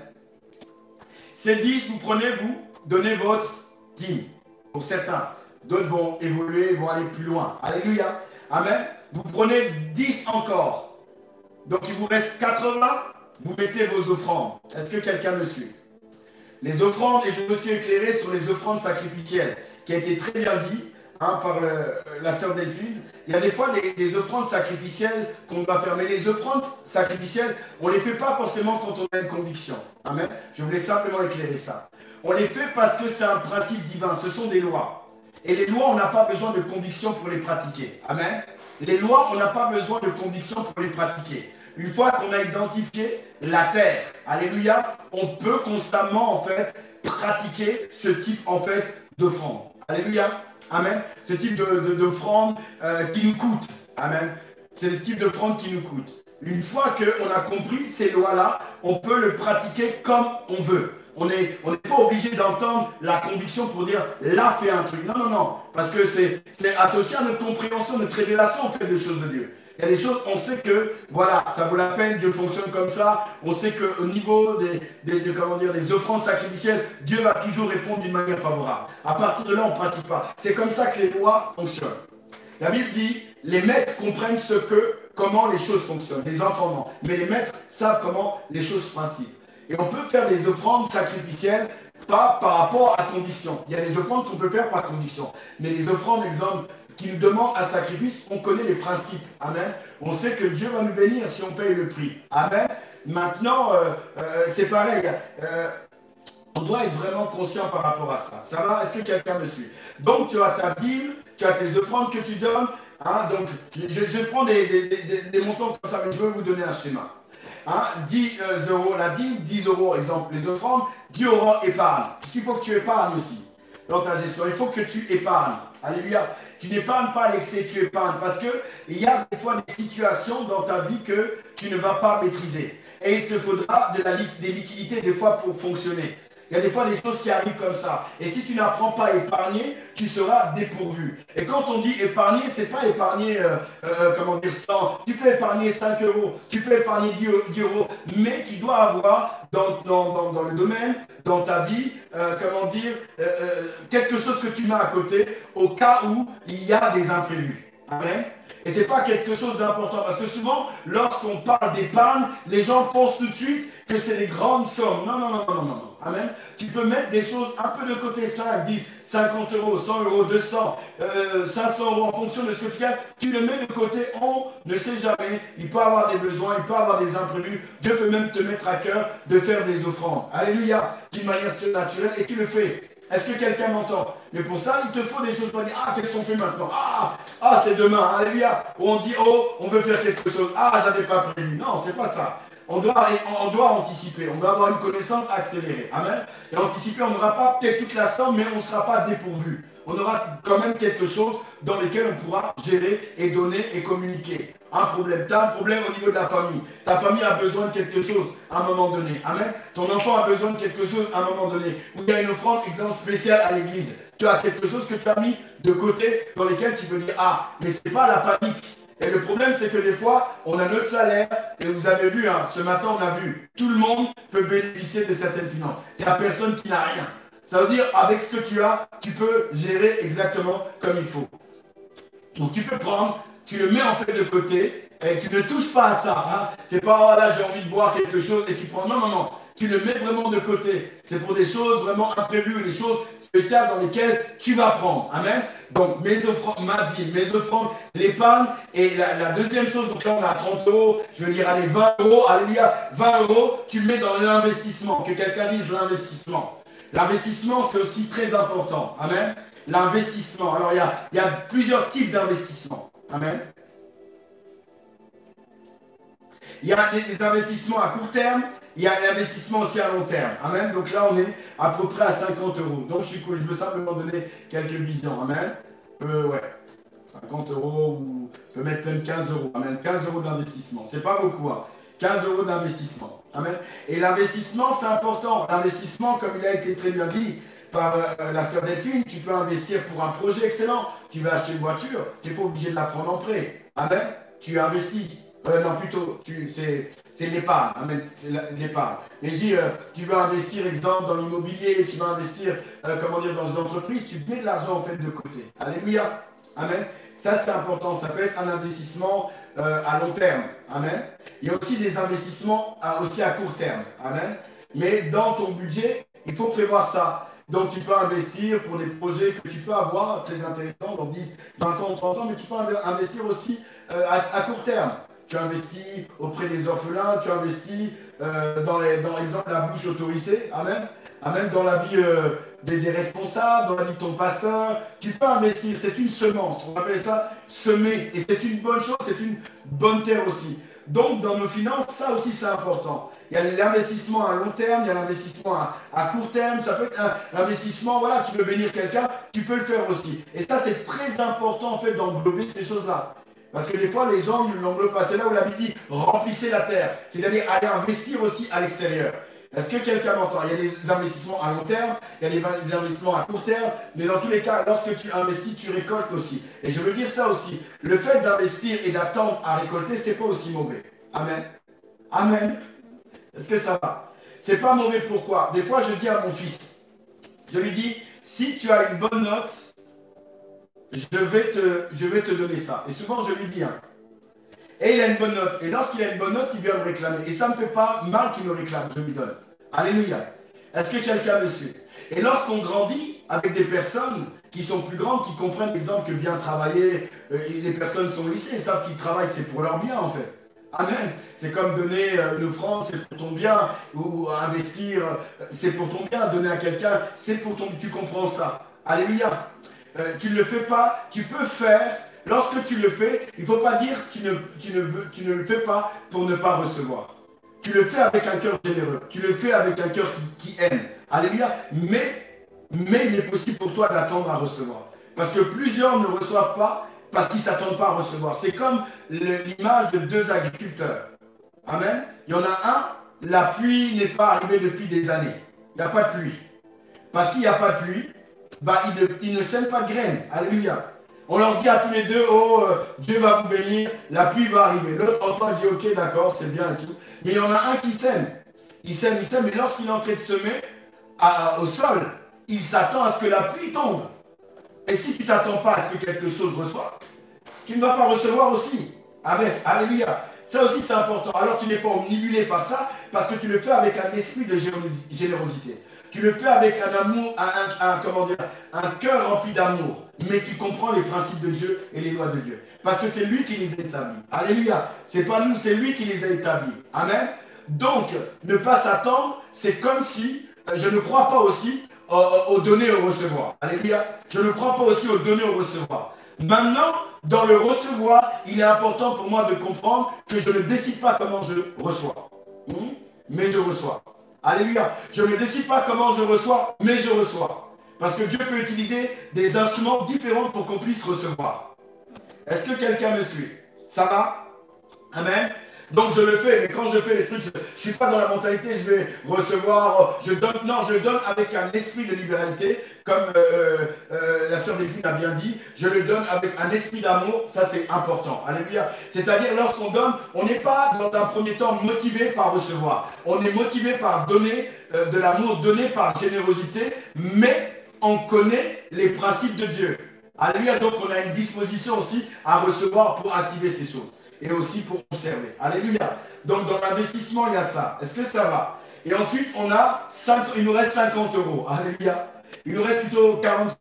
Ces 10, vous prenez, vous donnez votre dîme. Pour certains, d'autres vont évoluer, vont aller plus loin. Alléluia. Amen. Vous prenez 10 encore. Donc il vous reste 80, vous mettez vos offrandes. Est-ce que quelqu'un me suit? Les offrandes, et je me suis éclairé sur les offrandes sacrificielles, qui a été très bien dit par la sœur Delphine. Il y a des fois des offrandes sacrificielles qu'on doit faire, mais les offrandes sacrificielles, on ne les fait pas forcément quand on a une conviction. Amen. Je voulais simplement éclairer ça. On les fait parce que c'est un principe divin, ce sont des lois. Et les lois, on n'a pas besoin de conviction pour les pratiquer. Amen. Les lois, on n'a pas besoin de conviction pour les pratiquer. Une fois qu'on a identifié la terre, alléluia, on peut constamment en fait pratiquer ce type en fait d'offrande. Alléluia, amen. Ce type d'offrande qui nous coûte, amen. C'est le type d'offrande qui nous coûte. Une fois qu'on a compris ces lois-là, on peut le pratiquer comme on veut. On n'est pas obligé d'entendre la conviction pour dire là fais un truc. Non, non, non. Parce que c'est associé à notre compréhension, notre révélation en fait des choses de Dieu. Il y a des choses, on sait que, voilà, ça vaut la peine, Dieu fonctionne comme ça. On sait qu'au niveau des offrandes sacrificielles, Dieu va toujours répondre d'une manière favorable. À partir de là, on ne pratique pas. C'est comme ça que les lois fonctionnent. La Bible dit, les maîtres comprennent comment les choses fonctionnent. Les enfants non. Mais les maîtres savent comment les choses principent. Et on peut faire des offrandes sacrificielles pas par rapport à conviction. Il y a des offrandes qu'on peut faire par conviction. Mais les offrandes, exemple, qui nous demandent un sacrifice, on connaît les principes. Amen. On sait que Dieu va nous bénir si on paye le prix. Amen. Maintenant, c'est pareil. On doit être vraiment conscient par rapport à ça. Ça va? Est-ce que quelqu'un me suit? Donc, tu as ta dîme, tu as tes offrandes que tu donnes. Hein, donc, je prends des montants comme ça, mais je vais vous donner un schéma. Hein, 10 € la dîme, 10 € exemple les offrandes, 10 € épargne. Parce qu'il faut que tu épargnes aussi dans ta gestion. Il faut que tu épargnes. Alléluia. Tu n'épargnes pas à l'excès, tu épargnes. Parce qu'il y a des fois des situations dans ta vie que tu ne vas pas maîtriser. Et il te faudra des liquidités des fois pour fonctionner. Il y a des fois des choses qui arrivent comme ça. Et si tu n'apprends pas à épargner, tu seras dépourvu. Et quand on dit épargner, ce n'est pas épargner, 100. Tu peux épargner 5 €, tu peux épargner 10 €, mais tu dois avoir dans le domaine, dans ta vie, quelque chose que tu mets à côté au cas où il y a des imprévus. Amen. Et ce n'est pas quelque chose d'important. Parce que souvent, lorsqu'on parle d'épargne, les gens pensent tout de suite que c'est des grandes sommes. Non, non, non, non, non, non. Amen. Tu peux mettre des choses un peu de côté, 5, 10, 50 €, 100 €, 200, 500 € en fonction de ce que tu gagnes. Tu le mets de côté, on ne sait jamais. Il peut avoir des besoins, il peut avoir des imprévus. Dieu peut même te mettre à cœur de faire des offrandes. Alléluia. D'une manière surnaturelle et tu le fais. Est-ce que quelqu'un m'entend? Mais pour ça, il te faut des choses pour dire, ah, qu'est-ce qu'on fait maintenant? Ah, c'est demain, alléluia. Ou on dit, oh, on veut faire quelque chose. Ah, j'avais pas prévu. Non, c'est pas ça. On doit anticiper, on doit avoir une connaissance accélérée. Amen. Et anticiper, on n'aura pas peut-être toute la somme, mais on ne sera pas dépourvu. On aura quand même quelque chose dans lequel on pourra gérer et donner et communiquer. Un problème. Tu as un problème au niveau de la famille. Ta famille a besoin de quelque chose à un moment donné. Amen. Ton enfant a besoin de quelque chose à un moment donné. Ou il y a une offrande, exemple spécial à l'église. Tu as quelque chose que tu as mis de côté dans lequel tu peux dire, ah, mais ce n'est pas la panique. Et le problème, c'est que des fois, on a notre salaire, et vous avez vu, hein, ce matin, on a vu, tout le monde peut bénéficier de certaines finances. Il n'y a personne qui n'a rien. Ça veut dire, avec ce que tu as, tu peux gérer exactement comme il faut. Donc, tu peux prendre, tu le mets en fait de côté, et tu ne touches pas à ça. Hein. C'est pas, oh là, j'ai envie de boire quelque chose, et tu prends, non, non, non. Tu le mets vraiment de côté. C'est pour des choses vraiment imprévues, des choses spéciales dans lesquelles tu vas prendre. Amen. Donc, mes offrandes, ma dîme, mes offrandes, l'épargne. Et la deuxième chose, donc là, on a 30 euros. Je veux dire, allez, 20 euros. Alléluia. 20 euros, tu le mets dans l'investissement. Que quelqu'un dise l'investissement. L'investissement, c'est aussi très important. Amen. L'investissement. Alors, il y a plusieurs types d'investissements. Amen. Il y a des investissements à court terme. Il y a l'investissement aussi à long terme. Amen. Donc là, on est à peu près à 50 euros. Donc je suis cool. Je veux simplement donner quelques visions. Amen. Ouais. 50 euros ou je peux mettre même 15 euros. Amen. 15 euros d'investissement. C'est pas beaucoup. Hein. 15 euros d'investissement. Amen. Et l'investissement, c'est important. L'investissement, comme il a été très bien dit par la sœur Delphine, tu peux investir pour un projet excellent. Tu veux acheter une voiture, tu n'es pas obligé de la prendre en prêt. Amen. Tu investis. Non, plutôt, c'est l'épargne. Amen. C'est l'épargne. Mais je dis, tu veux investir, exemple, dans l'immobilier, tu veux investir, dans une entreprise, tu mets de l'argent en fait de côté. Alléluia. Amen. Ça, c'est important. Ça peut être un investissement à long terme. Amen. Il y a aussi des investissements aussi à court terme. Amen. Mais dans ton budget, il faut prévoir ça. Donc, tu peux investir pour des projets que tu peux avoir, très intéressants, dans 10, 20 ans, 30 ans, mais tu peux investir aussi à court terme. Tu investis auprès des orphelins, tu investis dans exemple, la bouche autorisée, amen. Amen, dans la vie des responsables, dans la vie de ton pasteur. Tu peux investir, c'est une semence, on appelle ça semer. Et c'est une bonne chose, c'est une bonne terre aussi. Donc, dans nos finances, ça aussi, c'est important. Il y a l'investissement à long terme, il y a l'investissement à court terme. Ça peut être un investissement, voilà, tu veux bénir quelqu'un, tu peux le faire aussi. Et ça, c'est très important, en fait, d'englober ces choses-là. Parce que des fois, les gens ne l'englobent pas. C'est là où la Bible dit remplissez la terre. C'est-à-dire aller investir aussi à l'extérieur. Est-ce que quelqu'un m'entend? Il y a des investissements à long terme, il y a des investissements à court terme, mais dans tous les cas, lorsque tu investis, tu récoltes aussi. Et je veux dire ça aussi. Le fait d'investir et d'attendre à récolter, c'est pas aussi mauvais. Amen. Amen. Est-ce que ça va? C'est pas mauvais, pourquoi? Des fois, je dis à mon fils, je lui dis, si tu as une bonne note, je vais te donner ça. Et souvent, je lui dis, hein. Et il a une bonne note. Et lorsqu'il a une bonne note, il vient me réclamer. Et ça ne me fait pas mal qu'il me réclame, je lui donne. Alléluia. Est-ce que quelqu'un me suit? Et lorsqu'on grandit avec des personnes qui sont plus grandes, qui comprennent, par exemple, que bien travailler, les personnes sont au lycée, ils savent qu'ils travaillent, c'est pour leur bien, en fait. Amen. C'est comme donner une offrande, c'est pour ton bien, ou investir, c'est pour ton bien. Donner à quelqu'un, c'est pour ton bien. Tu comprends ça. Alléluia. Tu ne le fais pas, tu peux faire. Lorsque tu le fais, il ne faut pas dire que tu ne le fais pas pour ne pas recevoir. Tu le fais avec un cœur généreux. Tu le fais avec un cœur qui aime. Alléluia. Mais il est possible pour toi d'attendre à recevoir. Parce que plusieurs ne reçoivent pas parce qu'ils ne s'attendent pas à recevoir. C'est comme l'image de deux agriculteurs. Amen. Il y en a un, la pluie n'est pas arrivée depuis des années. Il n'y a pas de pluie. Parce qu'il n'y a pas de pluie, ils ne sèment pas de graines. Alléluia. On leur dit à tous les deux, oh, Dieu va vous bénir, la pluie va arriver. L'autre entend dit, ok, d'accord, c'est bien et tout. Mais il y en a un qui sème. Il sème, mais lorsqu'il est en train de semer au sol, il s'attend à ce que la pluie tombe. Et si tu ne t'attends pas à ce que quelque chose reçoive, tu ne vas pas recevoir aussi. Avec, alléluia. Ça aussi, c'est important. Alors, tu n'es pas omnibulé par ça, parce que tu le fais avec un esprit de générosité. Tu le fais avec un amour, un cœur rempli d'amour. Mais tu comprends les principes de Dieu et les lois de Dieu. Parce que c'est lui qui les a établis. Alléluia. C'est pas nous, c'est lui qui les a établis. Amen. Donc, ne pas s'attendre, c'est comme si, je ne crois pas aussi au donner et au recevoir. Alléluia. Je ne crois pas aussi au donner et au recevoir. Maintenant, dans le recevoir, il est important pour moi de comprendre que je ne décide pas comment je reçois. Mais je reçois. Alléluia. Je ne décide pas comment je reçois, mais je reçois. Parce que Dieu peut utiliser des instruments différents pour qu'on puisse recevoir. Est-ce que quelqu'un me suit? Ça va? Amen. Donc je le fais, mais quand je fais les trucs, je ne suis pas dans la mentalité, je vais recevoir, je donne, non, je donne avec un esprit de libéralité, comme la sœur Delphine a bien dit, je le donne avec un esprit d'amour, ça c'est important. Alléluia. C'est-à-dire lorsqu'on donne, on n'est pas dans un premier temps motivé par recevoir, on est motivé par donner de l'amour, donné par générosité, mais on connaît les principes de Dieu. Alléluia, donc on a une disposition aussi à recevoir pour activer ces choses. Et aussi pour conserver. Alléluia. Donc dans l'investissement, il y a ça. Est-ce que ça va? Et ensuite, on a il nous reste 50 euros. Alléluia. Il nous reste plutôt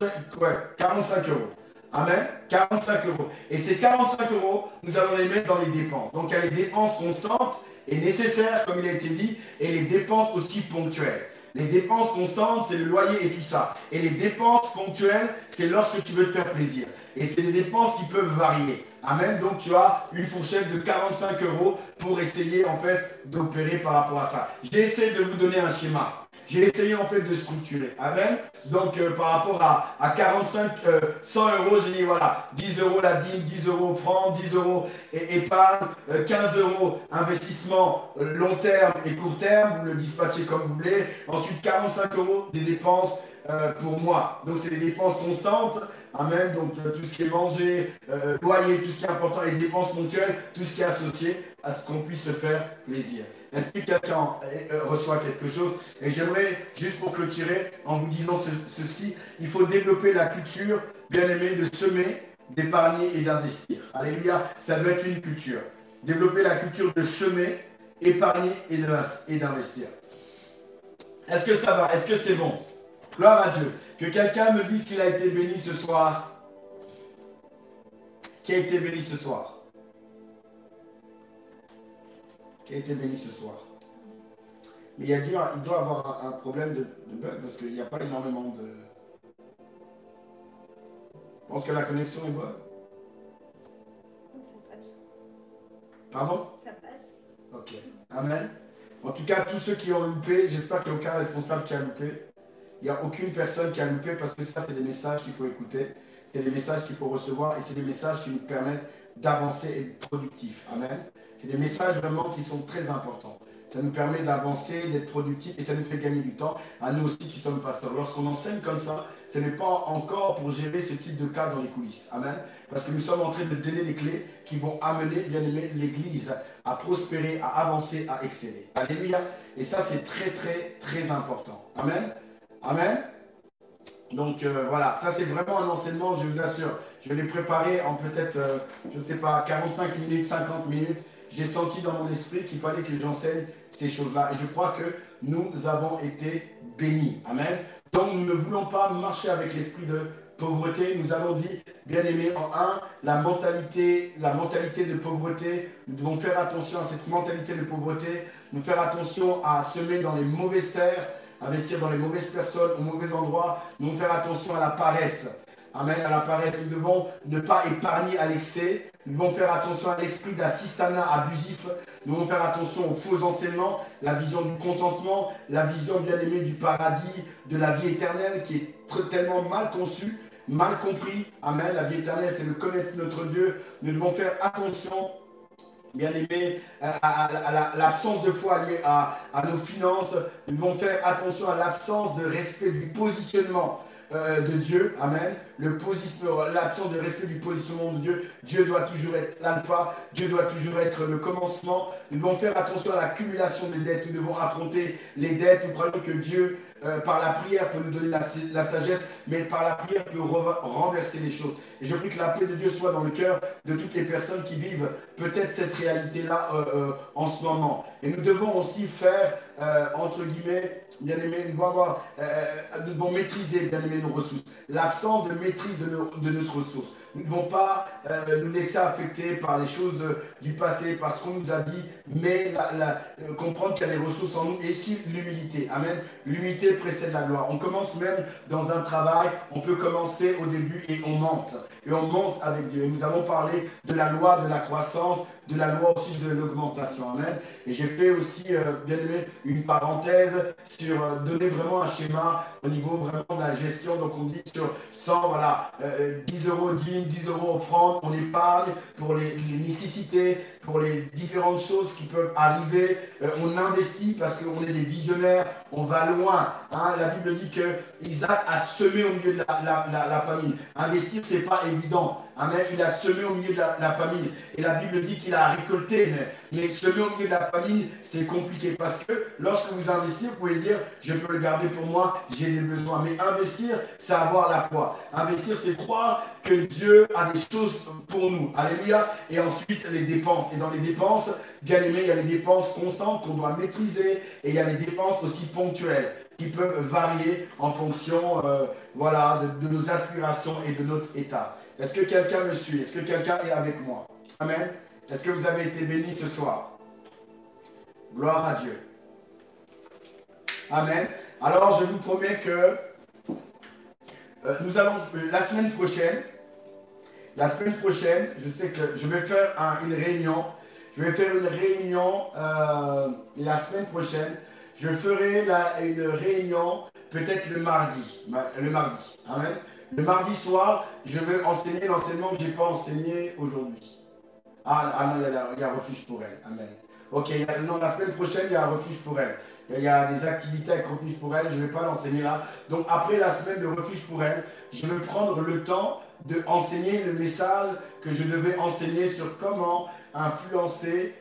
45 euros. Amen. 45 euros. Et ces 45 euros, nous allons les mettre dans les dépenses. Donc il y a les dépenses constantes et nécessaires, comme il a été dit, et les dépenses aussi ponctuelles. Les dépenses constantes, c'est le loyer et tout ça. Et les dépenses ponctuelles, c'est lorsque tu veux te faire plaisir. Et c'est des dépenses qui peuvent varier. Amen. Donc tu as une fourchette de 45 euros pour essayer en fait d'opérer par rapport à ça. J'ai essayé de vous donner un schéma. J'ai essayé en fait de structurer. Amen. Donc par rapport à 100 euros, j'ai dit voilà, 10 euros la dîme, 10 euros francs, 10 euros épargne, 15 euros investissement long terme et court terme, vous le dispatchez comme vous voulez. Ensuite 45 euros des dépenses pour moi. Donc c'est des dépenses constantes. Amen. Donc tout ce qui est mangé, loyer, tout ce qui est important et dépenses ponctuelles, tout ce qui est associé à ce qu'on puisse se faire plaisir. Est-ce que quelqu'un reçoit quelque chose? Et j'aimerais, juste pour clôturer, en vous disant ceci, il faut développer la culture, bien aimé, de semer, d'épargner et d'investir. Alléluia, ça doit être une culture. Développer la culture de semer, épargner et d'investir. Est-ce que ça va? Est-ce que c'est bon? Gloire à Dieu. Que quelqu'un me dise qu'il a été béni ce soir. Qui a été béni ce soir? Qui a été béni ce soir? Mais il doit avoir un problème de bug parce qu'il n'y a pas énormément de... Je pense que la connexion est bonne. Ça passe. Pardon? Ça passe. Ok. Amen. En tout cas, tous ceux qui ont loupé, j'espère qu'il n'y a aucun responsable qui a loupé. Il n'y a aucune personne qui a loupé parce que ça, c'est des messages qu'il faut écouter. C'est des messages qu'il faut recevoir et c'est des messages qui nous permettent d'avancer et d'être productifs. Amen. C'est des messages vraiment qui sont très importants. Ça nous permet d'avancer, d'être productifs et ça nous fait gagner du temps à nous aussi qui sommes pasteurs. Lorsqu'on enseigne comme ça, ce n'est pas encore pour gérer ce type de cas dans les coulisses. Amen. Parce que nous sommes en train de donner les clés qui vont amener, bien aimé, l'Église à prospérer, à avancer, à exceller. Alléluia. Et ça, c'est très, très, très important. Amen. Amen. Donc voilà, ça c'est vraiment un enseignement, je vous assure. Je l'ai préparé en peut-être, je ne sais pas, 45 minutes, 50 minutes. J'ai senti dans mon esprit qu'il fallait que j'enseigne ces choses-là. Et je crois que nous avons été bénis. Amen. Donc nous ne voulons pas marcher avec l'esprit de pauvreté. Nous avons dit, bien aimé, en un, la mentalité de pauvreté. Nous devons faire attention à cette mentalité de pauvreté. Nous faire attention à semer dans les mauvaises terres, investir dans les mauvaises personnes, au mauvais endroit. Nous devons faire attention à la paresse. Amen, à la paresse. Nous devons ne pas épargner à l'excès. Nous devons faire attention à l'esprit d'assistanat abusif. Nous devons faire attention aux faux enseignements, la vision du contentement, la vision bien aimée du paradis, de la vie éternelle qui est tellement mal conçue, mal compris. Amen, la vie éternelle, c'est de connaître notre Dieu. Nous devons faire attention, bien aimé, à l'absence de foi liée à nos finances. Nous devons faire attention à l'absence de respect du positionnement de Dieu. Amen. L'absence de respect du positionnement de Dieu. Dieu doit toujours être l'alpha. Dieu doit toujours être le commencement. Nous devons faire attention à l'accumulation des dettes. Nous devons affronter les dettes. Nous croyons que Dieu, par la prière, peut nous donner la sagesse, mais par la prière peut renverser les choses. Et je prie que la paix de Dieu soit dans le cœur de toutes les personnes qui vivent peut-être cette réalité-là en ce moment. Et nous devons aussi faire, entre guillemets, bien aimé, nous devons maîtriser, bien aimé, nos ressources. L'absence de maîtrise de notre ressource. Nous ne devons pas nous laisser affecter par les choses du passé, par ce qu'on nous a dit, mais comprendre qu'il y a des ressources en nous et ici l'humilité. Amen. L'humilité précède la gloire. On commence même dans un travail, on peut commencer au début et on monte. Et on monte avec Dieu. Et nous avons parlé de la loi de la croissance, de la loi aussi de l'augmentation. Amen. Et j'ai fait aussi, bien aimé, une parenthèse sur donner vraiment un schéma au niveau vraiment de la gestion. Donc on dit sur 100, voilà, 10 euros dîme, 10 euros offrande, on épargne pour les nécessités, pour les différentes choses qui peuvent arriver. On investit parce qu'on est des visionnaires, on va loin. Hein. La Bible dit que Isaac a semé au milieu de la famille. Investir, c'est pas évident. Amen. Il a semé au milieu de la famille. Et la Bible dit qu'il a récolté. Mais semer au milieu de la famille, c'est compliqué. Parce que lorsque vous investissez, vous pouvez dire, je peux le garder pour moi, j'ai des besoins. Mais investir, c'est avoir la foi. Investir, c'est croire que Dieu a des choses pour nous. Alléluia. Et ensuite, les dépenses. Et dans les dépenses, bien aimé, il y a les dépenses constantes qu'on doit maîtriser. Et il y a les dépenses aussi ponctuelles qui peuvent varier en fonction voilà, de nos aspirations et de notre état. Est-ce que quelqu'un me suit? Est-ce que quelqu'un est avec moi? Amen. Est-ce que vous avez été bénis ce soir? Gloire à Dieu. Amen. Alors, je vous promets que nous allons, la semaine prochaine, je sais que je vais faire une réunion. Je vais faire une réunion la semaine prochaine. Je ferai une réunion peut-être le mardi. Amen. Le mardi soir, je vais enseigner l'enseignement que je n'ai pas enseigné aujourd'hui. Ah non, il y a refuge pour elle. Amen. Ok, non, la semaine prochaine, il y a un refuge pour elle. Il y a des activités avec refuge pour elle, je ne vais pas l'enseigner là. Donc après la semaine de refuge pour elle, je vais prendre le temps d'enseigner le message que je devais enseigner sur comment influencer,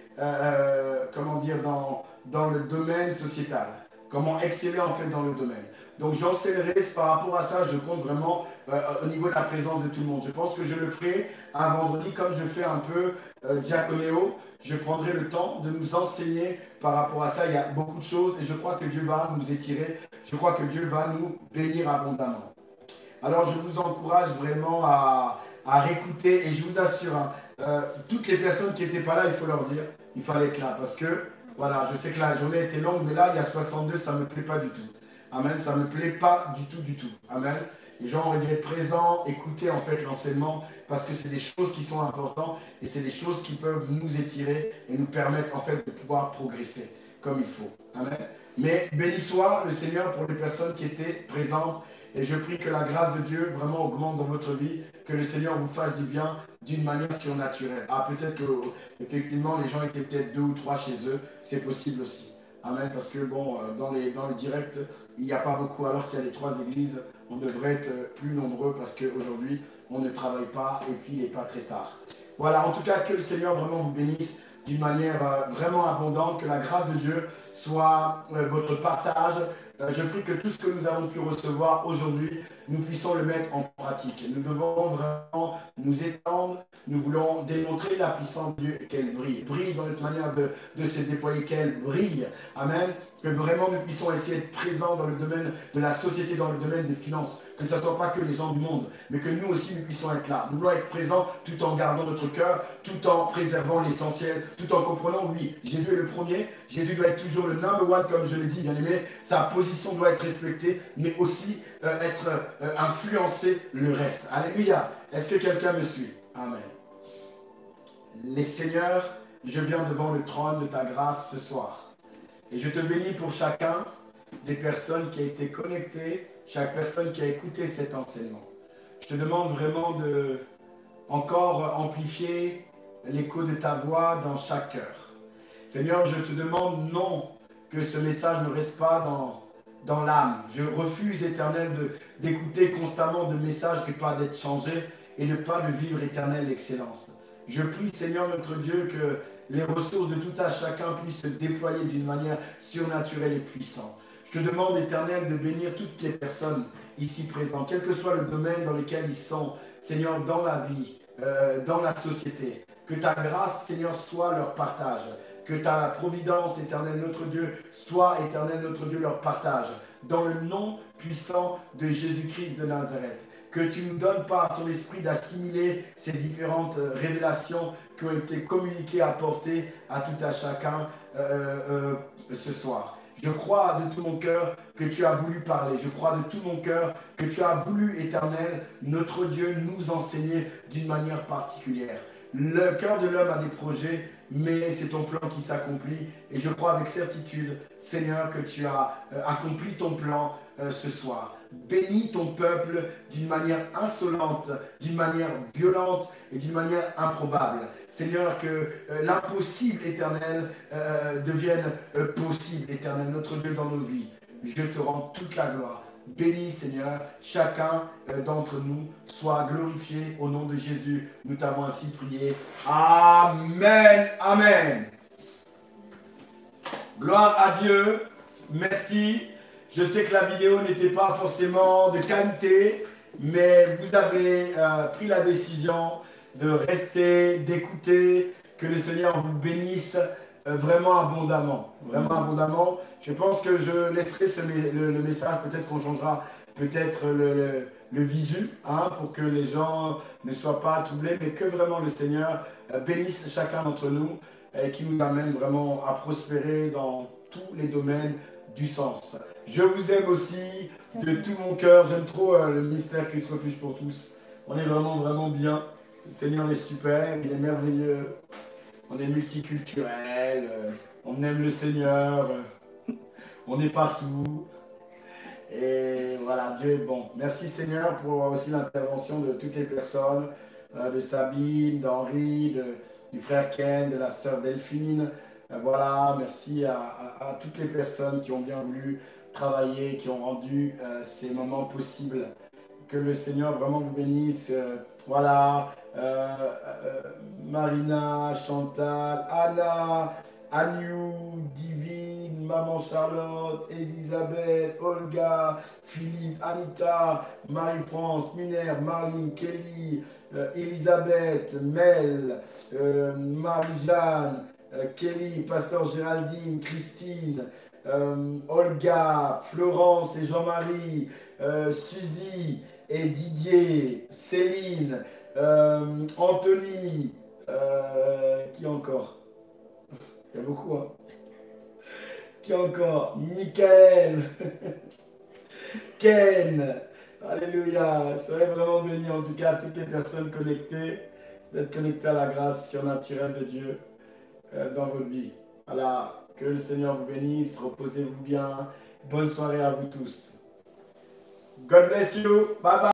comment dire, dans le domaine sociétal. Comment exceller en fait dans le domaine. Donc j'enseignerai par rapport à ça, je compte vraiment au niveau de la présence de tout le monde. Je pense que je le ferai un vendredi comme je fais un peu diaconéo. Je prendrai le temps de nous enseigner par rapport à ça. Il y a beaucoup de choses et je crois que Dieu va nous étirer. Je crois que Dieu va nous bénir abondamment. Alors je vous encourage vraiment à réécouter et je vous assure, toutes les personnes qui n'étaient pas là, il faut leur dire, il fallait être là parce que voilà, je sais que la journée était longue, mais là il y a 62, ça ne me plaît pas du tout. Amen, ça ne me plaît pas du tout. Amen. Les gens auraient dû être présents, écouter en fait l'enseignement, parce que c'est des choses qui sont importantes et c'est des choses qui peuvent nous étirer et nous permettre en fait de pouvoir progresser comme il faut. Amen. Mais béni soit le Seigneur pour les personnes qui étaient présentes et je prie que la grâce de Dieu vraiment augmente dans votre vie, que le Seigneur vous fasse du bien d'une manière surnaturelle. Ah, peut-être que effectivement les gens étaient peut-être 2 ou 3 chez eux, c'est possible aussi. Amen, parce que bon, dans les directs, il n'y a pas beaucoup, alors qu'il y a les 3 églises, on devrait être plus nombreux parce qu'aujourd'hui, on ne travaille pas et puis il n'est pas très tard. Voilà, en tout cas, que le Seigneur vraiment vous bénisse d'une manière vraiment abondante, que la grâce de Dieu soit votre partage. Je prie que tout ce que nous avons pu recevoir aujourd'hui, nous puissions le mettre en pratique. Nous devons vraiment nous étendre. Nous voulons démontrer la puissance de Dieu, qu'elle brille. Brille dans notre manière de se déployer, qu'elle brille. Amen. Que vraiment nous puissions essayer d'être présents dans le domaine de la société, dans le domaine des finances. Que ce ne soit pas que les gens du monde, mais que nous aussi nous puissions être là. Nous voulons être présents tout en gardant notre cœur, tout en préservant l'essentiel, tout en comprenant, oui, Jésus est le premier. Jésus doit être toujours le number one, comme je l'ai dit, bien aimé. Sa position doit être respectée, mais aussi influencer le reste. Alléluia. Est-ce que quelqu'un me suit? Amen. Les seigneurs, je viens devant le trône de ta grâce ce soir. Et je te bénis pour chacun des personnes qui a été connectées, chaque personne qui a écouté cet enseignement. Je te demande vraiment de encore amplifier l'écho de ta voix dans chaque cœur. Seigneur, je te demande non que ce message ne reste pas dans l'âme. Je refuse, Éternel, d'écouter constamment de messages et pas d'être changé et de pas de vivre éternelle excellence. Je prie, Seigneur notre Dieu, que les ressources de tout à chacun puissent se déployer d'une manière surnaturelle et puissante. Je te demande, Éternel, de bénir toutes les personnes ici présentes, quel que soit le domaine dans lequel ils sont, Seigneur, dans la vie, dans la société. Que ta grâce, Seigneur, soit leur partage. Que ta providence, Éternel notre Dieu, soit, Éternel notre Dieu, leur partage. Dans le nom puissant de Jésus-Christ de Nazareth. Que tu ne nous donnes pas à ton esprit d'assimiler ces différentes révélations qui ont été communiquées, apportées à tout à chacun ce soir. Je crois de tout mon cœur que tu as voulu parler. Je crois de tout mon cœur que tu as voulu, Éternel, notre Dieu, nous enseigner d'une manière particulière. Le cœur de l'homme a des projets, mais c'est ton plan qui s'accomplit. Et je crois avec certitude, Seigneur, que tu as accompli ton plan ce soir. Bénis ton peuple d'une manière insolente, d'une manière violente et d'une manière improbable. Seigneur, que l'impossible éternel devienne possible éternel, notre Dieu dans nos vies. Je te rends toute la gloire. Bénis, Seigneur, chacun d'entre nous soit glorifié au nom de Jésus. Nous t'avons ainsi prié. Amen. Amen. Gloire à Dieu. Merci. Je sais que la vidéo n'était pas forcément de qualité, mais vous avez pris la décision de rester, d'écouter, que le Seigneur vous bénisse vraiment abondamment. Vraiment abondamment. Je pense que je laisserai le message, peut-être qu'on changera peut-être le visu, hein, pour que les gens ne soient pas troublés, mais que vraiment le Seigneur bénisse chacun d'entre nous et qui nous amène vraiment à prospérer dans tous les domaines du sens. Je vous aime aussi de tout mon cœur. J'aime trop le ministère Christ Refuge pour tous. On est vraiment bien. Le Seigneur est super, il est merveilleux. On est multiculturel, on aime le Seigneur, on est partout. Et voilà, Dieu est bon. Merci Seigneur pour aussi l'intervention de toutes les personnes, de Sabine, d'Henri, du frère Ken, de la sœur Delphine. Voilà, merci à toutes les personnes qui ont bien voulu travailler, qui ont rendu ces moments possibles. Que le Seigneur vraiment vous bénisse. Voilà, Marina, Chantal, Anna, Agnew, Divine, Maman Charlotte, Elisabeth, Olga, Philippe, Anita, Marie-France, Miner, Marlene, Kelly, Elisabeth, Mel, Marie-Jeanne, Kelly, Pasteur Géraldine, Christine, Olga, Florence et Jean-Marie, Suzy et Didier, Céline, Anthony, qui encore? Il y a beaucoup, hein. Qui encore? Michael, Ken, alléluia. Soyez vraiment bénis en tout cas toutes les personnes connectées. Vous êtes connectés à la grâce surnaturelle de Dieu dans votre vie. Voilà, que le Seigneur vous bénisse, reposez-vous bien. Bonne soirée à vous tous. God bless you. Bye bye.